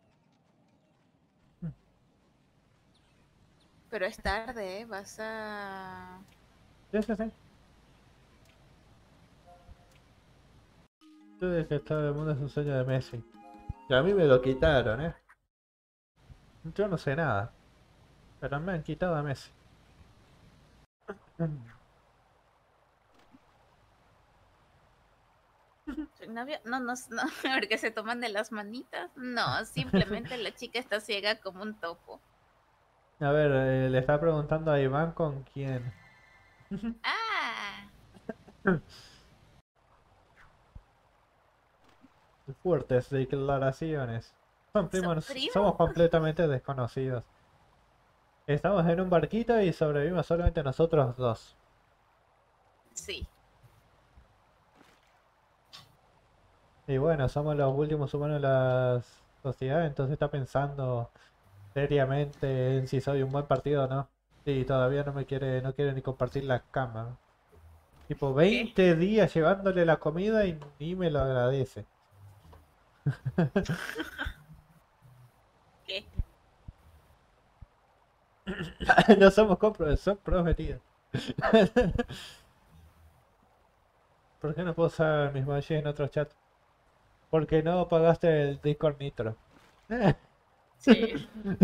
Pero es tarde, ¿eh? Vas a... Sí, sí, sí. Tú dices que todo el mundo es un sueño de Messi. Y a mí me lo quitaron, ¿eh? Yo no sé nada. Pero me han quitado a Messi. ¿Soy novio? No, no, no, porque se toman de las manitas. No, simplemente la chica está ciega como un topo. A ver, le está preguntando a Iván con quién. Ah, Fuertes declaraciones. Son ¿son primos, primos? somos completamente desconocidos. Estamos en un barquito y sobrevivimos solamente nosotros dos. Sí. Y bueno, somos los últimos humanos de la sociedad, entonces está pensando seriamente en si soy un buen partido o no. Y todavía no quiere ni compartir la cama. Tipo, ¿Qué? 20 días llevándole la comida y ni me lo agradece. ¿Qué? No somos compros, son prometidos. ¿Por qué no puedo usar mis emojis en otro chat? Porque no pagaste el Discord Nitro. Sí.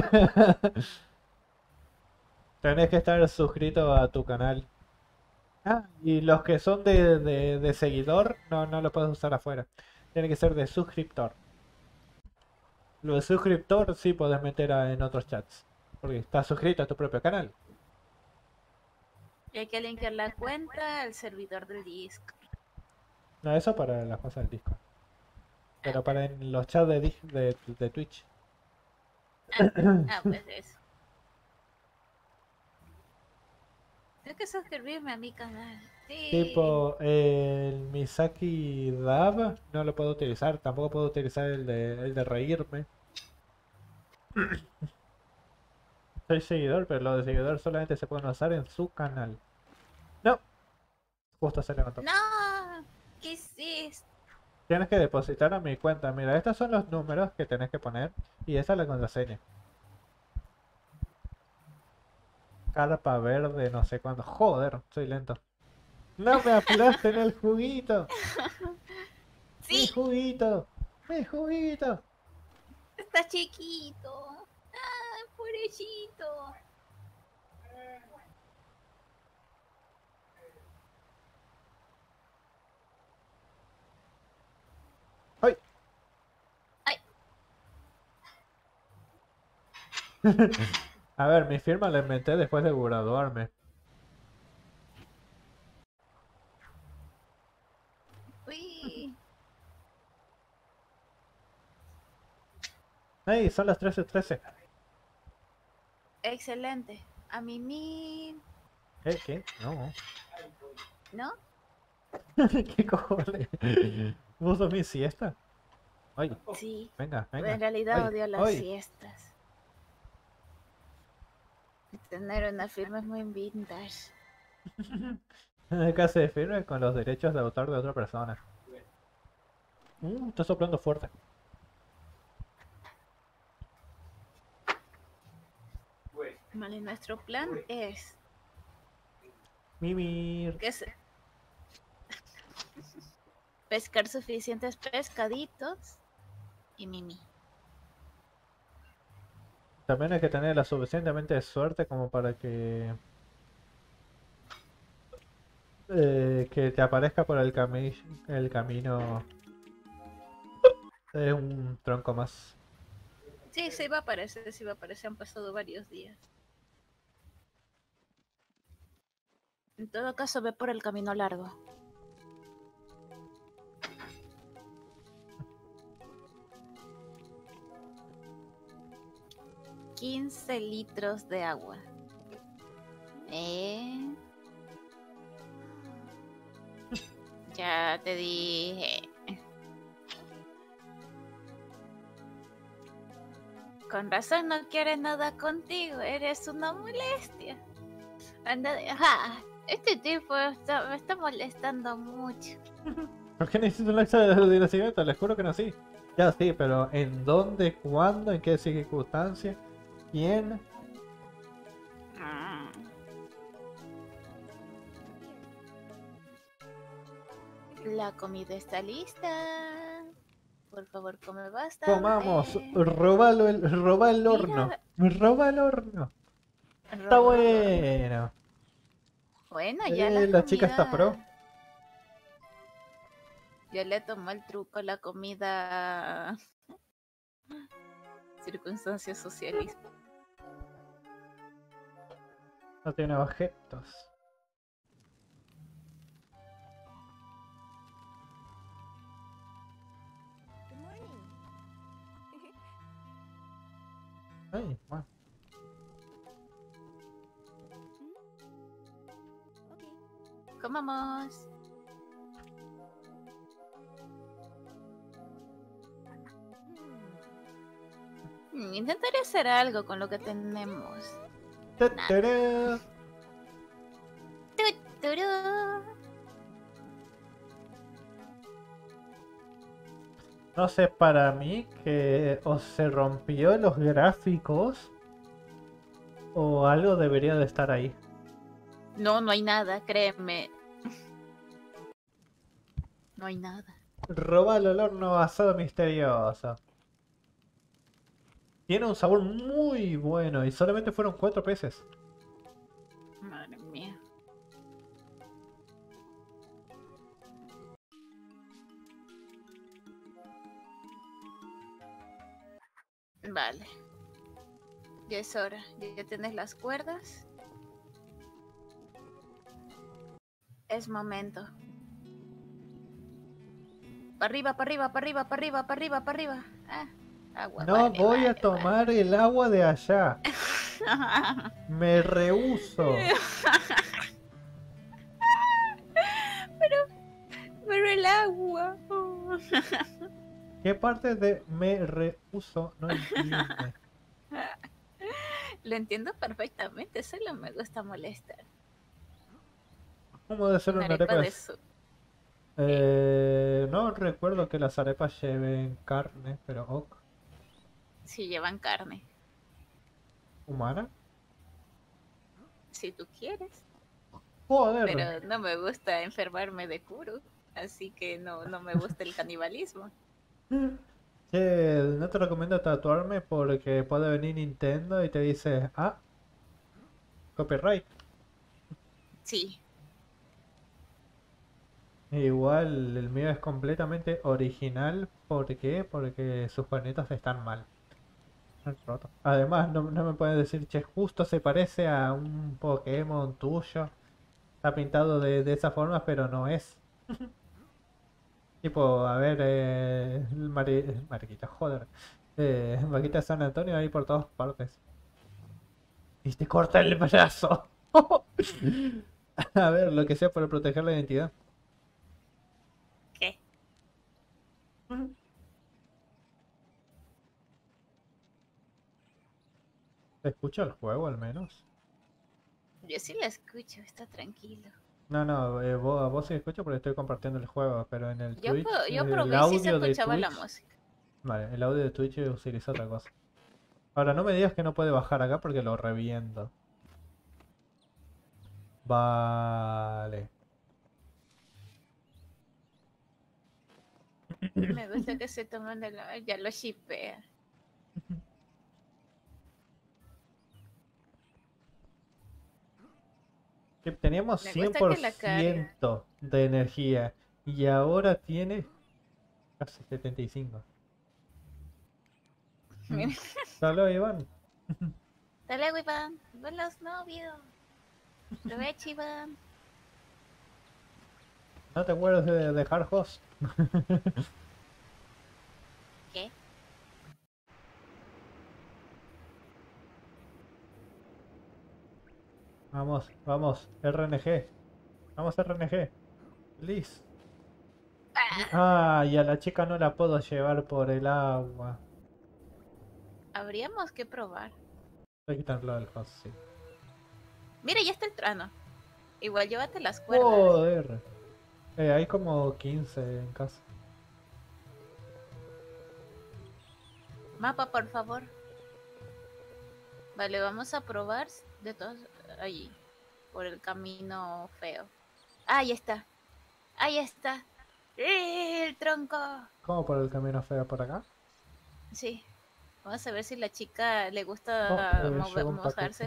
Tenés que estar suscrito a tu canal. Ah, y los que son de seguidor, no lo puedes usar afuera. Tiene que ser de suscriptor. Lo de suscriptor sí puedes meter en otros chats. Porque estás suscrito a tu propio canal. Y hay que linkear la cuenta al servidor del disco. No, eso para las cosas del Discord. Ah, Pero bueno. para en los chats de Twitch. Ah, pues eso. Tengo que suscribirme a mi canal. Sí. Tipo, el Misaki Dab no lo puedo utilizar. Tampoco puedo utilizar el de reírme. Soy seguidor, pero los de seguidor solamente se pueden usar en su canal. No, justo se levantó. No, ¿qué hiciste? Tienes que depositar a mi cuenta. Mira, estos son los números que tenés que poner. Y esta es la contraseña. Carpa verde, no sé cuándo. Joder, soy lento. No me aplasten el juguito. Mi Sí, juguito. Mi juguito. está chiquito. Ah, pobrecito. ¡Ay! Ay, A ver, mi firma la inventé después de graduarme. uy. ¡Ey! Son las 13:13. Excelente. A mí, ¿Qué? No. ¿no? ¿Qué cojones? ¿Vos dormís siesta? ¡Ay! Sí. Venga, En venga. realidad ¡Ay! odio las ¡Ay! siestas. Tener una firma es muy vintage. Acá se firme con los derechos de autor de otra persona. Está soplando fuerte. Vale, nuestro plan es Mimir. que pescar suficientes pescaditos y Mimi. También hay que tener la suficientemente suerte como para que te aparezca por el camino un tronco más. Sí, sí va a aparecer, sí va a aparecer. Han pasado varios días. En todo caso, ve por el camino largo. $15 litros de agua. ¿Eh? te dije. Con razón no quiere nada contigo, eres una molestia. Anda, este tipo me está molestando mucho. ¿Por qué necesito un acta de nacimiento? Les juro que nací. Ya sí, pero ¿en dónde, cuándo, en qué circunstancia? ¿Quién? La comida está lista. Por favor, come bastante. Comamos, roba el horno. Roba el horno. Está bueno. Bueno, ya la La chica está pro. comida. Yo le tomé el truco a la comida. Circunstancias socialismo. No tiene objetos. Ay, bueno. Comamos. Intentaré hacer algo con lo que tenemos. ¡Tatará! Tuturú. No sé, para mí que o se rompió los gráficos o algo debería de estar ahí. No, no hay nada, créeme. No hay nada. Roba el horno asado misterioso. Tiene un sabor muy bueno y solamente fueron 4 peces. Madre mía. Vale. Ya es hora. Ya tienes las cuerdas. Es momento. Para arriba, para arriba, para arriba, para arriba, para arriba, para arriba. Agua. No voy a tomar el agua de allá. Me rehúso. Pero el agua. ¿Qué parte de me rehúso no entiende? Lo entiendo perfectamente, solo me gusta molestar. ¿Cómo de ser una arepa? No recuerdo que las arepas lleven carne, pero ok. Si llevan carne. ¿Humana? Si tú quieres. Joder. Pero no me gusta enfermarme de Kuru, así que no me gusta el canibalismo. Che, no te recomiendo tatuarme porque puede venir Nintendo y te dice, copyright. Sí. Igual el mío es completamente original. ¿Por qué? Porque sus planetas están mal. Roto. Además, no me pueden decir, che, justo se parece a un Pokémon tuyo. Está pintado de esa forma, pero no es. Tipo, a ver, Mariquita, joder. Vaquita San Antonio ahí por todas partes. Y te corta el brazo. A ver, lo que sea para proteger la identidad. ¿Qué? ¿Se escucha el juego al menos? Yo sí la escucho, está tranquilo. No, a vos sí escucho porque estoy compartiendo el juego, pero en el Twitch, Yo el probé si se audio de escuchaba la Twitch. música. Vale, el audio de Twitch utiliza otra cosa. Ahora, no me digas que no puede bajar acá porque lo reviento. Vale. Me gusta que se toman ya lo shippea. Teníamos Me gusta que la 100% de energía y ahora tiene casi 75. Hasta luego, Iván. Hasta luego, Iván. Buenos novios. Provecho, Iván. ¿No te acuerdas de dejar host? ¿Qué? Vamos, RNG. Vamos, RNG. Please. Ah, y a la chica no la puedo llevar por el agua. Habríamos que probar. Voy a quitarlo del host, sí. Mira, ya está el trono. Igual llévate las cuerdas. Joder. Hay como 15 en casa. Mapa, por favor. Vale, vamos a probar de todos allí. Por el camino feo. Ahí está. Ahí está. El tronco. ¿Cómo por el camino feo por acá? Sí. Vamos a ver si la chica le Oh, gusta llegó un paquete. mojarse.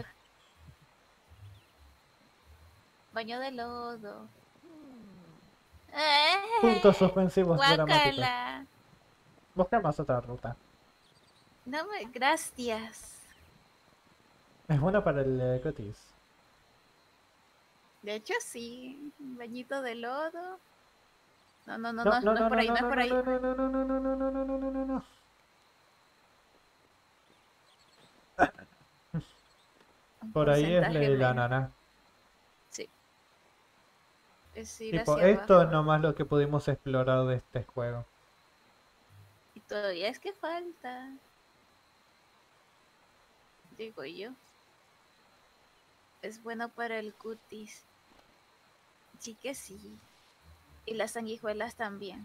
Baño de lodo. Puntos suspensivos dramáticos. Guácala. Buscamos otra ruta. No me... Gracias. Es buena para el cutis. De hecho, sí. Un bañito de lodo. No, no, no, No, no, no, no es no, por no, ahí, no, no es no, por no, ahí. no, no, no, no, no, no, no, no, no, no, no, no. Un Por ahí es porcentaje la menos. nana. Sí. Es ir Tipo, hacia esto es abajo. nomás lo que pudimos explorar de este juego. Y todavía es que falta. Digo yo. Es bueno para el cutis. Sí que sí. Y las sanguijuelas también.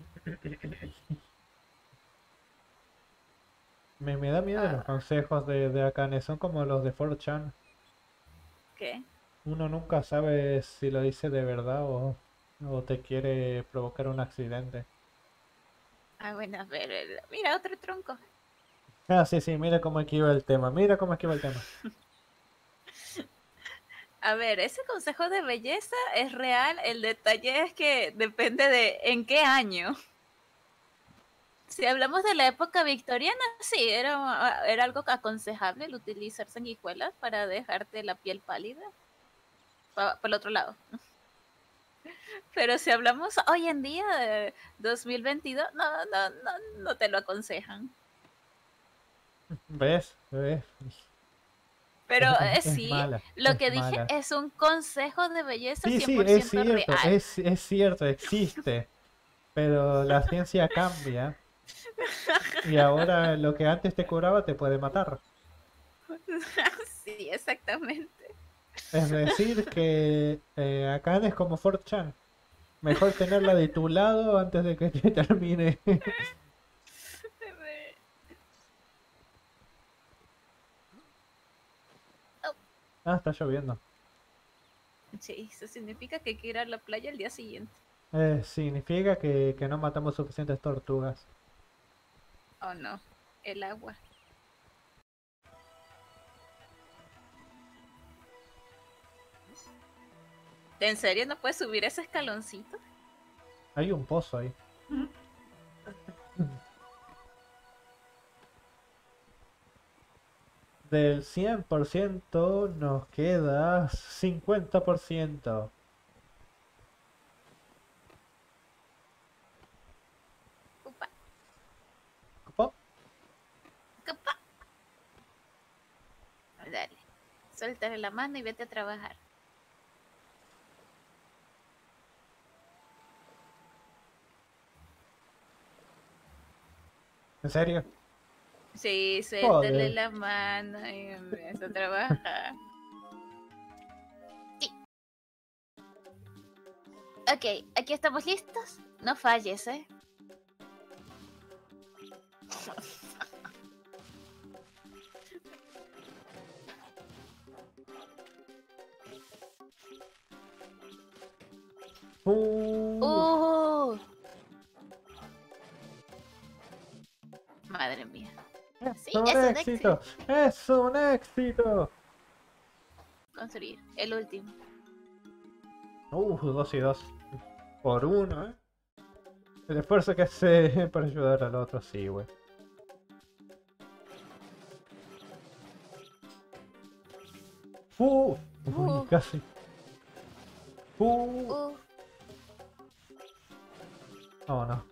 Me da miedo los Ah, consejos de Akane, son como los de 4chan. ¿qué? Uno nunca sabe si lo dice de verdad o te quiere provocar un accidente. Ah, bueno, a ver. Mira, otro tronco. Ah, sí, sí, mira cómo esquiva el tema, mira cómo esquiva el tema. A ver, ese consejo de belleza es real. El detalle es que depende de en qué año. Si hablamos de la época victoriana, sí, era algo aconsejable el utilizar sanguijuelas para dejarte la piel pálida. Por el otro lado. Pero si hablamos hoy en día, de 2022, no te lo aconsejan. ¿Ves? ¿Ves? Pero Es sí, mala, lo es que dije mala. es un consejo de belleza Sí, cien sí, por ciento real. es cierto, existe. Pero la ciencia cambia y ahora lo que antes te curaba te puede matar. Sí, exactamente. Es decir, que acá es como 4chan. Mejor tenerla de tu lado antes de que te termine. Oh, Ah, está lloviendo. sí, eso significa que hay que ir a la playa el día siguiente. Significa que no matamos suficientes tortugas. Oh no, el agua. ¿En serio no puedes subir ese escaloncito? Hay un pozo ahí. Del 100% nos queda 50%. Upa, ¿Cómo? upa. Dale, suéltale la mano y vete a trabajar. ¿En serio? Sí, suéltale Joder. la mano y empieza a trabajar. Sí. Ok, aquí estamos listos. No falles, ¿eh? Uh, Madre mía. es Sí, un es un éxito. éxito. Es un éxito. Construir el último. 2 y 2. Por uno, ¿eh? El esfuerzo que hace para ayudar al otro, sí, güey. Uy, Uh, casi. uh. Oh, no.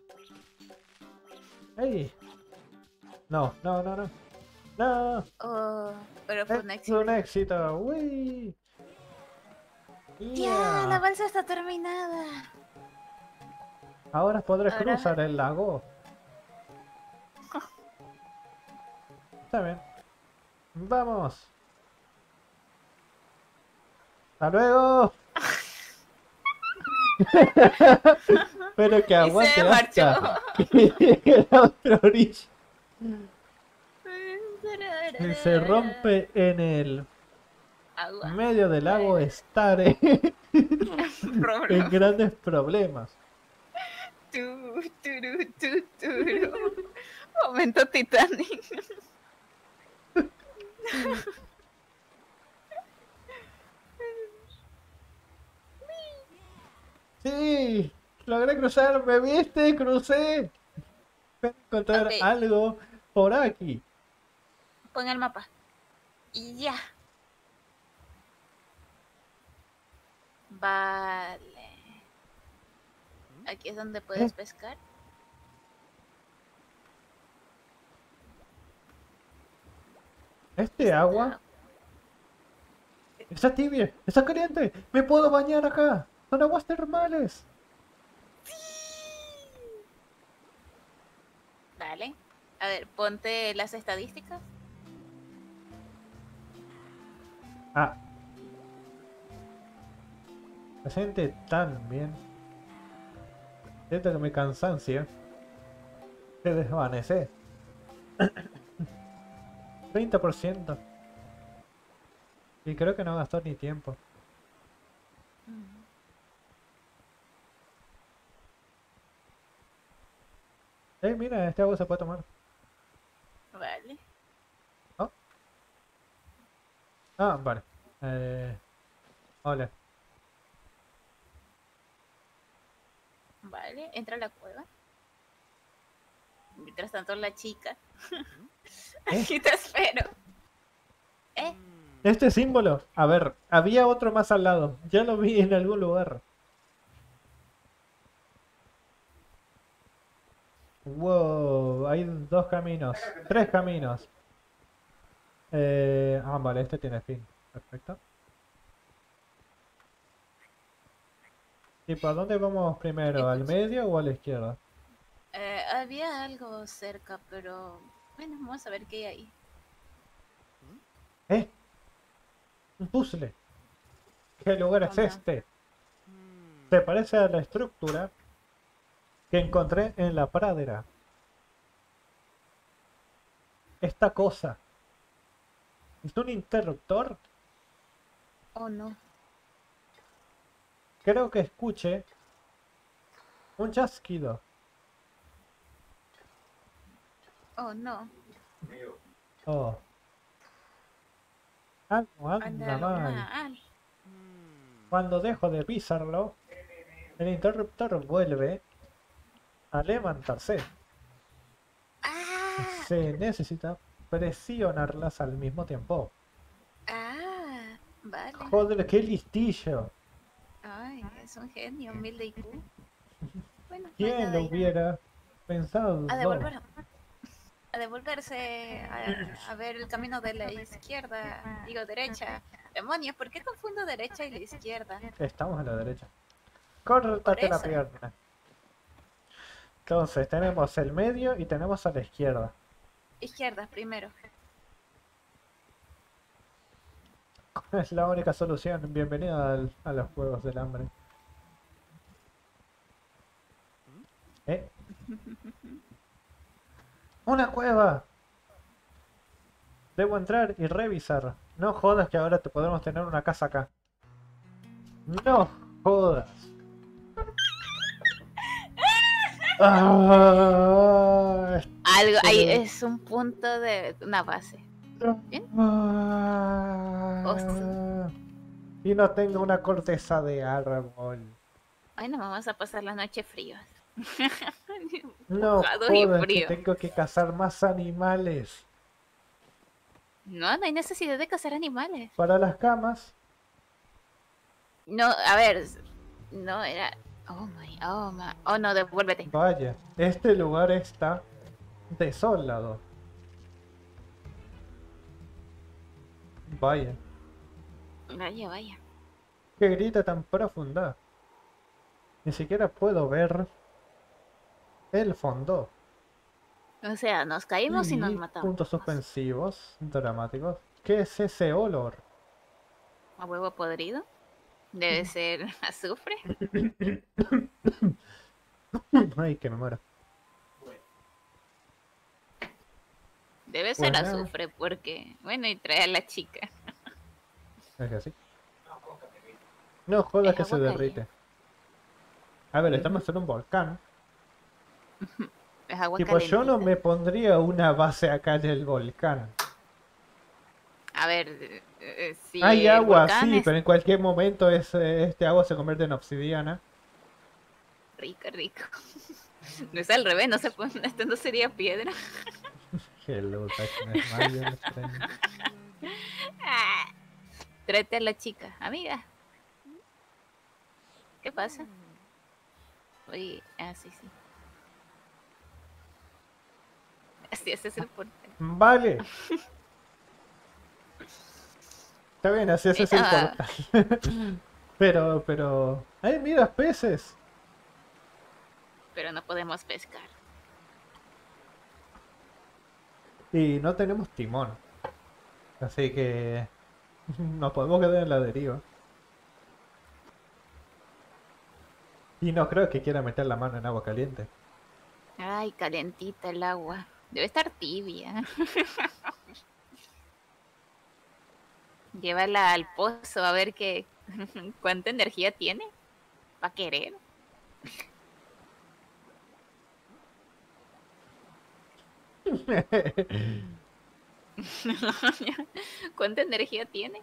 ¡Ey! No, no, no, no. No. Oh, pero fue un Es éxito. un éxito. ¡Uy! Ya, la Yeah. balsa está terminada. Ahora podré Ahora, cruzar el lago. Está bien. Vamos. ¡Hasta luego! Pero que y se aguante marchó. hasta que llegue a la otra orilla. Y se rompe en el Agua. medio del lago estaré en grandes problemas. Turu. Momento Titanic. Sí, logré cruzar, ¿me viste? Crucé. Espero Ok, encontrar algo por aquí. pon el mapa. Y ya. Vale. Aquí es donde ¿Eh? puedes pescar. Este agua Está. está tibia, está caliente. Me puedo bañar acá. Son aguas termales. Vale. A ver, ponte las estadísticas. Ah, se siente tan bien. Siento que mi cansancio se desvanece. 30%. Y creo que no gastó ni tiempo. Mira, este agua se puede tomar. Vale. ¿No? Ah, vale. Hola. Vale, entra a la cueva. Mientras tanto, la chica. Aquí te espero. ¿Eh? Este símbolo. A ver, había otro más al lado. Ya lo vi en algún lugar. Wow, hay dos caminos. Tres caminos. Vale, este tiene fin. Perfecto. ¿Y por dónde vamos primero? ¿Al Escucha. medio o a la izquierda? Había algo cerca, pero bueno, vamos a ver qué hay ahí. ¡Eh! Un puzzle. ¿Qué lugar es Onda. este? Se parece a la estructura que encontré en la pradera. Esta cosa. ¿Es un interruptor? Oh no. Creo que escuché un chasquido. Oh no. Oh. Algo Anda anda algo mal. mal. Cuando dejo de pisarlo, el interruptor vuelve a levantarse. Ah, Se necesita presionarlas al mismo tiempo. vale. Joder, qué listillo. Ay, es un genio, 1000 de IQ. Bueno, no hay ¿Quién nada lo ahí. hubiera pensado? A devolver. A devolverse a ver el camino de la izquierda, digo derecha. Demonios, ¿por qué confundo derecha y la izquierda? Estamos a la derecha. Por Córtate la eso. pierna. Entonces tenemos el medio y tenemos a la izquierda. Izquierda primero. Es la única solución. Bienvenido a los Juegos del Hambre. ¿Eh? ¡Una cueva! Debo entrar y revisar. No jodas que ahora te podemos tener una casa acá. No jodas. Ah, Algo, ahí es un punto de una base. ¿Bien? ah, y no tengo una corteza de árbol. Bueno, vamos a pasar la noche fríos. No Mojado y jodas que frío. tengo que cazar más animales. No, no hay necesidad de cazar animales. Para las camas. No, a ver. No, era. Oh, no, devuélvete. Vaya, este lugar está desolado. Vaya, Vaya, vaya. qué grita tan profunda. Ni siquiera puedo ver El fondo. O sea, nos caímos y nos Y matamos. puntos suspensivos dramáticos. ¿Qué es ese olor? ¿A huevo podrido? Debe ser azufre. Ay, que me muero. Debe ser Pues nada, azufre porque... Bueno, y trae a la chica. es que sí. No jodas Es que se agua caliente. derrite. A ver, estamos en un volcán. Es agua Tipo, yo no calentita. me pondría una base acá en el volcán. A ver, si Hay el agua, volcán sí, es pero en cualquier momento este agua se convierte en obsidiana. rico, rico. No es al revés, no se pone, esto no sería piedra. Hello, Darkness, Mario, extraño. Ah, tráete a la chica. Amiga, ¿qué pasa? Oye, sí, sí. Así, ese es el portal. Vale. Está bien, así ese es el Ah, portal. Pero... ¡Ay, mira, peces! pero no podemos pescar. Y no tenemos timón. Así que... Nos podemos quedar en la deriva. Y no creo que quiera meter la mano en agua caliente. Ay, calentita el agua. Debe estar tibia. Llévala al pozo a ver qué cuánta energía tiene. Va a querer. ¿Cuánta energía tiene?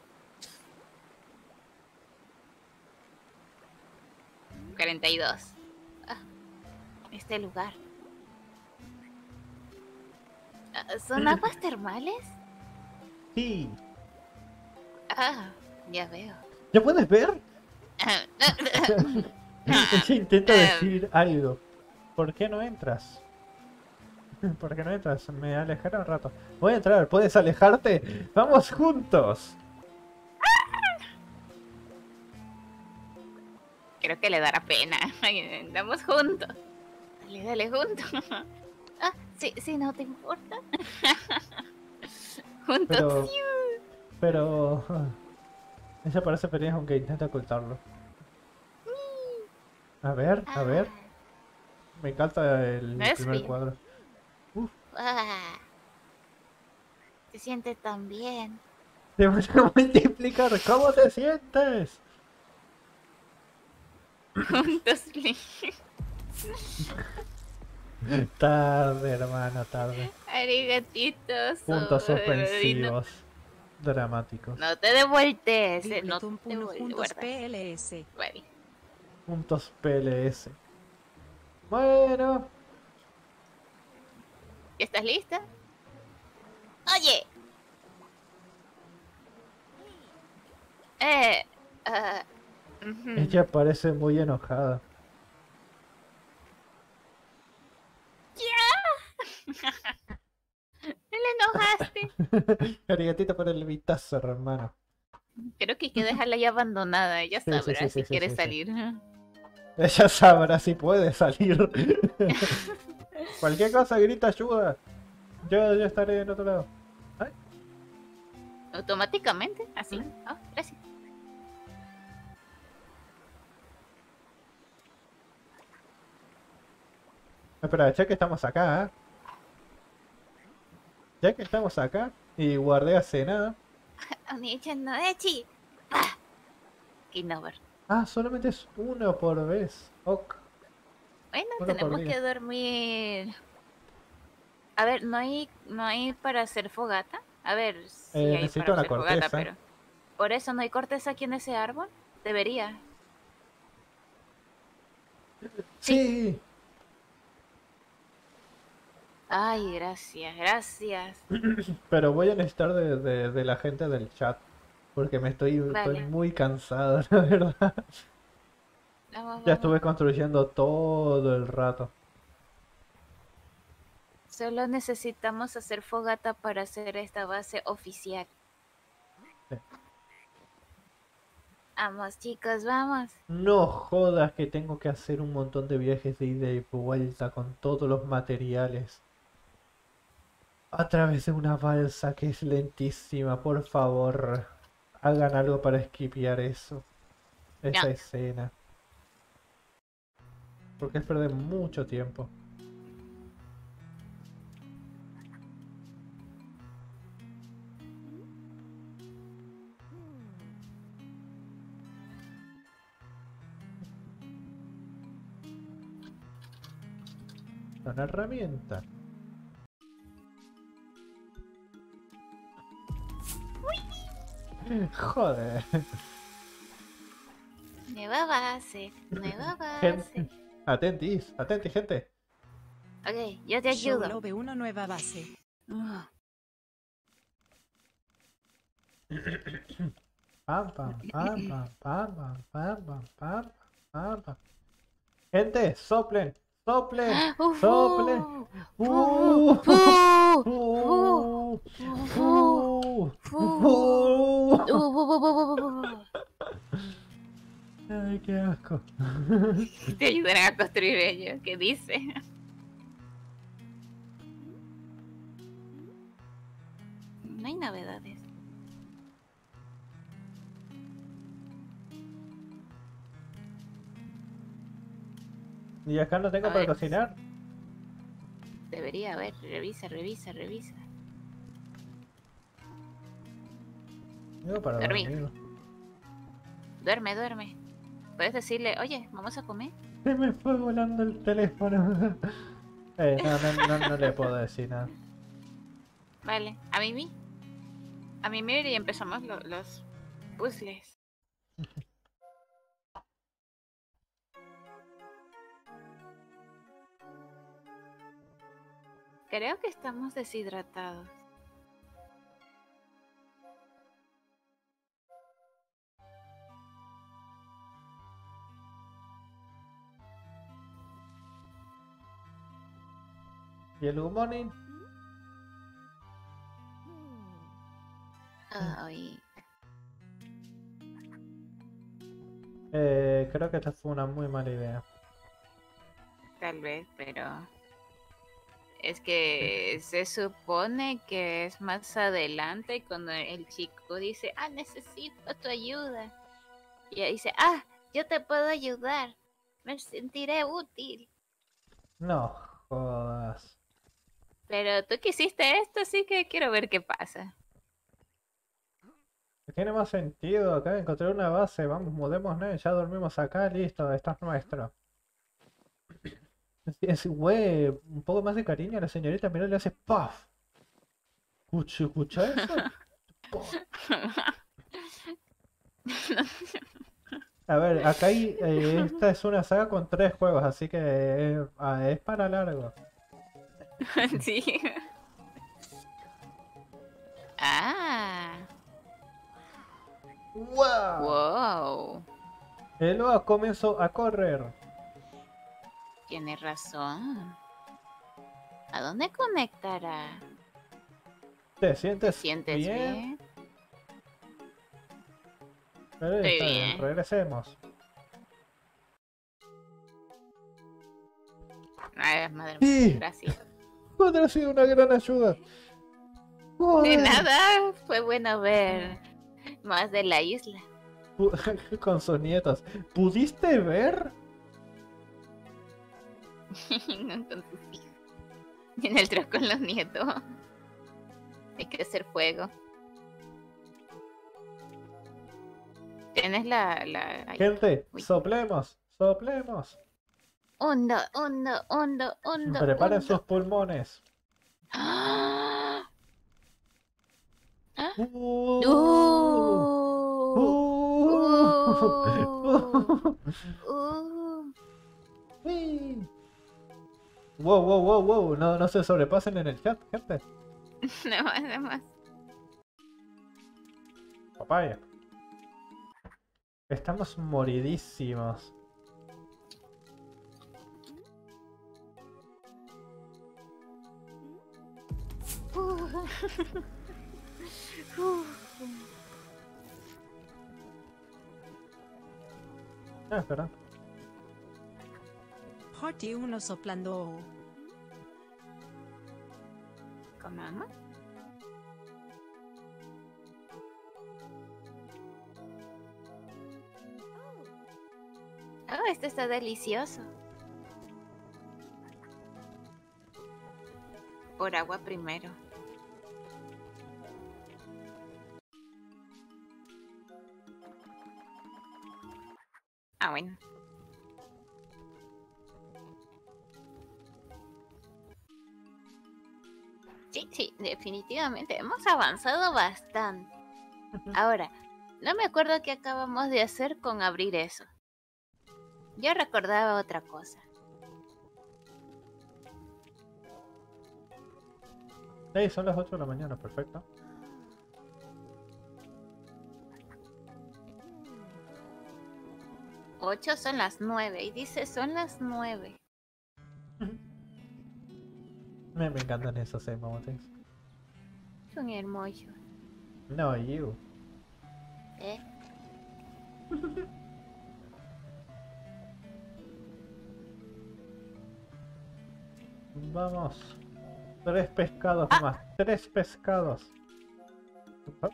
42. Ah, este lugar. ¿Son aguas termales? Sí. Ah, ya veo. ¿Ya puedes ver? Ella intenta decir algo. ¿Por qué no entras? ¿Por qué no entras? Me alejaré un rato. Voy a entrar, ¿puedes alejarte? ¡Vamos juntos! Creo que le dará pena. Andamos juntos. Dale, dale, juntos. Ah, sí, sí, no te importa. Juntos. Pero... Pero... Ella parece feliz aunque intenta ocultarlo. A ver, a Ah, ver. Me encanta no el es primer frío. cuadro. Uf, Ah, se siente tan bien. te voy a multiplicar. ¿Cómo te sientes? Juntos. Tarde, hermano, tarde. Arigatitos. Puntos No, suspensivos. Dramáticos. no te devueltes. No Bibleton te juntos devuelvas. PLS. Vale. Puntos PLS. Bueno. ¿Ya estás lista? Oye. Eh. ah, Ella parece muy enojada. ¿Me le enojaste? Arigatito por el vitazo, hermano. Creo que hay que dejarla ya abandonada. Ella Sí, sí, sabrá sí, si sí, sí, quiere sí, sí. salir. Ella sabrá si puede salir. Cualquier cosa grita ayuda. Yo estaré en otro lado. Ay, Automáticamente, así. Ah, gracias. espera, ya que estamos acá, ¿eh? Ya que estamos acá y guardé hace nada. Oni-chan no echi. Ah, game over. Ah, solamente es uno por vez. Ok, Bueno, uno por tenemos día. que dormir. A ver, no hay para hacer fogata. A ver, sí hay para Necesito una hacer fogata, corteza. pero por eso no hay corteza aquí en ese árbol. Debería. Sí. Sí, Ay, gracias, gracias. pero voy a necesitar de la gente del chat. Porque estoy Vale, muy cansado, la verdad. vamos, Ya vamos. estuve construyendo todo el rato. Solo necesitamos hacer fogata para hacer esta base oficial. Sí. Vamos, chicos, vamos. No jodas que tengo que hacer un montón de viajes de ida y vuelta con todos los materiales. A través de una balsa que es lentísima, por favor. Hagan algo para esquipear eso. No. Esa escena. Porque es perder mucho tiempo. Una herramienta. Joder. Nueva base, nueva Gente. base. Atentis, atentis, gente. Ok, yo te ayudo. Solo ve una nueva base. Pam, pam, pam, pam, pam, pam, pam, pam, pam, pam, pam. Gente, soplen, soplen, soplen. Ay, qué asco. Te ayudarán a construir ellos. ¿Qué dice? No hay novedades. ¿Y acá no tengo A para ver. cocinar? Debería haber. Revisa, revisa, revisa. Tengo para Dormí. dormir. Duerme, duerme. Puedes decirle, oye, ¿vamos a comer? Se me fue volando el teléfono. No le puedo decir nada. Vale. A Mimi. A Mimi y empezamos los puzzles. Creo que estamos deshidratados. ¿Y el good morning? Ay, Creo que esta fue una muy mala idea. tal vez, pero es que se supone que es más adelante cuando el chico dice, necesito tu ayuda. Y ella dice, yo te puedo ayudar. Me sentiré útil. No jodas. Pero tú quisiste esto, así que quiero ver qué pasa. Tiene más sentido. Acá encontré una base. Vamos, mudémonos. Ya dormimos acá. Listo, esto es nuestro. Güey, un poco más de cariño a la señorita. Mira, le hace puff. ¿Escucha eso? Puff. A ver, acá hay. Esta es una saga con 3 juegos, así que es para largo. Sí. ¡Wow! Wow. El lobo comenzó a correr. Tienes razón. ¿A dónde conectará? ¿Te ¿Te sientes sientes bien? bien? Pero Estoy está bien, bien. regresemos. Madre Sí. mía, gracias. Ha sido una gran ayuda. De Joder. nada, fue bueno ver más de la isla. Con sus nietos. ¿Pudiste ver? No con sus hijos. En el tren con los nietos. Hay que hacer fuego. Tienes ay, Gente, uy. soplemos, soplemos. Hondo, hondo, hondo, hondo. Preparen hondo. sus pulmones. ¡Ah! ¿Ah? Uh, Sí. Wow, wow, wow, wow. No se sobrepasen en el chat, gente. Nada más, nada más. Papaya. Estamos moridísimos. Ah, espera. Party uno soplando. ¿Comamos? Oh, esto está delicioso. Por agua primero. Ah, bueno. Sí, definitivamente hemos avanzado bastante. Ahora, no me acuerdo qué acabamos de hacer con abrir eso. Yo recordaba otra cosa. Sí, son las 8 de la mañana, perfecto. Ocho son las 9 y dice son las 9. Me encantan esos emotes. Son hermosos. No, you. ¿Eh? Vamos. 3 pescados más. 3 pescados. ¿Ah?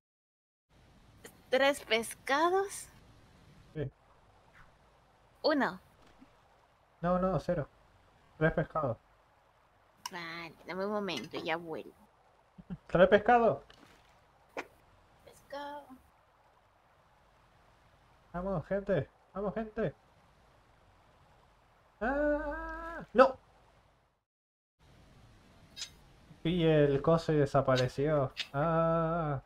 3 pescados. Sí. 1. No, no, 0. 3 pescados. Vale, dame un momento, ya vuelvo. 3 pescados. Pescado. Vamos, gente. Vamos, gente. ¡Ah! ¡No! Vi el coso y desapareció. ¡Ah!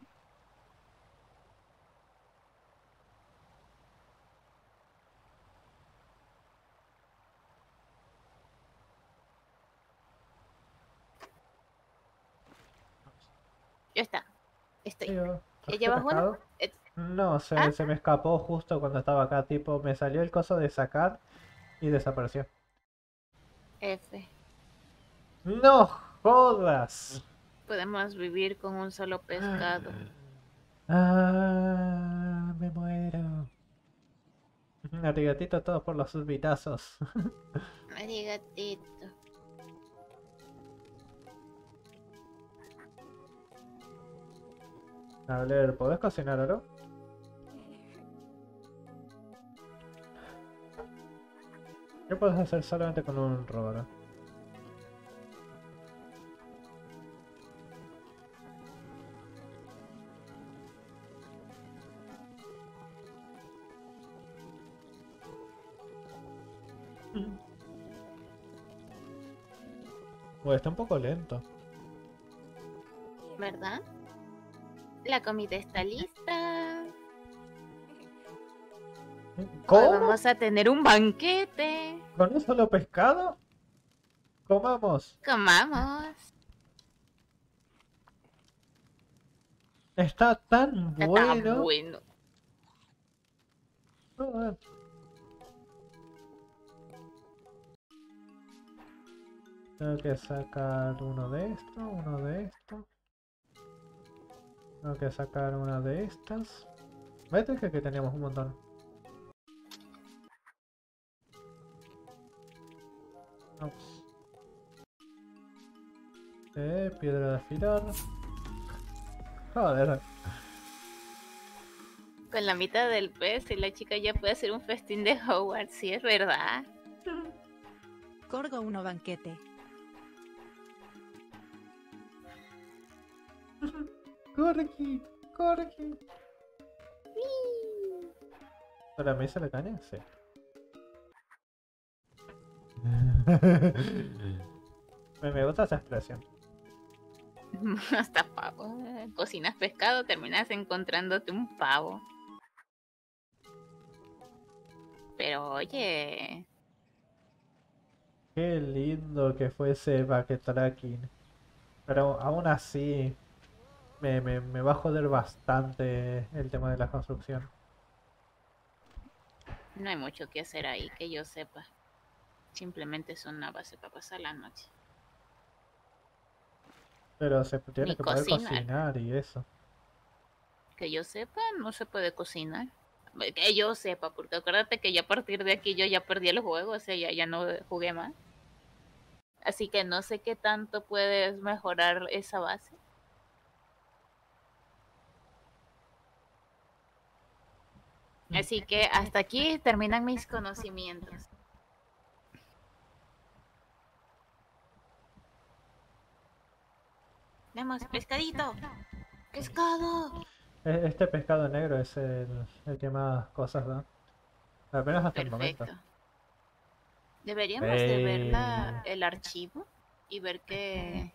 Ya está. Estoy. Tío, ¿cogiste ¿Llevas uno? pescado? No, ¿Ah? se me escapó justo cuando estaba acá. Tipo, me salió el coso de sacar y desapareció. F. ¡No jodas! Podemos vivir con un solo pescado. Ah, me muero. Arigatito todos por los subitazos. Arigatito. A ver, ¿podés cocinar oro? ¿Qué puedes hacer solamente con un roro? Pues está un poco lento. ¿Verdad? La comida está lista. Hoy ¿Cómo? vamos a tener un banquete. ¿Con un solo pescado? Comamos. Comamos. Está tan Está bueno. bueno. Joder. Tengo que sacar uno de esto, uno de esto. Tengo que sacar una de estas. Vete que teníamos un montón. Vamos. Piedra de afilar. Joder. Con la mitad del pez y la chica ya puede hacer un festín de Hogwarts, sí es verdad. Corgo uno banquete. Corki, Corki. ¿Para mí se le caña? Sí. Me gusta esa expresión. Hasta pavo. Cocinas pescado, terminas encontrándote un pavo. Pero oye, Qué lindo que fue ese backtracking. Pero aún así me va a joder bastante el tema de la construcción. no hay mucho que hacer ahí que yo sepa. Simplemente es una base para pasar la noche. Pero se tiene Ni que poder cocinar. cocinar y eso. Que yo sepa, no se puede cocinar. Que yo sepa, porque acuérdate que ya a partir de aquí yo ya perdí el juego, o sea, ya no jugué más. Así que no sé qué tanto puedes mejorar esa base. Así que hasta aquí terminan mis conocimientos. Vemos, pescadito. Pescado. Este pescado negro es el que más cosas da. Apenas hasta el momento. Perfecto. Deberíamos de ver el archivo y ver qué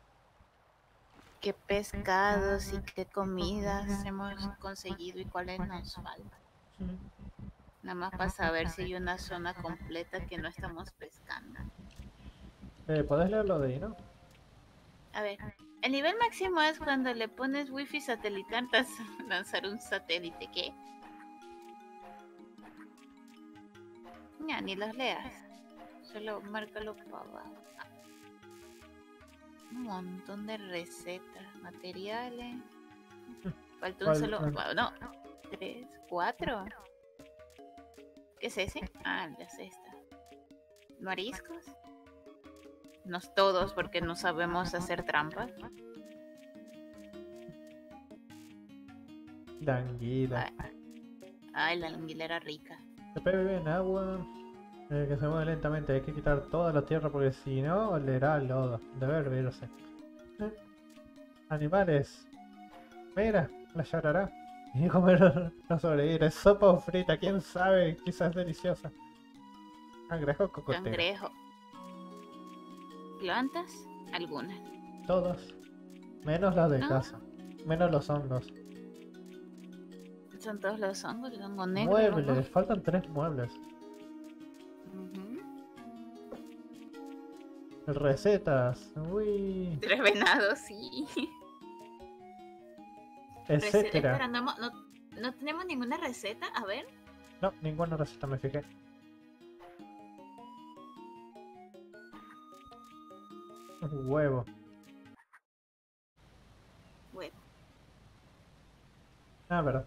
pescados y qué comidas hemos conseguido y cuáles nos faltan. Nada más para saber si hay una zona completa que no estamos pescando. ¿Podés leerlo de ahí, no? A ver, el nivel máximo es cuando le pones wifi satelital para lanzar un satélite. ¿Qué? Ya, ni los leas. Solo márcalo para abajo. Un montón de recetas, materiales. Falta un solo. No, 3, 4. ¿Qué es ese? Ah, la cesta. ¿Mariscos? No todos, porque no sabemos hacer trampas. La anguila. Ay, la anguila era rica. Después vive en agua. Que se mueve lentamente. Hay que quitar toda la tierra porque si no, olerá al lodo. Debe hervirse. Animales. Mira, la llorará. Y comer no sobrevivir. Es sopa o frita, quién sabe. Quizás deliciosa. Cangrejo o cocotero. Cangrejo. ¿Plantas? Algunas. Todos. Menos las de ¿No? casa. Menos los hongos. Son todos los hongos, el hongo negro. Muebles. Faltan 3 muebles. Recetas. Uy. 3 venados, sí. Etcétera. Espera, no tenemos ninguna receta. A ver. No, ninguna receta me fijé. Huevo. Huevo. Ah, verdad.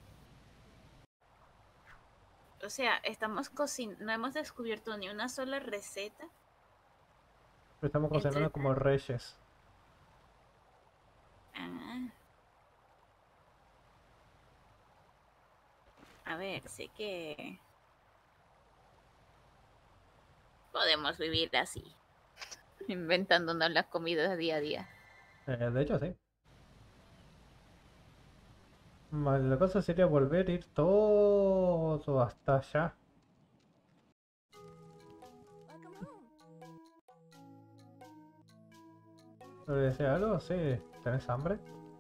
O sea, estamos cocinando. No hemos descubierto ni una sola receta. Estamos cocinando como reyes. Ah. A ver, sé que podemos vivir así, inventándonos las comidas día a día. De hecho, sí. La cosa sería volver a ir todo hasta allá. ¿Le decía algo? Sí. ¿Tenés hambre?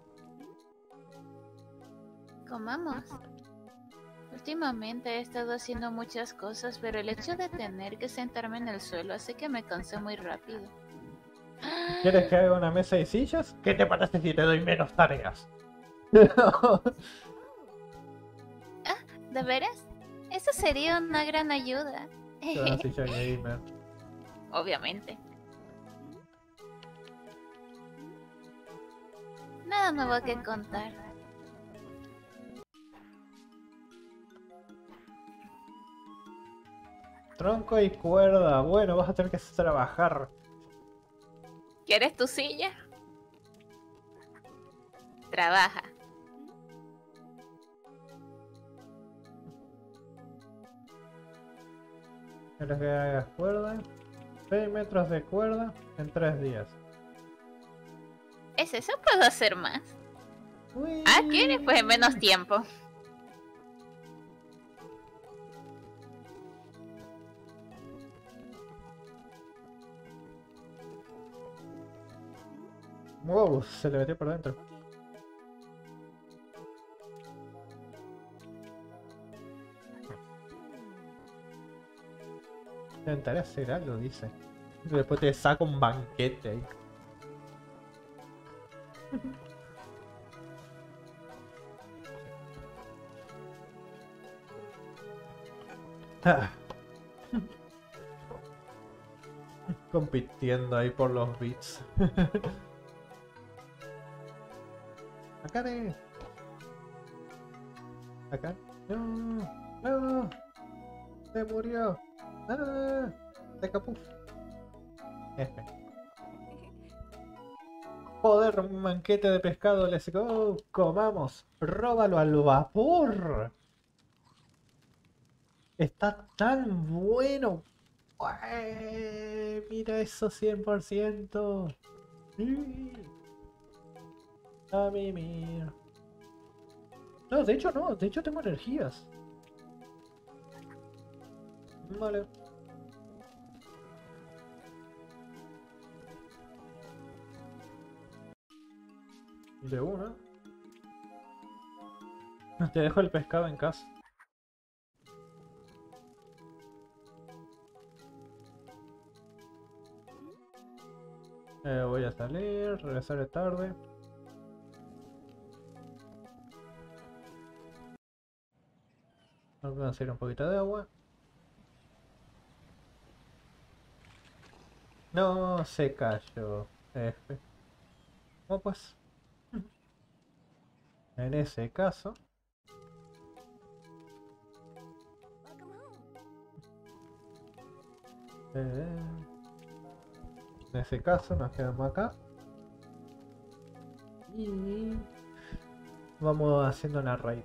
Comamos. Últimamente he estado haciendo muchas cosas, pero el hecho de tener que sentarme en el suelo hace que me canse muy rápido. ¿Quieres que haga una mesa y sillas? ¿Qué te parece si te doy menos tareas? ¿De veras? Eso sería una gran ayuda. Una silla gamer. Obviamente. Nada nuevo que contar. Tronco y cuerda. Bueno, vas a tener que trabajar. ¿Quieres tu silla? Trabaja. ¿Quieres que hagas cuerda? 6 metros de cuerda en 3 días. ¿Es eso? ¿Puedo hacer más? Uy. Ah, ¿quieres? Pues en menos tiempo. Wow, se le metió por dentro. Intentaré hacer algo, dice. Después te saco un banquete ahí. Ah. Compitiendo ahí por los bits. Acá de... Acá. No, no, se murió. Ah, se capuf. F. Joder, un banquete de pescado, let's go. Comamos. Róbalo al vapor. Está tan bueno. Mira eso 100%. Sí. A mimir. No, de hecho no. De hecho tengo energías. Vale. De una. Te dejo el pescado en casa. Voy a salir, regresaré tarde. Vamos a hacer un poquito de agua. No se cayó. F. Bueno, pues. En ese caso. En ese caso nos quedamos acá. Y vamos haciendo una raid.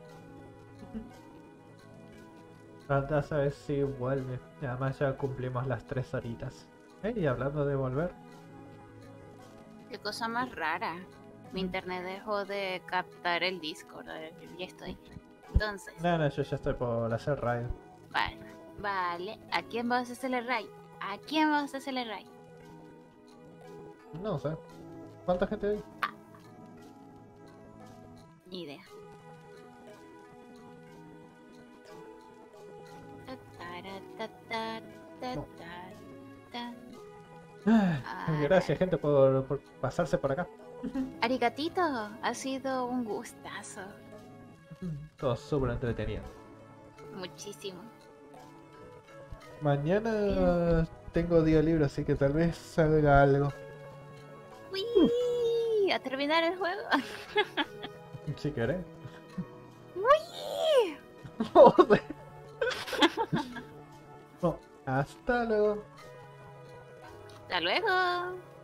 Falta saber si vuelve. Y además ya cumplimos las 3 horitas. Y hablando de volver. Qué cosa más rara. Mi internet dejó de captar el Discord. A ver, ya estoy. Entonces. No, yo ya estoy por hacer raid. Vale. ¿A quién vas a hacerle raid? ¿A quién vas a hacerle raid? No sé. ¿Cuánta gente hay? Ni idea. Gracias, gente, por pasarse por acá. Arigatito, ha sido un gustazo. Todo súper entretenido. Muchísimo. Mañana tengo día libre, así que tal vez salga algo. ¡Uy! ¿A terminar el juego? Si querés. ¡Uy! Joder. No, hasta luego. Hasta luego.